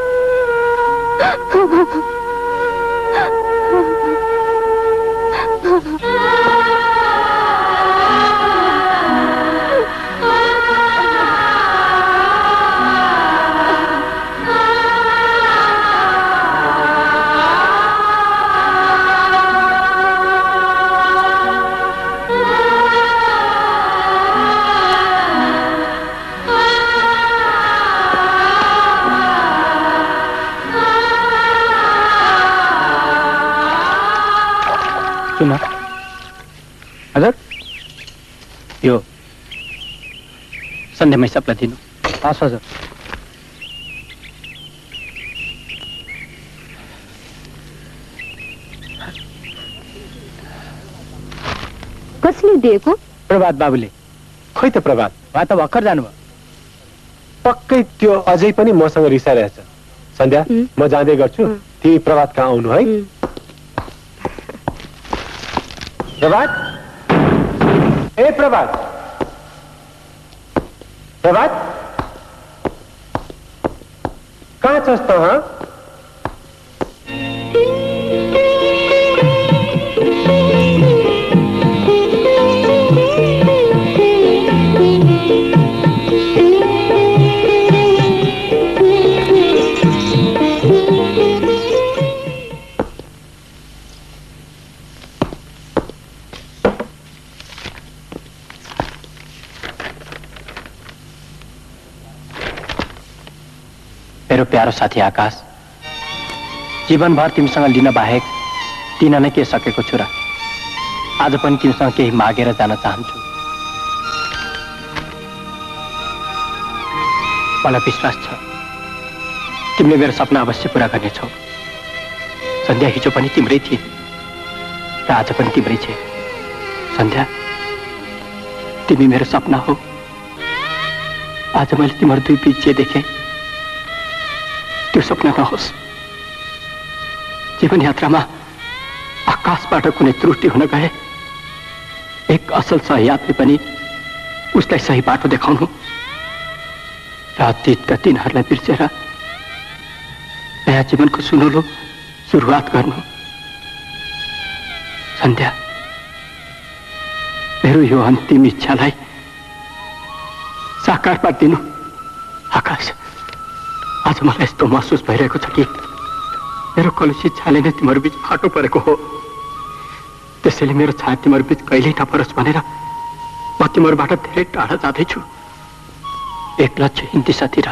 सुन हजुर, यो सन्ध्यामै सबलाई दिनु। हस् हजुर। कसले दिएको? प्रभात बाबुले। खोइ त प्रभात, उहाँ त भर्खर जानुभयो। पक्कै त्यो अझै पनि मसँग रिसाइरहेछ। सन्ध्या, म जाँदै गर्छु, तिमी प्रभात कहाँ आउनु है। प्रभात, ए प्रभात, प्रभात, कहाँ छस् त? हाँ, मेरो प्यारो साथी आकाश, जीवनभर तिमीसँग लिन बाहेक दिन नै के सकेको छु र आज पनि तिमीसँग केही मागेर जान चाहन्छु। मलाई विश्वास छ तिमीले मेरो सपना अवश्य पूरा गर्नेछौ। सन्ध्या हिजो पनि तिम्रै थिए र आज पनि तिम्रै छे। सन्ध्या तिमी मेरो सपना हो। आज मैले तिम्रो दुई बीच जे देखेँ त्यो सपना नहोस्। जीवन यात्रामा आकाशबाट कुनै त्रुटि हुन गए एक असल सहयात्री पनि उसलाई सही बाटो देखाउनु र अतीतका दिनहरूलाई बिर्सेर नयाँ जीवनको सुनौलो सुरुवात गर्नु। सन्ध्या मेरो यो अन्तिम इच्छालाई साकार पारिदिनु। आकाश आज मलाई यस्तो महसुस भइरहेको छ कि मेरो कलुषित छाले नै तिम्रो बीच फाटो परेको हो। त्यसैले मेरो छाया तिम्रो बीच कहिल्यै नपरोस् भनेर म तिमीबाट धेरै टाढा जाँदैछु। एक लक्ष्य हिँड दिशातिर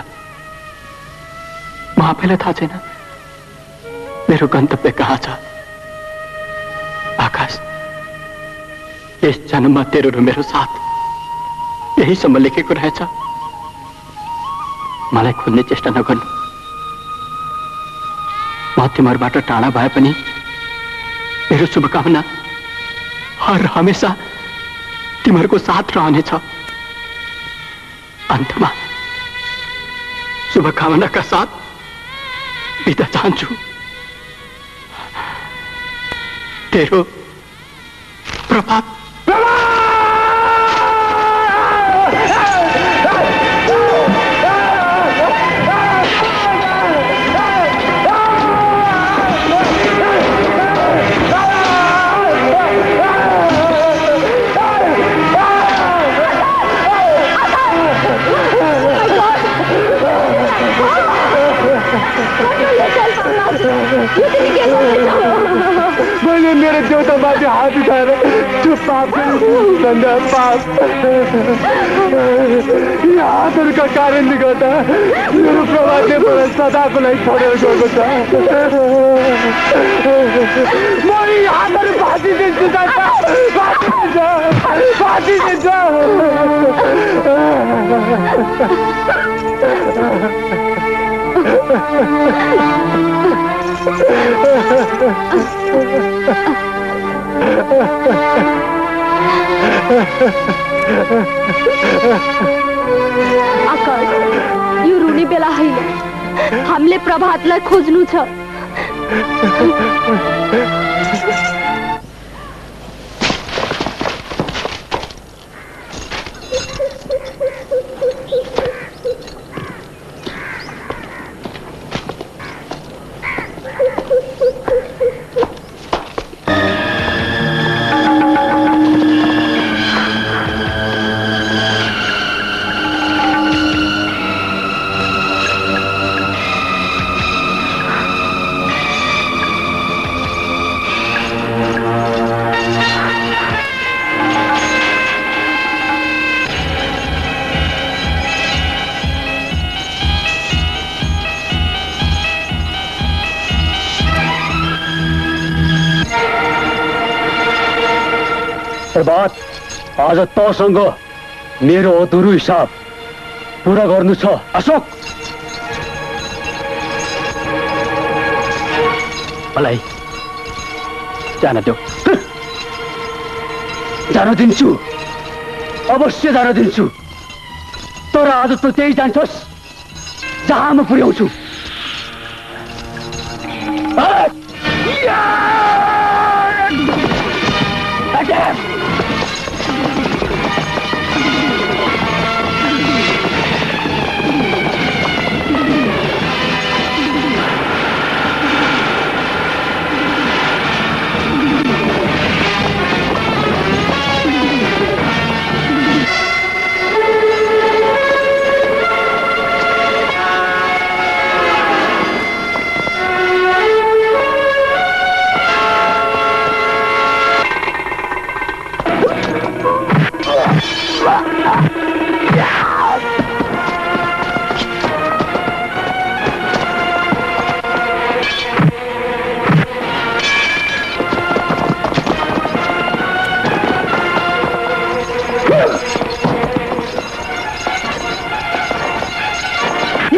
म आफैलाई थाहा छैन मेरो गन्तव्य कहाँ छ। आकाश यस जन्ममा तेरो र मेरो साथ यहीसम्म लेखेको रहेछ। मलाई खोज्ने चेष्टा नगर्नु। म तिमीबाट टाढा भए पनि मेरो शुभकामना हर हमेशा तिमीहरूको साथ रहनेछ। अन्तमा शुभकामनाका साथ बिदा चाहन्छु। तेरो प्रभात। मैले मेरो देउतामाथि हात उठाएर त्यो पाप भन्दा पाप यी हातहरूका कारणले गर्दा मेरो प्रभावले मलाई सदाको लागि छोडेर गएको छ। म यी हातहरू भाँचिदिन्छु भाँचिदिन्छ आकाश यो रुने बेला होइन। हामीले प्रभातलाई खोज्नु छ। प्रभात आज तसँग मेरो अधुरो हिसाब पूरा गर्नु छ। अशोक मलाई जान देऊ। जान दिन्छु, अवश्य जान दिन्छु। तर आज त त्यही जान्छस् जहाँ म पुर्याउँछु।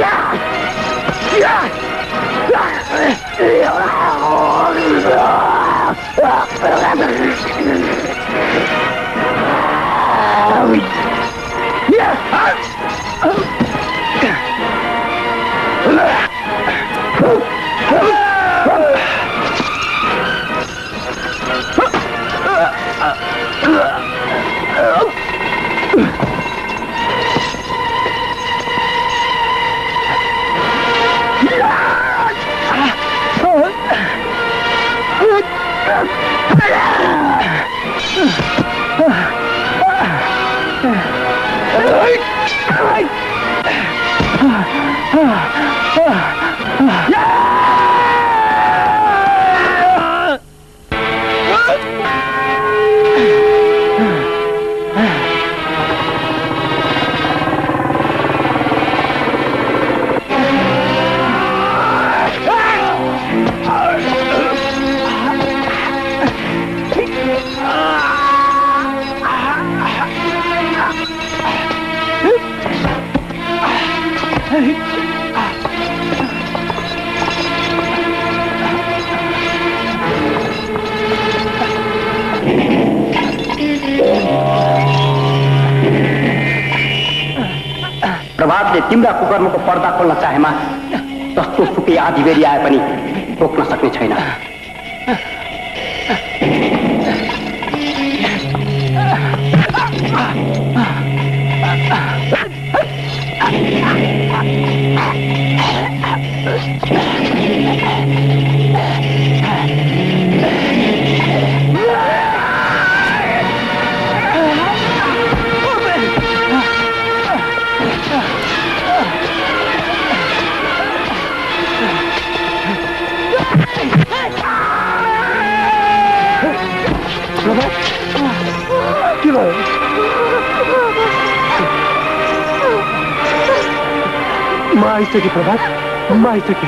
प्रभातले तिम्रा कुकर्मको पर्दा खोल्न चाहेमा जस्तो सुकै आधी बेरी आए पनि रोक्न सक्ने छैन। म आइसकेँ प्रभात, म आइसकेँ।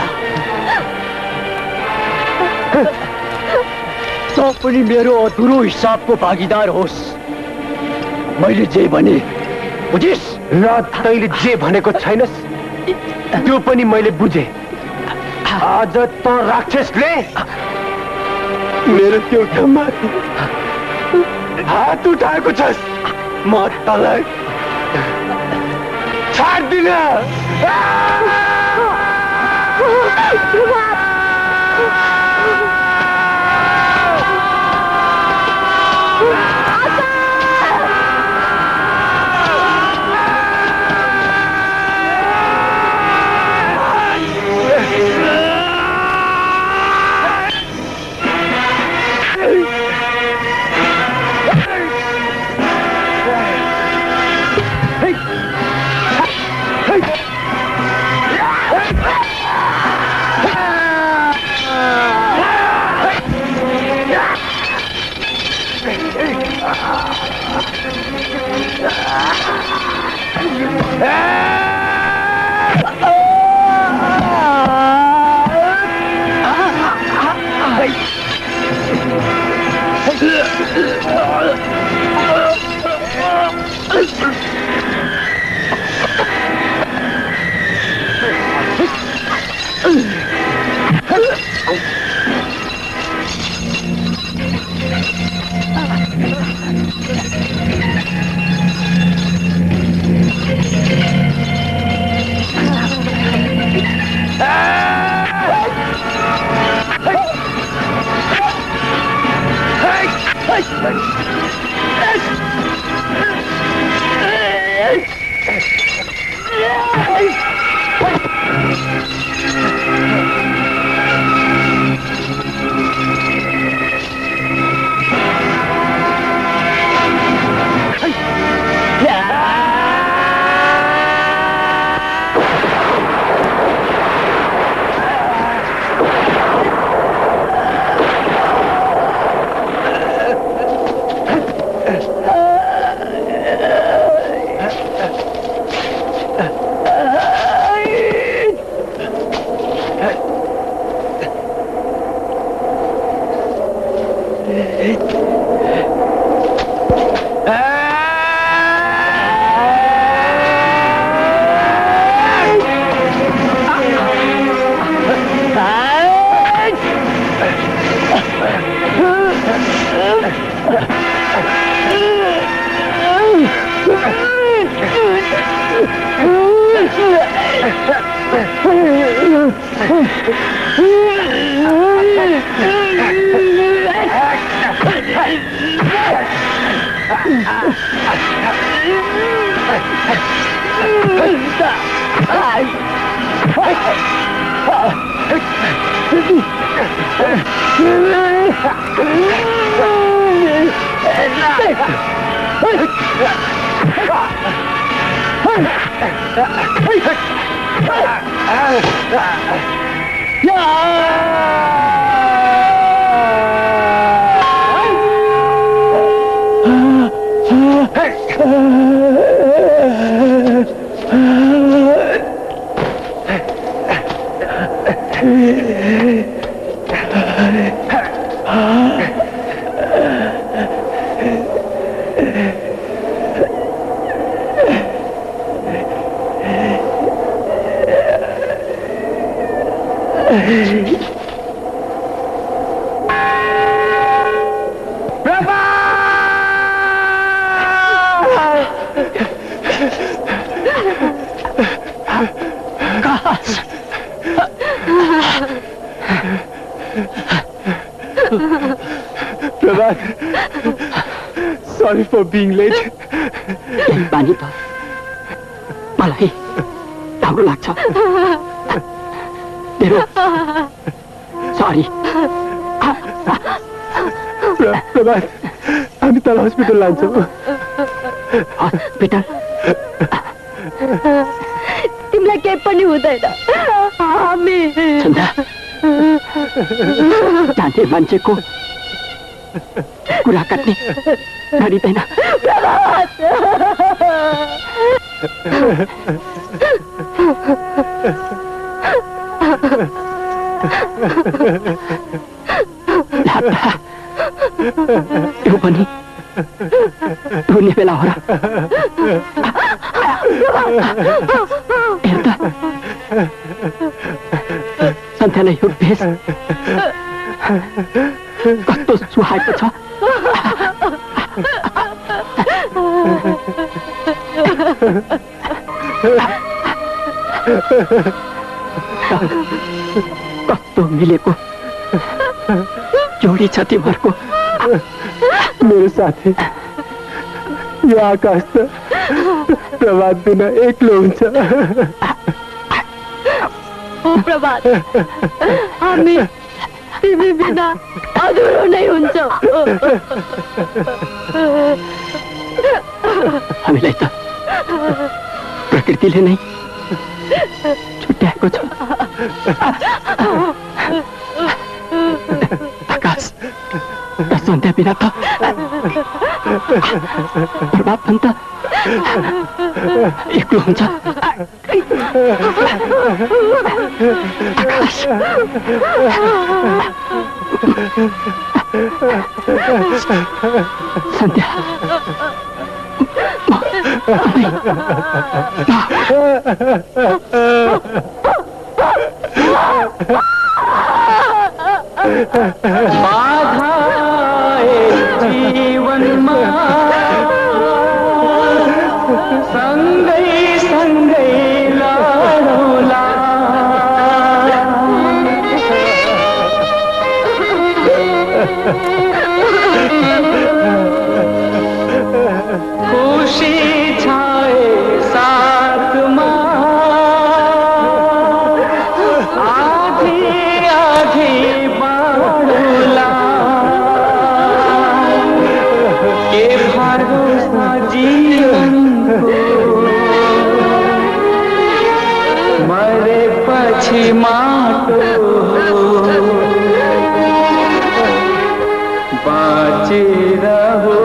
तँ पनि मेरो अधुरो हिसाबको भागीदार होस्। मैले जे भने बुझिस्? र तैँले जे भनेको छैनस् त्यो पनि मैले बुझेँ। आज त राक्षसले मेरो त्यो ठाउँमा हात उठाएको छस्। म तँलाई छाड्दिन। Sorry for being late. बानी त मलाई राम्रो लाग्छ तेरो सरी प्रभात हामी तल हस्पिटल लान्छौँ हस्पिटल तिमीलाई केही पनि हुँदैन हामी जाने मान्छेको कुरा काट्ने गरिँदैन त्यो पनि धुने बेला हो र हेर त सन्ध्यालाई यो भेष कस्तो सुहाएको छ कस्तो मिलेको जोडी छ तिमीहरूको मेरो साथी यो आकाश त प्रभात बिना एक्लो हुन्छ ओ प्रभात हामी तिमी बिना अधुरो नै हुन्छ हामीलाई त प्रकृतिले नै छुट्याएको छ आकाश र सन्ध्या बिना त प्रभात पनि त एक्लो हुन्छ आकाश सन्ध्या बाधाए जीवनमा सँगै सँगै लडौँला खुशी छाए साथमा आधी आधी बाँडौँला के भरोसा जीवनको मरेपछि माटो बाँचेर हो